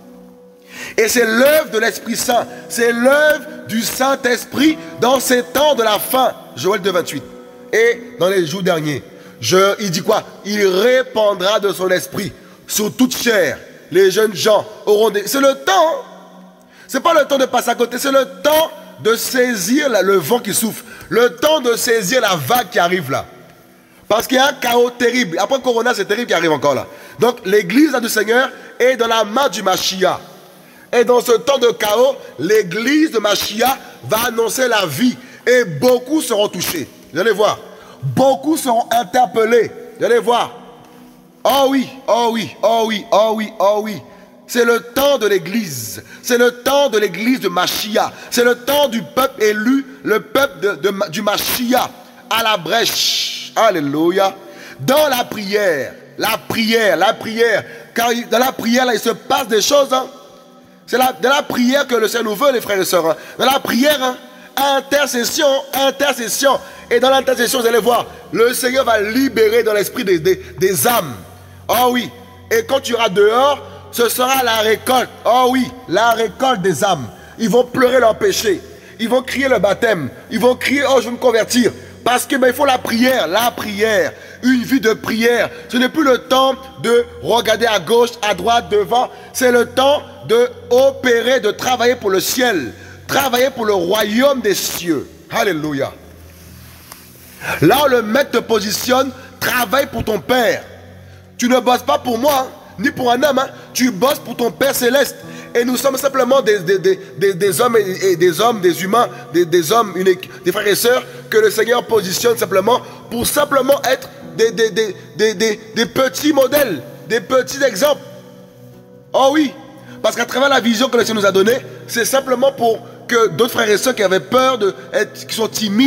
Et c'est l'œuvre de l'Esprit Saint. C'est l'œuvre du Saint-Esprit dans ces temps de la fin. Joël 2,28. Et dans les jours derniers, il dit quoi? Il répandra de son esprit sur toute chair. Les jeunes gens auront des... C'est le temps. C'est pas le temps de passer à côté. C'est le temps de saisir le vent qui souffle. Le temps de saisir la vague qui arrive là. Parce qu'il y a un chaos terrible. Après Corona, c'est terrible qui arrive encore là. Donc l'église du Seigneur est dans la main du Mashiach. Et dans ce temps de chaos, l'église de Mashiach va annoncer la vie. Et beaucoup seront touchés. Vous allez voir. Beaucoup seront interpellés. Vous allez voir. Oh oui, oh oui, oh oui, oh oui, oh oui. C'est le temps de l'église. C'est le temps de l'église de Mashiach. C'est le temps du peuple élu, le peuple du Mashiach à la brèche. Alléluia. Dans la prière. Car dans la prière, là, il se passe des choses. Hein. C'est dans la prière que le Seigneur nous veut, les frères et sœurs. Hein. Dans la prière, hein, intercession. Et dans l'intercession, vous allez voir, le Seigneur va libérer dans l'esprit des âmes. Oh oui. Et quand tu iras dehors, ce sera la récolte. Oh oui, la récolte des âmes. Ils vont pleurer leur péché. Ils vont crier le baptême. Ils vont crier, oh, je veux me convertir. Parce que il faut la prière. Une vie de prière. Ce n'est plus le temps de regarder à gauche, à droite, devant. C'est le temps de opérer, de travailler pour le ciel. Travailler pour le royaume des cieux. Alléluia. Là où le maître te positionne, travaille pour ton Père. Tu ne bosses pas pour moi, hein, ni pour un homme. Hein. Tu bosses pour ton Père céleste. Et nous sommes simplement des hommes et des hommes, des humains, des hommes, des frères et sœurs que le Seigneur positionne simplement pour simplement être des petits modèles, des petits exemples. Oh oui, parce qu'à travers la vision que le Seigneur nous a donnée, c'est simplement pour que d'autres frères et sœurs qui avaient peur, qui sont timides,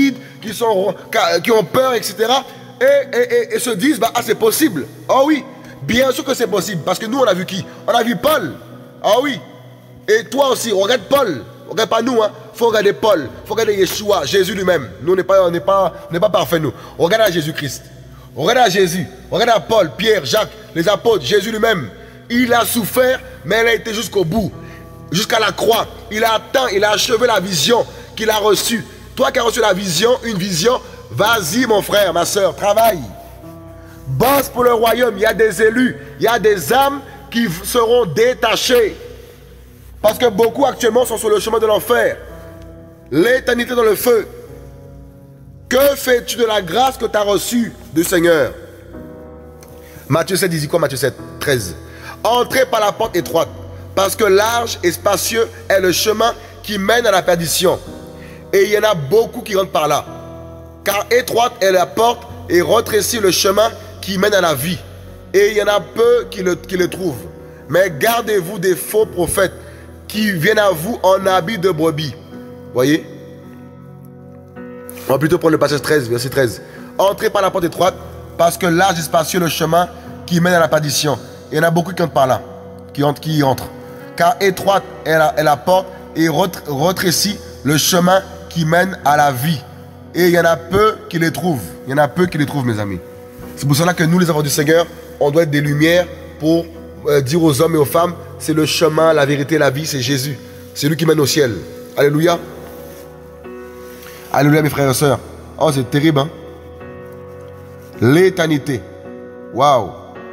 qui ont peur, etc. Et se disent, bah, ah, c'est possible. Ah oui, bien sûr que c'est possible. Parce que nous, on a vu qui? On a vu Paul. Ah oui. Et toi aussi, regarde Paul. Regarde pas nous, hein. Faut regarder Paul. Faut regarder Yeshua, Jésus lui-même. Nous, on n'est pas parfaits, nous. Regarde à Jésus-Christ. Regarde à Jésus. Regarde à Paul, Pierre, Jacques, les apôtres, Jésus lui-même. Il a souffert, mais il a été jusqu'au bout. Jusqu'à la croix. Il a atteint, il a achevé la vision qu'il a reçue. Toi qui as reçu la vision, une vision, vas-y mon frère, ma soeur, travaille. Bosse pour le royaume. Il y a des élus, il y a des âmes qui seront détachées. Parce que beaucoup actuellement sont sur le chemin de l'enfer. L'éternité dans le feu. Que fais-tu de la grâce que tu as reçue du Seigneur? Matthieu 7 dit quoi? Matthieu 7, 13. Entrez par la porte étroite, parce que large et spacieux est le chemin qui mène à la perdition. Et il y en a beaucoup qui rentrent par là. Car étroite est la porte et retréci le chemin qui mène à la vie. Et il y en a peu qui le trouvent. Mais gardez-vous des faux prophètes qui viennent à vous en habit de brebis. Voyez? On va plutôt prendre le passage 13, verset 13. Entrez par la porte étroite, parce que large et spacieux le chemin qui mène à la perdition. Il y en a beaucoup qui entrent par là, qui entrent. Car étroite est la porte et retréci le chemin qui mène à la vie. Et il y en a peu qui les trouvent. Il y en a peu qui les trouvent, mes amis. C'est pour cela que nous, les enfants du Seigneur, on doit être des lumières pour dire aux hommes et aux femmes, c'est le chemin, la vérité, la vie, c'est Jésus. C'est lui qui mène au ciel. Alléluia. Alléluia, mes frères et sœurs. Oh, c'est terrible, hein? L'éternité. Waouh.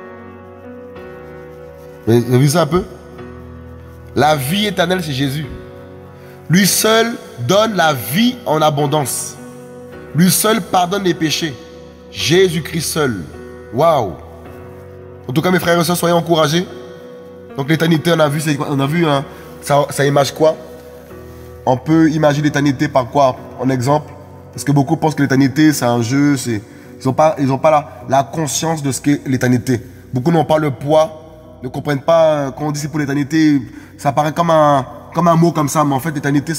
Vous avez vu ça un peu? La vie éternelle, c'est Jésus. Lui seul donne la vie en abondance. Lui seul pardonne les péchés. Jésus-Christ seul. Waouh. En tout cas, mes frères et sœurs, soyez encouragés. Donc l'éternité, on a vu hein, ça image quoi? On peut imaginer l'éternité par quoi? En exemple, parce que beaucoup pensent que l'éternité, c'est un jeu. Ils n'ont pas la conscience de ce qu'est l'éternité. Beaucoup n'ont pas le poids, ne comprennent pas, quand on dit c'est pour l'éternité, ça paraît comme un mot comme ça, mais en fait, l'éternité,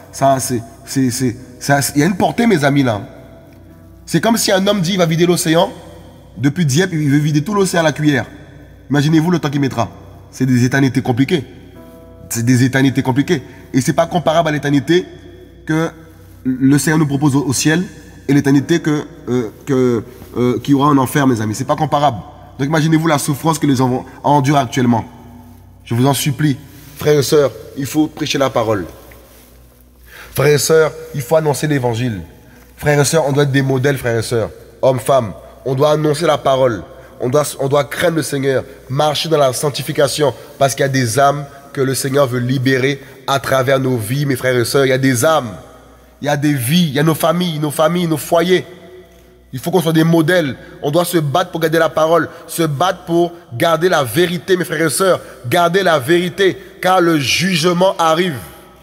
il y a une portée, mes amis, là. C'est comme si un homme dit, il va vider l'océan, depuis Dieppe, il veut vider tout l'océan à la cuillère. Imaginez-vous le temps qu'il mettra. C'est des éternités compliquées. C'est des éternités compliquées. Et c'est pas comparable à l'éternité que le Seigneur nous propose au ciel et l'éternité qu'il y aura en enfer, mes amis. C'est pas comparable. Donc imaginez-vous la souffrance que les hommes endurent actuellement. Je vous en supplie, frères et sœurs, il faut prêcher la parole. Frères et sœurs, il faut annoncer l'évangile. Frères et sœurs, on doit être des modèles, frères et sœurs. Hommes, femmes, on doit annoncer la parole. On doit craindre le Seigneur, marcher dans la sanctification, parce qu'il y a des âmes que le Seigneur veut libérer à travers nos vies, mes frères et sœurs. Il y a des âmes, il y a des vies, il y a nos familles, nos foyers. Il faut qu'on soit des modèles. On doit se battre pour garder la parole, se battre pour garder la vérité, mes frères et sœurs. Garder la vérité, car le jugement arrive.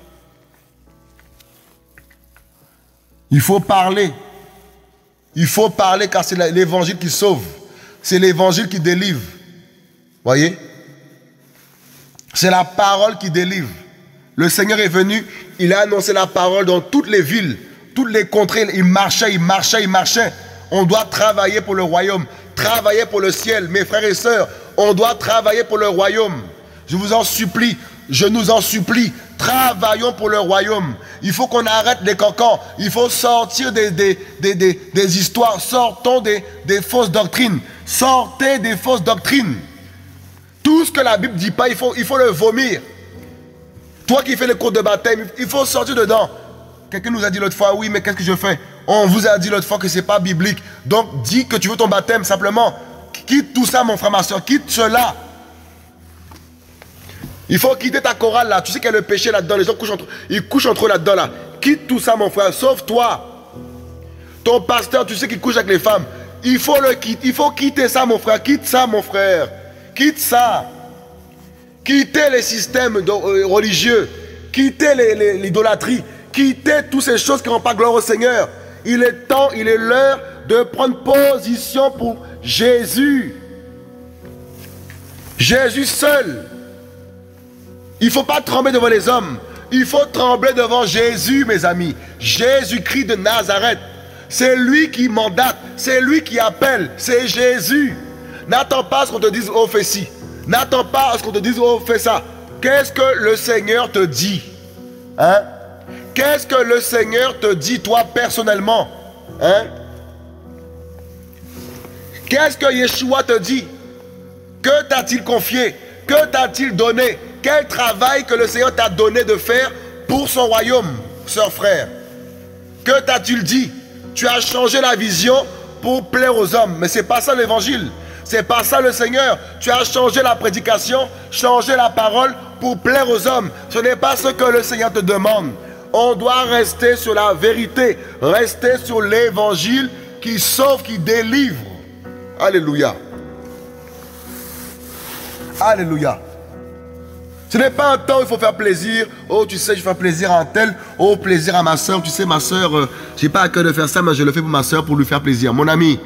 Il faut parler. Il faut parler, car c'est l'évangile qui sauve. C'est l'évangile qui délivre. Voyez? C'est la parole qui délivre. Le Seigneur est venu, il a annoncé la parole dans toutes les villes, toutes les contrées. Il marchait. On doit travailler pour le royaume, travailler pour le ciel. Mes frères et sœurs, on doit travailler pour le royaume. Je vous en supplie, je nous en supplie, travaillons pour le royaume. Il faut qu'on arrête les cancans. Il faut sortir des histoires. Sortons des fausses doctrines. Sortez des fausses doctrines. Tout ce que la Bible ne dit pas, il faut le vomir. Toi qui fais les cours de baptême, il faut sortir dedans. Quelqu'un nous a dit l'autre fois, oui, mais qu'est-ce que je fais? On vous a dit l'autre fois que ce n'est pas biblique. Donc, dis que tu veux ton baptême, simplement. Quitte tout ça, mon frère, ma soeur. Quitte cela. Il faut quitter ta chorale là. Tu sais qu'il y a le péché là-dedans. Les gens couchent entre eux là-dedans là. Quitte tout ça, mon frère. Sauve-toi. Ton pasteur, tu sais qu'il couche avec les femmes. Il faut le quitter. Il faut quitter ça, mon frère. Quitte ça, mon frère. Quitte ça. Quittez les systèmes religieux. Quittez l'idolâtrie. Quittez toutes ces choses qui n'ont pas gloire au Seigneur. Il est temps, il est l'heure de prendre position pour Jésus. Jésus seul. Il ne faut pas trembler devant les hommes. Il faut trembler devant Jésus, mes amis. Jésus-Christ de Nazareth. C'est lui qui mandate, c'est lui qui appelle, c'est Jésus. N'attends pas à ce qu'on te dise, oh fais ci. N'attends pas à ce qu'on te dise, oh fais ça. Qu'est-ce que le Seigneur te dit? Hein? Qu'est-ce que le Seigneur te dit, toi, personnellement? Hein? Qu'est-ce que Yeshua te dit? Que t'a-t-il confié? Que t'a-t-il donné? Quel travail que le Seigneur t'a donné de faire pour son royaume, sœur, frère? Que t'a-t-il dit? Tu as changé la vision pour plaire aux hommes. Mais ce n'est pas ça l'évangile. Ce n'est pas ça le Seigneur. Tu as changé la prédication, changé la parole pour plaire aux hommes. Ce n'est pas ce que le Seigneur te demande. On doit rester sur la vérité. Rester sur l'évangile qui sauve, qui délivre. Alléluia. Alléluia. Ce n'est pas un temps où il faut faire plaisir. Oh, tu sais, je fais plaisir à un tel. Oh, plaisir à ma soeur. Tu sais, ma soeur, je n'ai pas à cœur de faire ça, mais je le fais pour ma soeur pour lui faire plaisir. Mon ami.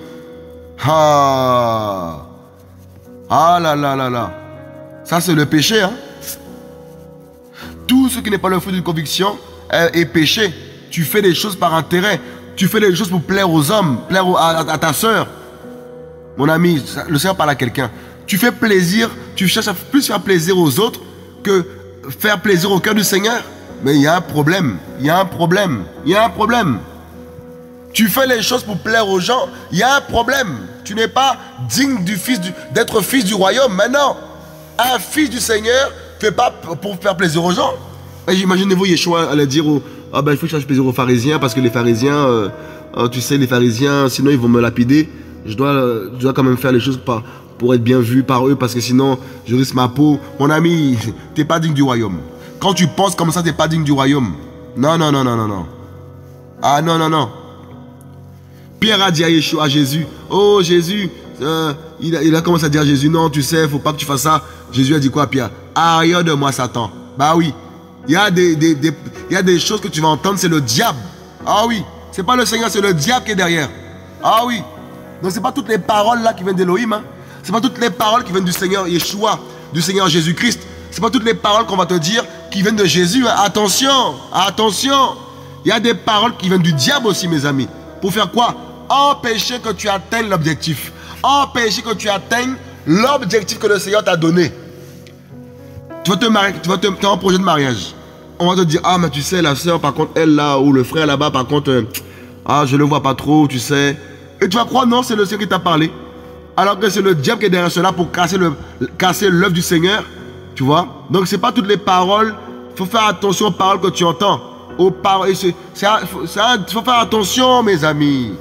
Ah. Ah là là là là. Ça, c'est le péché, hein. Tout ce qui n'est pas le fruit d'une conviction est péché. Tu fais des choses par intérêt. Tu fais des choses pour plaire aux hommes, plaire à ta soeur. Mon ami, le Seigneur parle à quelqu'un. Tu fais plaisir, tu cherches à plus faire plaisir aux autres que faire plaisir au cœur du Seigneur. Mais il y a un problème, il y a un problème, il y a un problème. Tu fais les choses pour plaire aux gens, il y a un problème. Tu n'es pas digne d'être fils du royaume. Maintenant, un fils du Seigneur ne fait pas pour faire plaisir aux gens. Imaginez-vous, Yeshua allait dire, il faut que je fasse plaisir aux pharisiens parce que les pharisiens, tu sais, les pharisiens, sinon ils vont me lapider. Je dois quand même faire les choses pour être bien vu par eux parce que sinon je risque ma peau. Mon ami, tu n'es pas digne du royaume. Quand tu penses comme ça, tu n'es pas digne du royaume. Non, non, non, non, non, non. Ah non, non, non. Pierre a dit à Jésus, oh Jésus, il a commencé à dire à Jésus, non, tu sais, il ne faut pas que tu fasses ça. Jésus a dit quoi, Pierre? Arrière de moi, Satan. Bah oui. Il y a des choses que tu vas entendre, c'est le diable. Ah oui. C'est pas le Seigneur, c'est le diable qui est derrière. Ah oui. Donc ce n'est pas toutes les paroles là qui viennent d'Élohim. Hein. Ce n'est pas toutes les paroles qui viennent du Seigneur Yeshua, du Seigneur Jésus-Christ. Ce n'est pas toutes les paroles qu'on va te dire qui viennent de Jésus. Hein. Attention, attention. Il y a des paroles qui viennent du diable aussi, mes amis. Pour faire quoi? Empêcher que tu atteignes l'objectif. Empêcher que tu atteignes l'objectif que le Seigneur t'a donné. Tu vas te marier, tu as un projet de mariage. On va te dire, ah mais tu sais, la soeur par contre, elle là, ou le frère là-bas, par contre, je le vois pas trop, tu sais. Et tu vas croire, non, c'est le Seigneur qui t'a parlé. Alors que c'est le diable qui est derrière cela pour casser l'œuvre du Seigneur. Tu vois? Donc c'est pas toutes les paroles. Il faut faire attention aux paroles que tu entends. Aux paroles. Il faut faire attention, mes amis.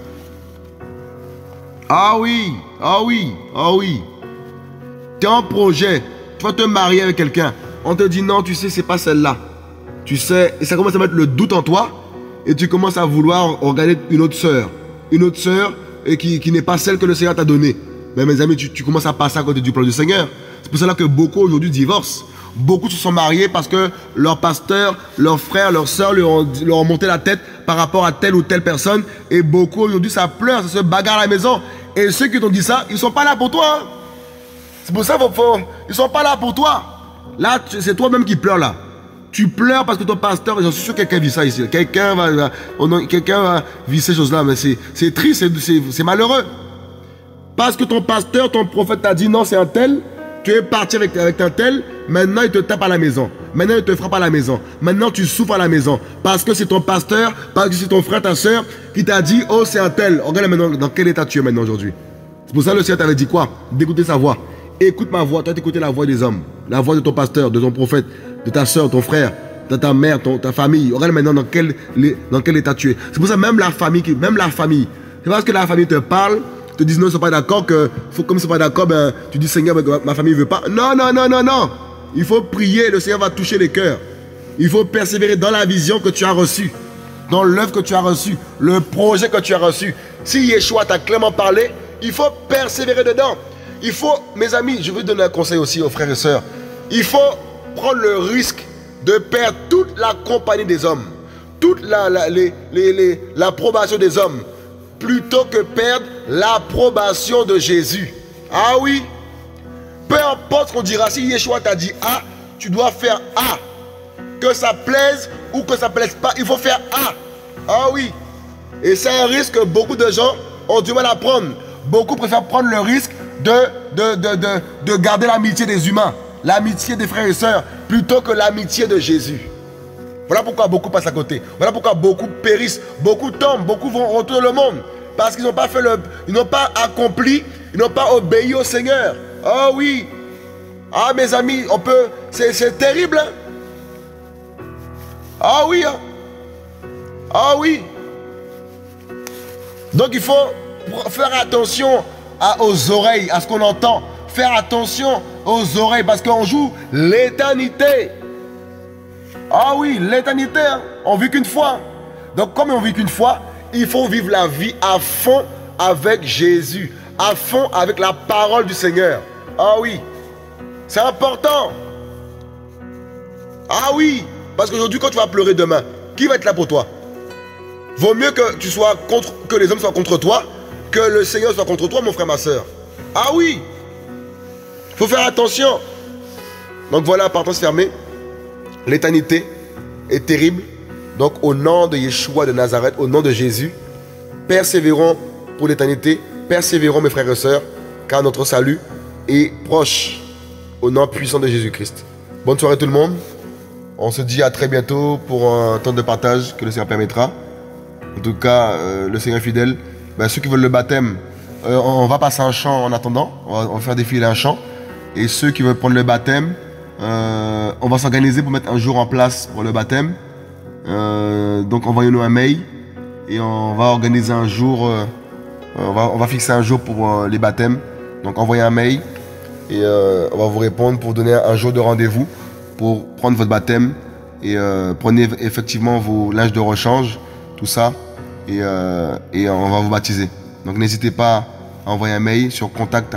Ah oui, ah oui, ah oui. Tu as un projet. Tu vas te marier avec quelqu'un. On te dit non, tu sais, c'est pas celle-là. Tu sais, et ça commence à mettre le doute en toi. Et tu commences à vouloir regarder une autre sœur. Une autre sœur qui n'est pas celle que le Seigneur t'a donnée. Mais mes amis, tu commences à passer à côté du plan du Seigneur. C'est pour cela que beaucoup aujourd'hui divorcent. Beaucoup se sont mariés parce que leur pasteur, leur frère, leur soeur leur ont monté la tête par rapport à telle ou telle personne. Et beaucoup aujourd'hui, ça pleure, ça se bagarre à la maison. Et ceux qui t'ont dit ça, ils ne sont pas là pour toi. Hein. C'est pour ça qu'ils ne sont pas là pour toi. Là, c'est toi-même qui pleures là. Tu pleures parce que ton pasteur, j'en suis sûr que quelqu'un vit ça ici. Quelqu'un va vivre ces choses-là. Mais c'est triste, c'est malheureux. Parce que ton pasteur, ton prophète t'a dit non, c'est un tel. Tu es parti avec un tel. Maintenant, il te tape à la maison. Maintenant, il te frappe à la maison. Maintenant, tu souffres à la maison. Parce que c'est ton pasteur, parce que c'est ton frère, ta soeur qui t'a dit oh, c'est un tel. Regarde maintenant dans quel état tu es maintenant aujourd'hui. C'est pour ça que le Seigneur t'avait dit quoi? D'écouter sa voix. Écoute ma voix. Tu as écouté la voix des hommes. La voix de ton pasteur, de ton prophète, de ta soeur, ton frère, de ta mère, ta famille. Regarde maintenant dans quel état tu es. C'est pour ça même la famille, c'est parce que la famille te parle, te disent non, ils ne sont pas d'accord, comme ils ne sont pas d'accord, ben, tu dis Seigneur, ma famille ne veut pas. Non, non, non, non, non. Il faut prier, le Seigneur va toucher les cœurs. Il faut persévérer dans la vision que tu as reçue, dans l'œuvre que tu as reçue, le projet que tu as reçu. Si Yeshua t'a clairement parlé, il faut persévérer dedans. Il faut, mes amis, je vais donner un conseil aussi aux frères et sœurs. Il faut prendre le risque de perdre toute la compagnie des hommes, toute l'approbation des hommes, plutôt que perdre l'approbation de Jésus. Ah oui. Peu importe ce qu'on dira, si Yeshua t'a dit A, tu dois faire A. Que ça plaise ou que ça ne plaise pas, il faut faire A. Ah oui. Et c'est un risque que beaucoup de gens ont du mal à prendre. Beaucoup préfèrent prendre le risque de garder l'amitié des humains, l'amitié des frères et sœurs, plutôt que l'amitié de Jésus. Voilà pourquoi beaucoup passent à côté. Voilà pourquoi beaucoup périssent, beaucoup tombent, beaucoup vont retourner le monde. Parce qu'ils n'ont pas fait ils n'ont pas accompli, ils n'ont pas obéi au Seigneur. Oh oui. Ah mes amis, c'est terrible. Hein? Ah oui. Hein? Ah oui. Donc il faut faire attention aux oreilles, à ce qu'on entend. Faire attention aux oreilles parce qu'on joue l'éternité. Ah oui, l'éternité, hein? On vit qu'une fois. Donc comme on vit qu'une fois, il faut vivre la vie à fond avec Jésus, à fond avec la parole du Seigneur. Ah oui, c'est important. Ah oui, parce qu'aujourd'hui quand tu vas pleurer demain, qui va être là pour toi? Vaut mieux que que les hommes soient contre toi, que le Seigneur soit contre toi, mon frère, ma soeur. Ah oui, il faut faire attention. Donc voilà, parenthèse fermée. L'éternité est terrible. Donc au nom de Yeshua de Nazareth, au nom de Jésus, persévérons pour l'éternité. Persévérons mes frères et sœurs, car notre salut est proche. Au nom puissant de Jésus-Christ. Bonne soirée tout le monde. On se dit à très bientôt pour un temps de partage que le Seigneur permettra. En tout cas, le Seigneur est fidèle. Ceux qui veulent le baptême, on va passer un chant en attendant. On va faire défiler un chant. Et ceux qui veulent prendre le baptême, on va s'organiser pour mettre un jour en place pour le baptême. Donc envoyez-nous un mail et on va organiser un jour. On va fixer un jour pour les baptêmes. Donc envoyez un mail et on va vous répondre pour donner un jour de rendez-vous pour prendre votre baptême. Et prenez effectivement vos linges de rechange, tout ça, et on va vous baptiser. Donc n'hésitez pas à envoyer un mail sur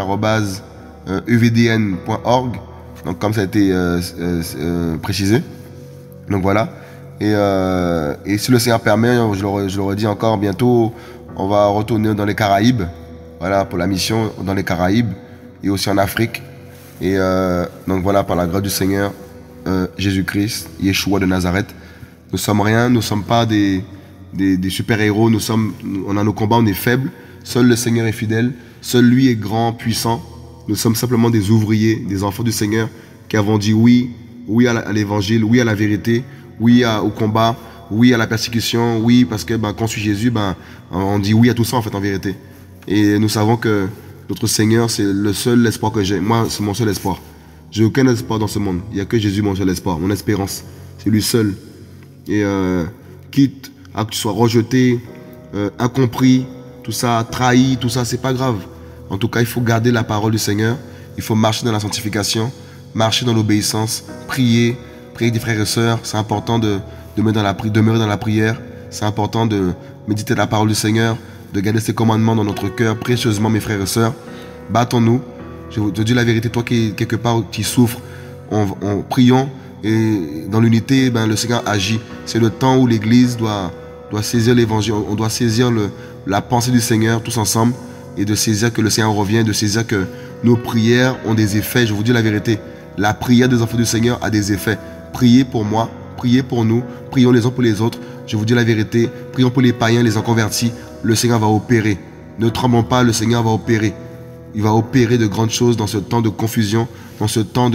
contact@uvdn.org. Donc comme ça a été précisé. Donc voilà. Et si le Seigneur permet, je le redis encore, bientôt on va retourner dans les Caraïbes. Voilà, pour la mission dans les Caraïbes et aussi en Afrique. Et donc voilà, par la grâce du Seigneur, Jésus-Christ, Yeshua de Nazareth. Nous sommes rien, nous ne sommes pas des super-héros, on a nos combats, on est faibles. Seul le Seigneur est fidèle, seul lui est grand, puissant. Nous sommes simplement des ouvriers, des enfants du Seigneur qui avons dit oui à l'évangile, oui à la vérité, oui au combat, oui à la persécution, oui parce que quand on suit Jésus, on dit oui à tout ça en fait en vérité. Et nous savons que notre Seigneur, c'est le seul espoir que j'ai. Moi, c'est mon seul espoir. J'ai aucun espoir dans ce monde. Il n'y a que Jésus, mon seul espoir, mon espérance. C'est lui seul. Et quitte à que tu sois rejeté, incompris, tout ça, trahi, tout ça, c'est pas grave. En tout cas, il faut garder la parole du Seigneur. Il faut marcher dans la sanctification, marcher dans l'obéissance, prier des frères et sœurs. C'est important de demeurer dans la prière. C'est important de méditer la parole du Seigneur, de garder ses commandements dans notre cœur précieusement, mes frères et sœurs. Battons-nous. Je vous dis la vérité, toi qui quelque part qui souffres, en priant et dans l'unité, le Seigneur agit. C'est le temps où l'Église doit saisir l'évangile. On doit saisir la pensée du Seigneur tous ensemble et de saisir que le Seigneur revient, de saisir que nos prières ont des effets. Je vous dis la vérité, la prière des enfants du Seigneur a des effets. Priez pour moi, priez pour nous, prions les uns pour les autres. Je vous dis la vérité, prions pour les païens, les inconvertis. Le Seigneur va opérer. Ne tremblons pas, le Seigneur va opérer. Il va opérer de grandes choses dans ce temps de confusion, dans ce temps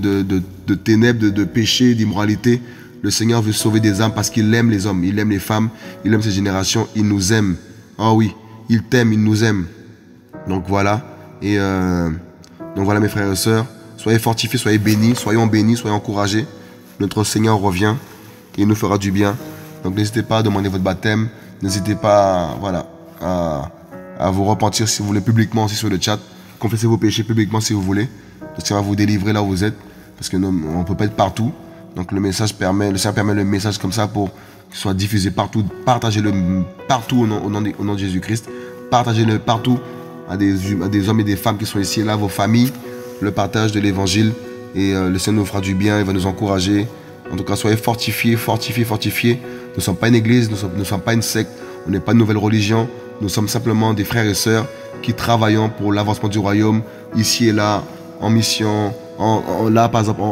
de ténèbres, de péché, d'immoralité. Le Seigneur veut sauver des âmes parce qu'il aime les hommes, il aime les femmes, il aime ces générations, il nous aime. Oh oui, il t'aime, il nous aime. Donc voilà. Et donc voilà mes frères et sœurs, soyez fortifiés, soyez bénis, soyons encouragés. Notre Seigneur revient et il nous fera du bien. Donc n'hésitez pas à demander votre baptême, n'hésitez pas à vous repentir si vous voulez publiquement aussi sur le chat. Confessez vos péchés publiquement si vous voulez. Le Seigneur va vous délivrer là où vous êtes. Parce qu'on ne peut pas être partout. Donc le Seigneur permet le message comme ça pour qu'il soit diffusé partout. Partagez-le partout au nom de Jésus-Christ. Partagez-le partout à des hommes et des femmes qui sont ici et là, vos familles. Le partage de l'évangile. Et le Seigneur nous fera du bien, il va nous encourager. En tout cas, soyez fortifiés. Nous ne sommes pas une église, nous ne sommes pas une secte. On n'est pas une nouvelle religion. Nous sommes simplement des frères et sœurs qui travaillons pour l'avancement du royaume, ici et là, en mission, là, par exemple,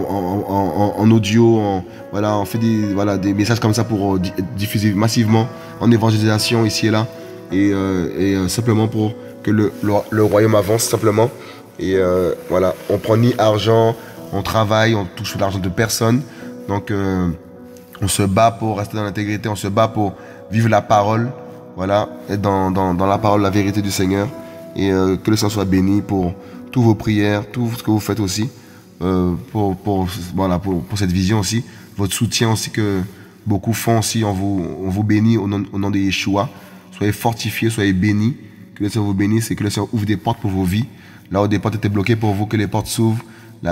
en audio, voilà, on fait des messages comme ça pour diffuser massivement en évangélisation ici et là. Et simplement pour que le royaume avance, simplement. Et voilà, on prend ni argent, on travaille, on touche l'argent de personne. Donc, on se bat pour rester dans l'intégrité, on se bat pour vivre la parole. Voilà, être dans la parole, la vérité du Seigneur. Et que le Seigneur soit béni pour toutes vos prières, tout ce que vous faites aussi, pour cette vision aussi, votre soutien aussi que beaucoup font aussi, on vous bénit au nom de Yeshua. Soyez fortifiés, soyez bénis, que le Seigneur vous bénisse et que le Seigneur ouvre des portes pour vos vies. Là où des portes étaient bloquées pour vous, que les portes s'ouvrent,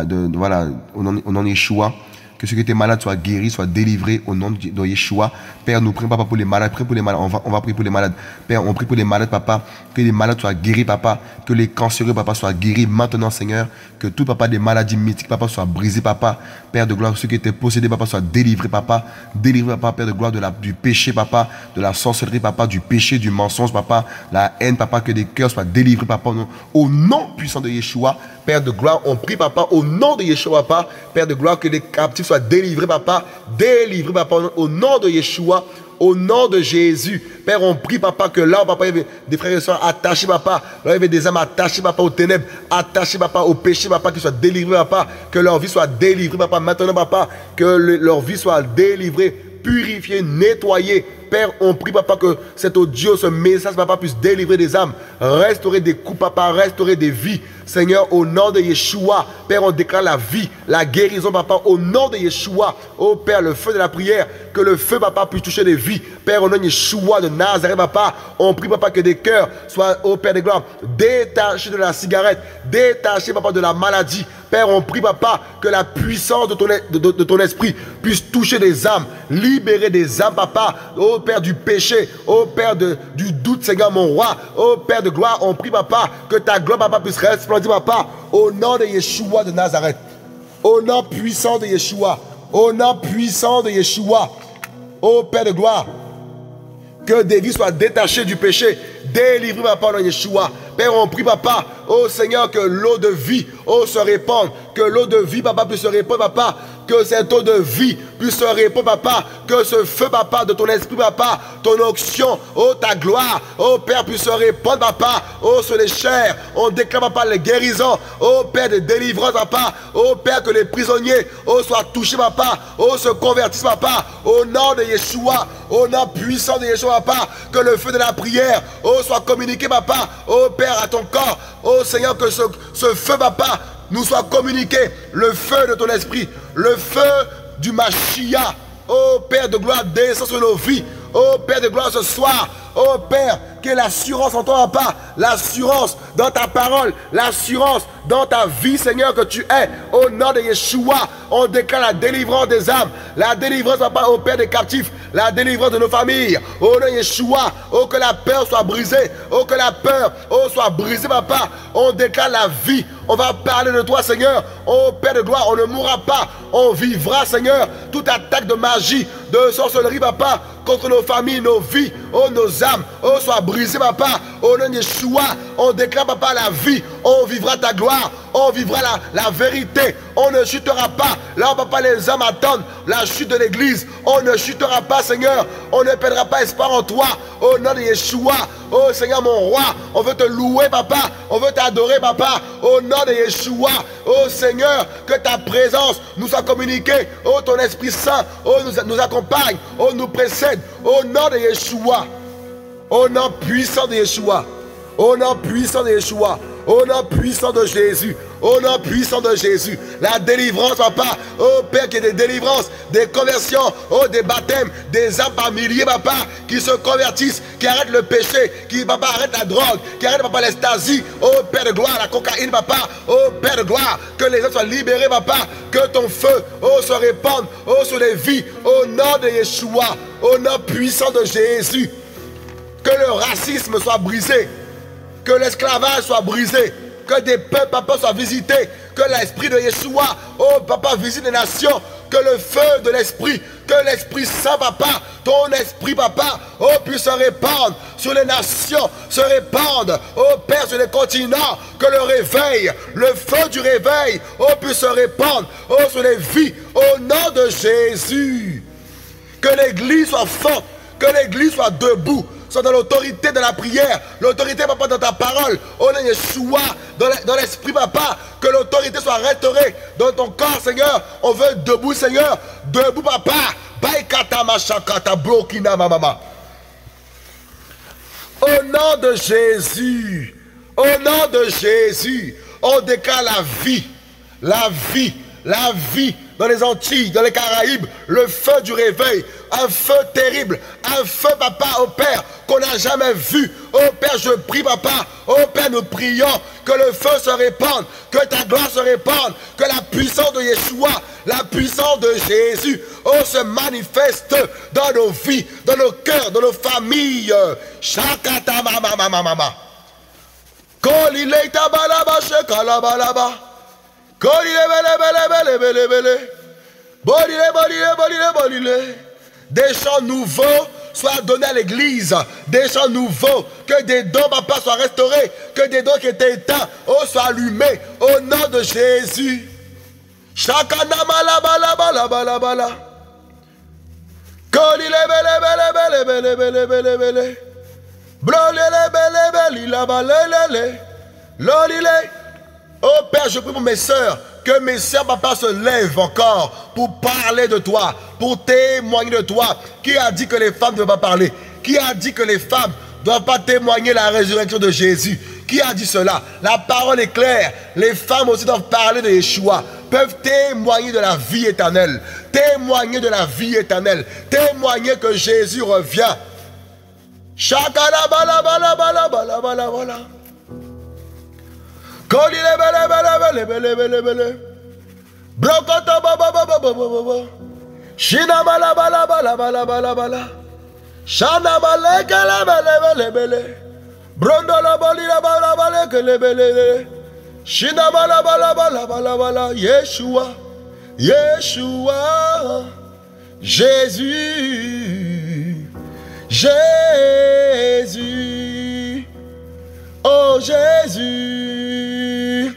au nom de Yeshua. Que ceux qui étaient malades soient guéris, soient délivrés au nom de Yeshua. Père, nous prions, papa, pour les malades. Prie pour les malades. On va prier pour les malades. Père, on prie pour les malades, papa. Que les malades soient guéris, papa. Que les cancéreux, papa, soient guéris maintenant, Seigneur. Que tout, papa, des maladies mythiques, papa, soit brisé, papa. Père de gloire, ceux qui étaient possédés, papa, soient délivrés, papa. Délivrés, papa, Père de gloire, du péché, papa. De la sorcellerie, papa. Du péché, du mensonge, papa. La haine, papa. Que des cœurs soient délivrés, papa. Au nom puissant de Yeshua. Père de gloire, on prie, papa, au nom de Yeshua, papa. Père de gloire, que les captifs soient délivrés, papa. Délivrés, papa, au nom de Yeshua. Au nom de Jésus. Père, on prie, papa, que là, papa, il y avait des frères et sœurs attachés, papa. Là, il y avait des âmes attachées, papa, aux ténèbres. Attachées, papa, au péché, papa, qu'ils soient délivrés, papa. Que leur vie soit délivrée, papa. Maintenant, papa, que leur vie soit délivrée, purifiée, nettoyée. Père, on prie, papa, que cet audio, ce message, papa, puisse délivrer des âmes, restaurer des coups, papa, restaurer des vies. Seigneur, au nom de Yeshua, Père, on déclare la vie, la guérison, papa, au nom de Yeshua. Oh Père, le feu de la prière, que le feu, papa, puisse toucher des vies. Père, au nom de Yeshua de Nazareth, papa, on prie, papa, que des cœurs soient, oh Père de gloire, détachés de la cigarette, détachés, papa, de la maladie. Père, on prie, papa, que la puissance de ton esprit puisse toucher des âmes, libérer des âmes, papa. Oh Père du péché, oh Père du doute, Seigneur, mon roi. Oh Père de gloire, on prie, papa, que ta gloire, papa, puisse resplendir, papa, au nom de Yeshua de Nazareth. Au nom puissant de Yeshua. Au nom puissant de Yeshua. Oh Père de gloire, que des vies soient détachées du péché. Délivre, papa, dans Yeshua. Père, on prie, papa, oh Seigneur, que l'eau de vie, oh, se répande. Que l'eau de vie, papa, puisse se répandre, papa. Que cette eau de vie puisse se répandre, papa. Que ce feu, papa, de ton esprit, papa, ton onction, oh, ta gloire, oh, Père, puisse se répandre, papa, oh, sur les chairs. On déclare, papa, les guérisons, oh, Père, de délivrance, papa. Oh, Père, que les prisonniers, oh, soient touchés, papa. Oh, se convertissent, papa. Au nom de Yeshua, au nom puissant de Yeshua, papa. Que le feu de la prière, oh, soit communiqué, papa. Oh, Père, à ton corps. Oh, Seigneur, que ce feu, papa, nous soit communiqué. Le feu de ton esprit, le feu du Mashiach. Oh, Père de gloire, descend sur nos vies. Oh, Père de gloire, ce soir. Oh, Père, que l'assurance en toi, papa. L'assurance dans ta parole. L'assurance dans ta vie, Seigneur, que tu es. Au nom de Yeshua, on déclare la délivrance des âmes. La délivrance, papa, au Père des captifs. La délivrance de nos familles. Au nom de Yeshua, oh, que la peur soit brisée. Oh, que la peur, oh, soit brisée, papa. On déclare la vie. On va parler de toi, Seigneur. Oh, Père de gloire, on ne mourra pas. On vivra, Seigneur. Toute attaque de magie, de sorcellerie, papa, contre nos familles, nos vies, oh, nos âmes, oh, soit brisée, papa. Au nom de Yeshua, on déclare, papa, la vie. On vivra ta gloire. On vivra la vérité. On ne chutera pas. Là, papa, les hommes attendent la chute de l'église. On ne chutera pas, Seigneur. On ne perdra pas espoir en toi. Au nom de Yeshua. Oh, Seigneur, mon roi. On veut te louer, papa. On veut t'adorer, papa. Au nom de Yeshua. Oh, Seigneur, que ta présence nous soit communiquée. Oh, ton Esprit Saint, oh, nous accompagne. Oh, nous précède. Au nom de Yeshua. Au nom puissant de Yeshua. Au nom puissant de Yeshua. Au nom puissant de Jésus. Au nom puissant de Jésus. La délivrance, papa. Oh Père, qu'il y ait des délivrances, des conversions, oh des baptêmes, des âmes par milliers, papa, qui se convertissent, qui arrêtent le péché, qui, papa, arrêtent la drogue, qui arrêtent, papa, l'ecstasy. Oh Père de gloire, la cocaïne, papa. Oh Père de gloire, que les hommes soient libérés, papa. Que ton feu, oh, se répande, oh, sur les vies. Au nom de Yeshua. Au nom puissant de Jésus. Que le racisme soit brisé. Que l'esclavage soit brisé. Que des peuples, papa, soient visités. Que l'esprit de Yeshua, oh papa, visite les nations. que le feu de l'Esprit, que l'Esprit Saint, papa, ton Esprit, papa, oh, puisse se répandre sur les nations, se répandre, oh Père, sur les continents, que le réveil, le feu du réveil, oh, puisse se répandre, oh, sur les vies, au nom de Jésus. Que l'Église soit forte, que l'Église soit debout, soit dans l'autorité de la prière, l'autorité, papa, dans ta parole, au nom de Yeshua, dans l'esprit, papa, que l'autorité soit restaurée dans ton corps, Seigneur. On veut debout, Seigneur, debout, papa. Baikata machakata blokina mama. Au nom de Jésus, au nom de Jésus, on déclare la vie, la vie, la vie. Dans les Antilles, dans les Caraïbes, le feu du réveil, un feu terrible, un feu, papa, oh Père, qu'on n'a jamais vu. Oh Père, je prie, papa, oh Père, nous prions que le feu se répande, que ta gloire se répande, que la puissance de Yeshua, la puissance de Jésus, oh, se manifeste dans nos vies, dans nos cœurs, dans nos familles. Shakata mama mama mama. Kolile tabalaba shekalabalaba. Des chants nouveaux soient donnés à l'église. Des chants nouveaux. Que des dons, papa, soient restaurés. Que des dons qui étaient éteints, oh, soient allumés. Au nom de Jésus. Chakana malabala bala bala bala. Kolile bele bele bele bele bele bele. Blolele bele bele la balele. Lolile. Oh Père, je prie pour mes sœurs, que mes sœurs, papa, se lèvent encore pour parler de toi, pour témoigner de toi. Qui a dit que les femmes ne doivent pas parler? Qui a dit que les femmes ne doivent pas témoigner la résurrection de Jésus? Qui a dit cela? La parole est claire. Les femmes aussi doivent parler de Yeshua, peuvent témoigner de la vie éternelle, témoigner de la vie éternelle, témoigner que Jésus revient. Chakala bala bala bala bala bala bala. Kolile bele bele bele bele bele. Brokoto baba baba baba baba. Shina bala bala bala bala bala bala. Shana bala kala bele bele bele. Brondo la bali la bala bala kele bele. Shina bala bala bala bala bala. Yeshua, Yeshua, Jésus, Jésus, oh Jésus,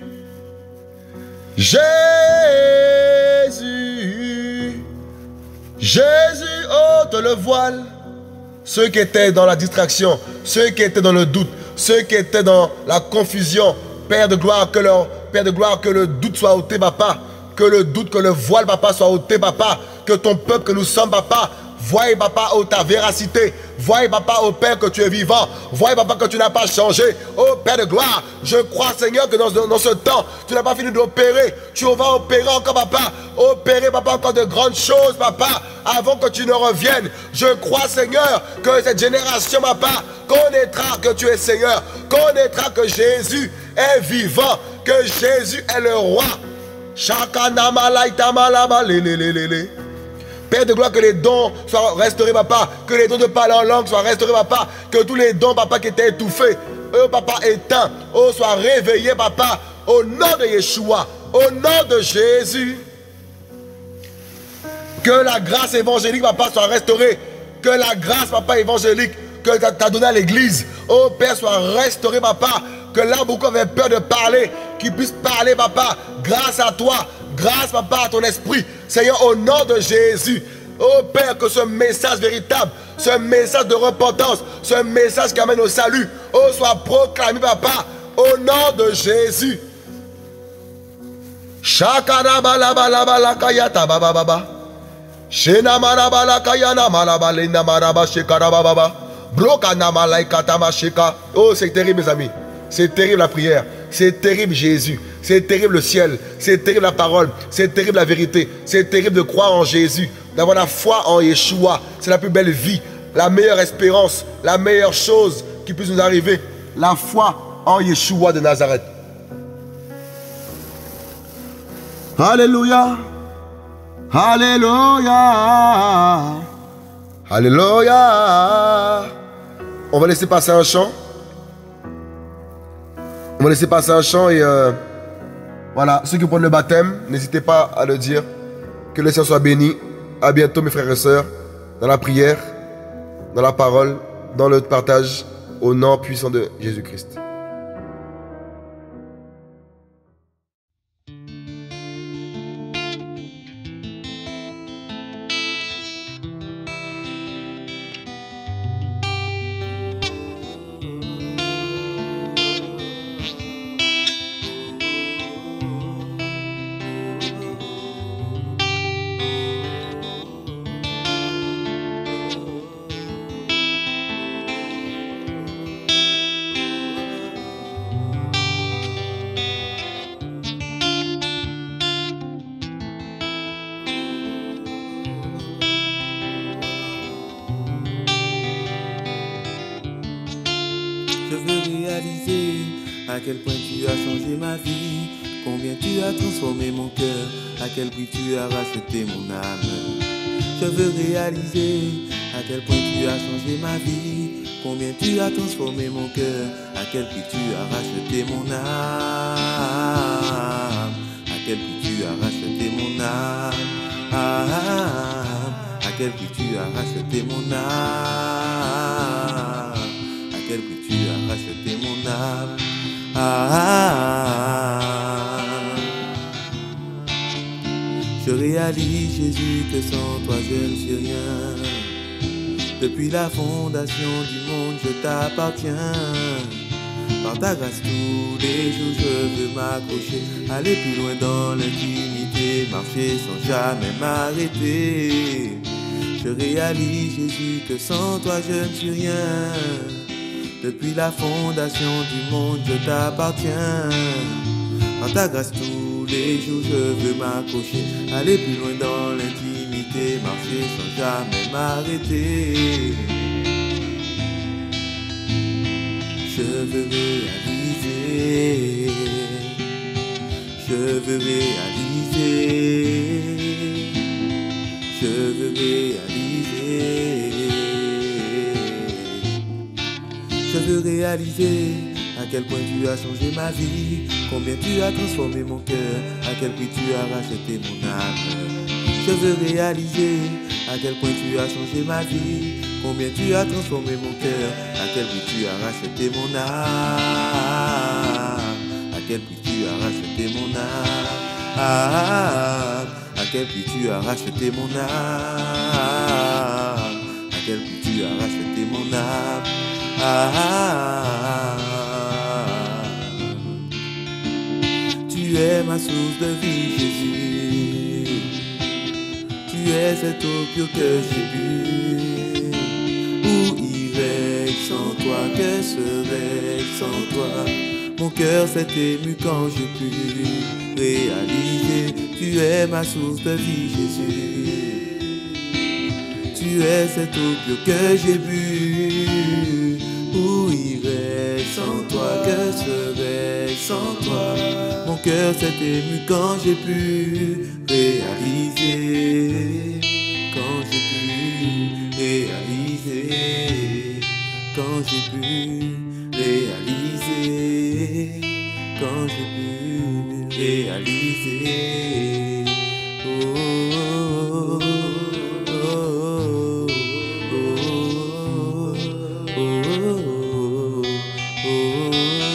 Jésus, Jésus, ôte le voile. Ceux qui étaient dans la distraction, ceux qui étaient dans le doute, ceux qui étaient dans la confusion, Père de gloire, que le doute soit ôté, papa. Que le doute, que le voile, papa, soit ôté, papa. Que ton peuple que nous sommes, papa, voyez, papa, oh, ta véracité. Voyez, papa, oh Père, que tu es vivant. Voyez, papa, que tu n'as pas changé. Oh Père de gloire, je crois, Seigneur, que dans ce temps, tu n'as pas fini d'opérer. Tu vas opérer encore, papa. Opérer, papa, encore de grandes choses, papa, avant que tu ne reviennes. Je crois, Seigneur, que cette génération, papa, connaîtra que tu es Seigneur. Connaîtra que Jésus est vivant. Que Jésus est le roi. Père de gloire, que les dons soient restaurés, papa. Que les dons de parler en langue soient restaurés, papa. Que tous les dons, papa, qui étaient étouffés, eux, papa, éteints, oh, soient réveillés, papa. Au nom de Yeshua, au nom de Jésus. Que la grâce évangélique, papa, soit restaurée. Que la grâce, papa, évangélique, que tu as donnée à l'église, oh Père, soit restaurée, papa. Que là, beaucoup avaient peur de parler, qu'ils puissent parler, papa, grâce à toi. Grâce, papa, à ton esprit. Seigneur, au nom de Jésus. Oh Père, que ce message véritable, ce message de repentance, ce message qui amène au salut, oh, soit proclamé, papa, au nom de Jésus. Shakana bala bala bala kayata baba baba. Shena marabala kayana marabalena maraba shekara baba. Blokana malaikata masheka. Oh, c'est terrible, mes amis. C'est terrible la prière. C'est terrible Jésus. C'est terrible le ciel. C'est terrible la parole. C'est terrible la vérité. C'est terrible de croire en Jésus. D'avoir la foi en Yeshua. C'est la plus belle vie. La meilleure espérance. La meilleure chose qui puisse nous arriver. La foi en Yeshua de Nazareth. Alléluia. Alléluia. Alléluia. On va laisser passer un chant. On va laisser passer un chant et voilà, ceux qui prennent le baptême, n'hésitez pas à le dire. Que le Seigneur soit béni. À bientôt mes frères et sœurs, dans la prière, dans la parole, dans le partage, au nom puissant de Jésus-Christ. Je veux réaliser à quel point tu as changé ma vie, combien tu as transformé mon cœur, à quel prix tu as racheté mon âme. Je veux réaliser à quel point tu as changé ma vie, combien tu as transformé mon cœur, à quel prix tu as racheté mon âme, à quel prix tu as racheté mon âme, à quel prix tu as racheté mon âme, à quel prix tu as racheté mon âme. Je réalise, Jésus, que sans toi je ne suis rien. Depuis la fondation du monde, je t'appartiens. Par ta grâce tous les jours, je veux m'accrocher, aller plus loin dans l'intimité, marcher sans jamais m'arrêter. Je réalise, Jésus, que sans toi je ne suis rien. Depuis la fondation du monde, je t'appartiens. Par ta grâce tous les jours, je veux m'accrocher, aller plus loin dans l'intimité, marcher sans jamais m'arrêter. Je veux réaliser, je veux réaliser, je veux réaliser. Je veux réaliser à quel point tu as changé ma vie, combien tu as transformé mon cœur, à quel prix tu as racheté mon âme. Je veux réaliser à quel point tu as changé ma vie, combien tu as transformé mon cœur, à quel prix tu as racheté mon âme, à quel prix tu as racheté mon âme, à quel prix tu as racheté mon âme, à quel prix tu as racheté mon âme. Tu es ma source de vie, Jésus. Tu es cette eau pure que j'ai bu. Où irais-je sans toi? Que serais-je sans toi? Mon cœur s'est ému quand j'ai pu réaliser. Tu es ma source de vie, Jésus. Tu es cette eau pure que j'ai bu. Où irais-je sans toi? Que serais-je sans toi? Mon cœur s'est ému quand j'ai pu réaliser. Quand j'ai pu réaliser. Quand j'ai pu réaliser. Quand j'ai pu réaliser. Oh, oh, oh, oh, oh, oh, oh, oh.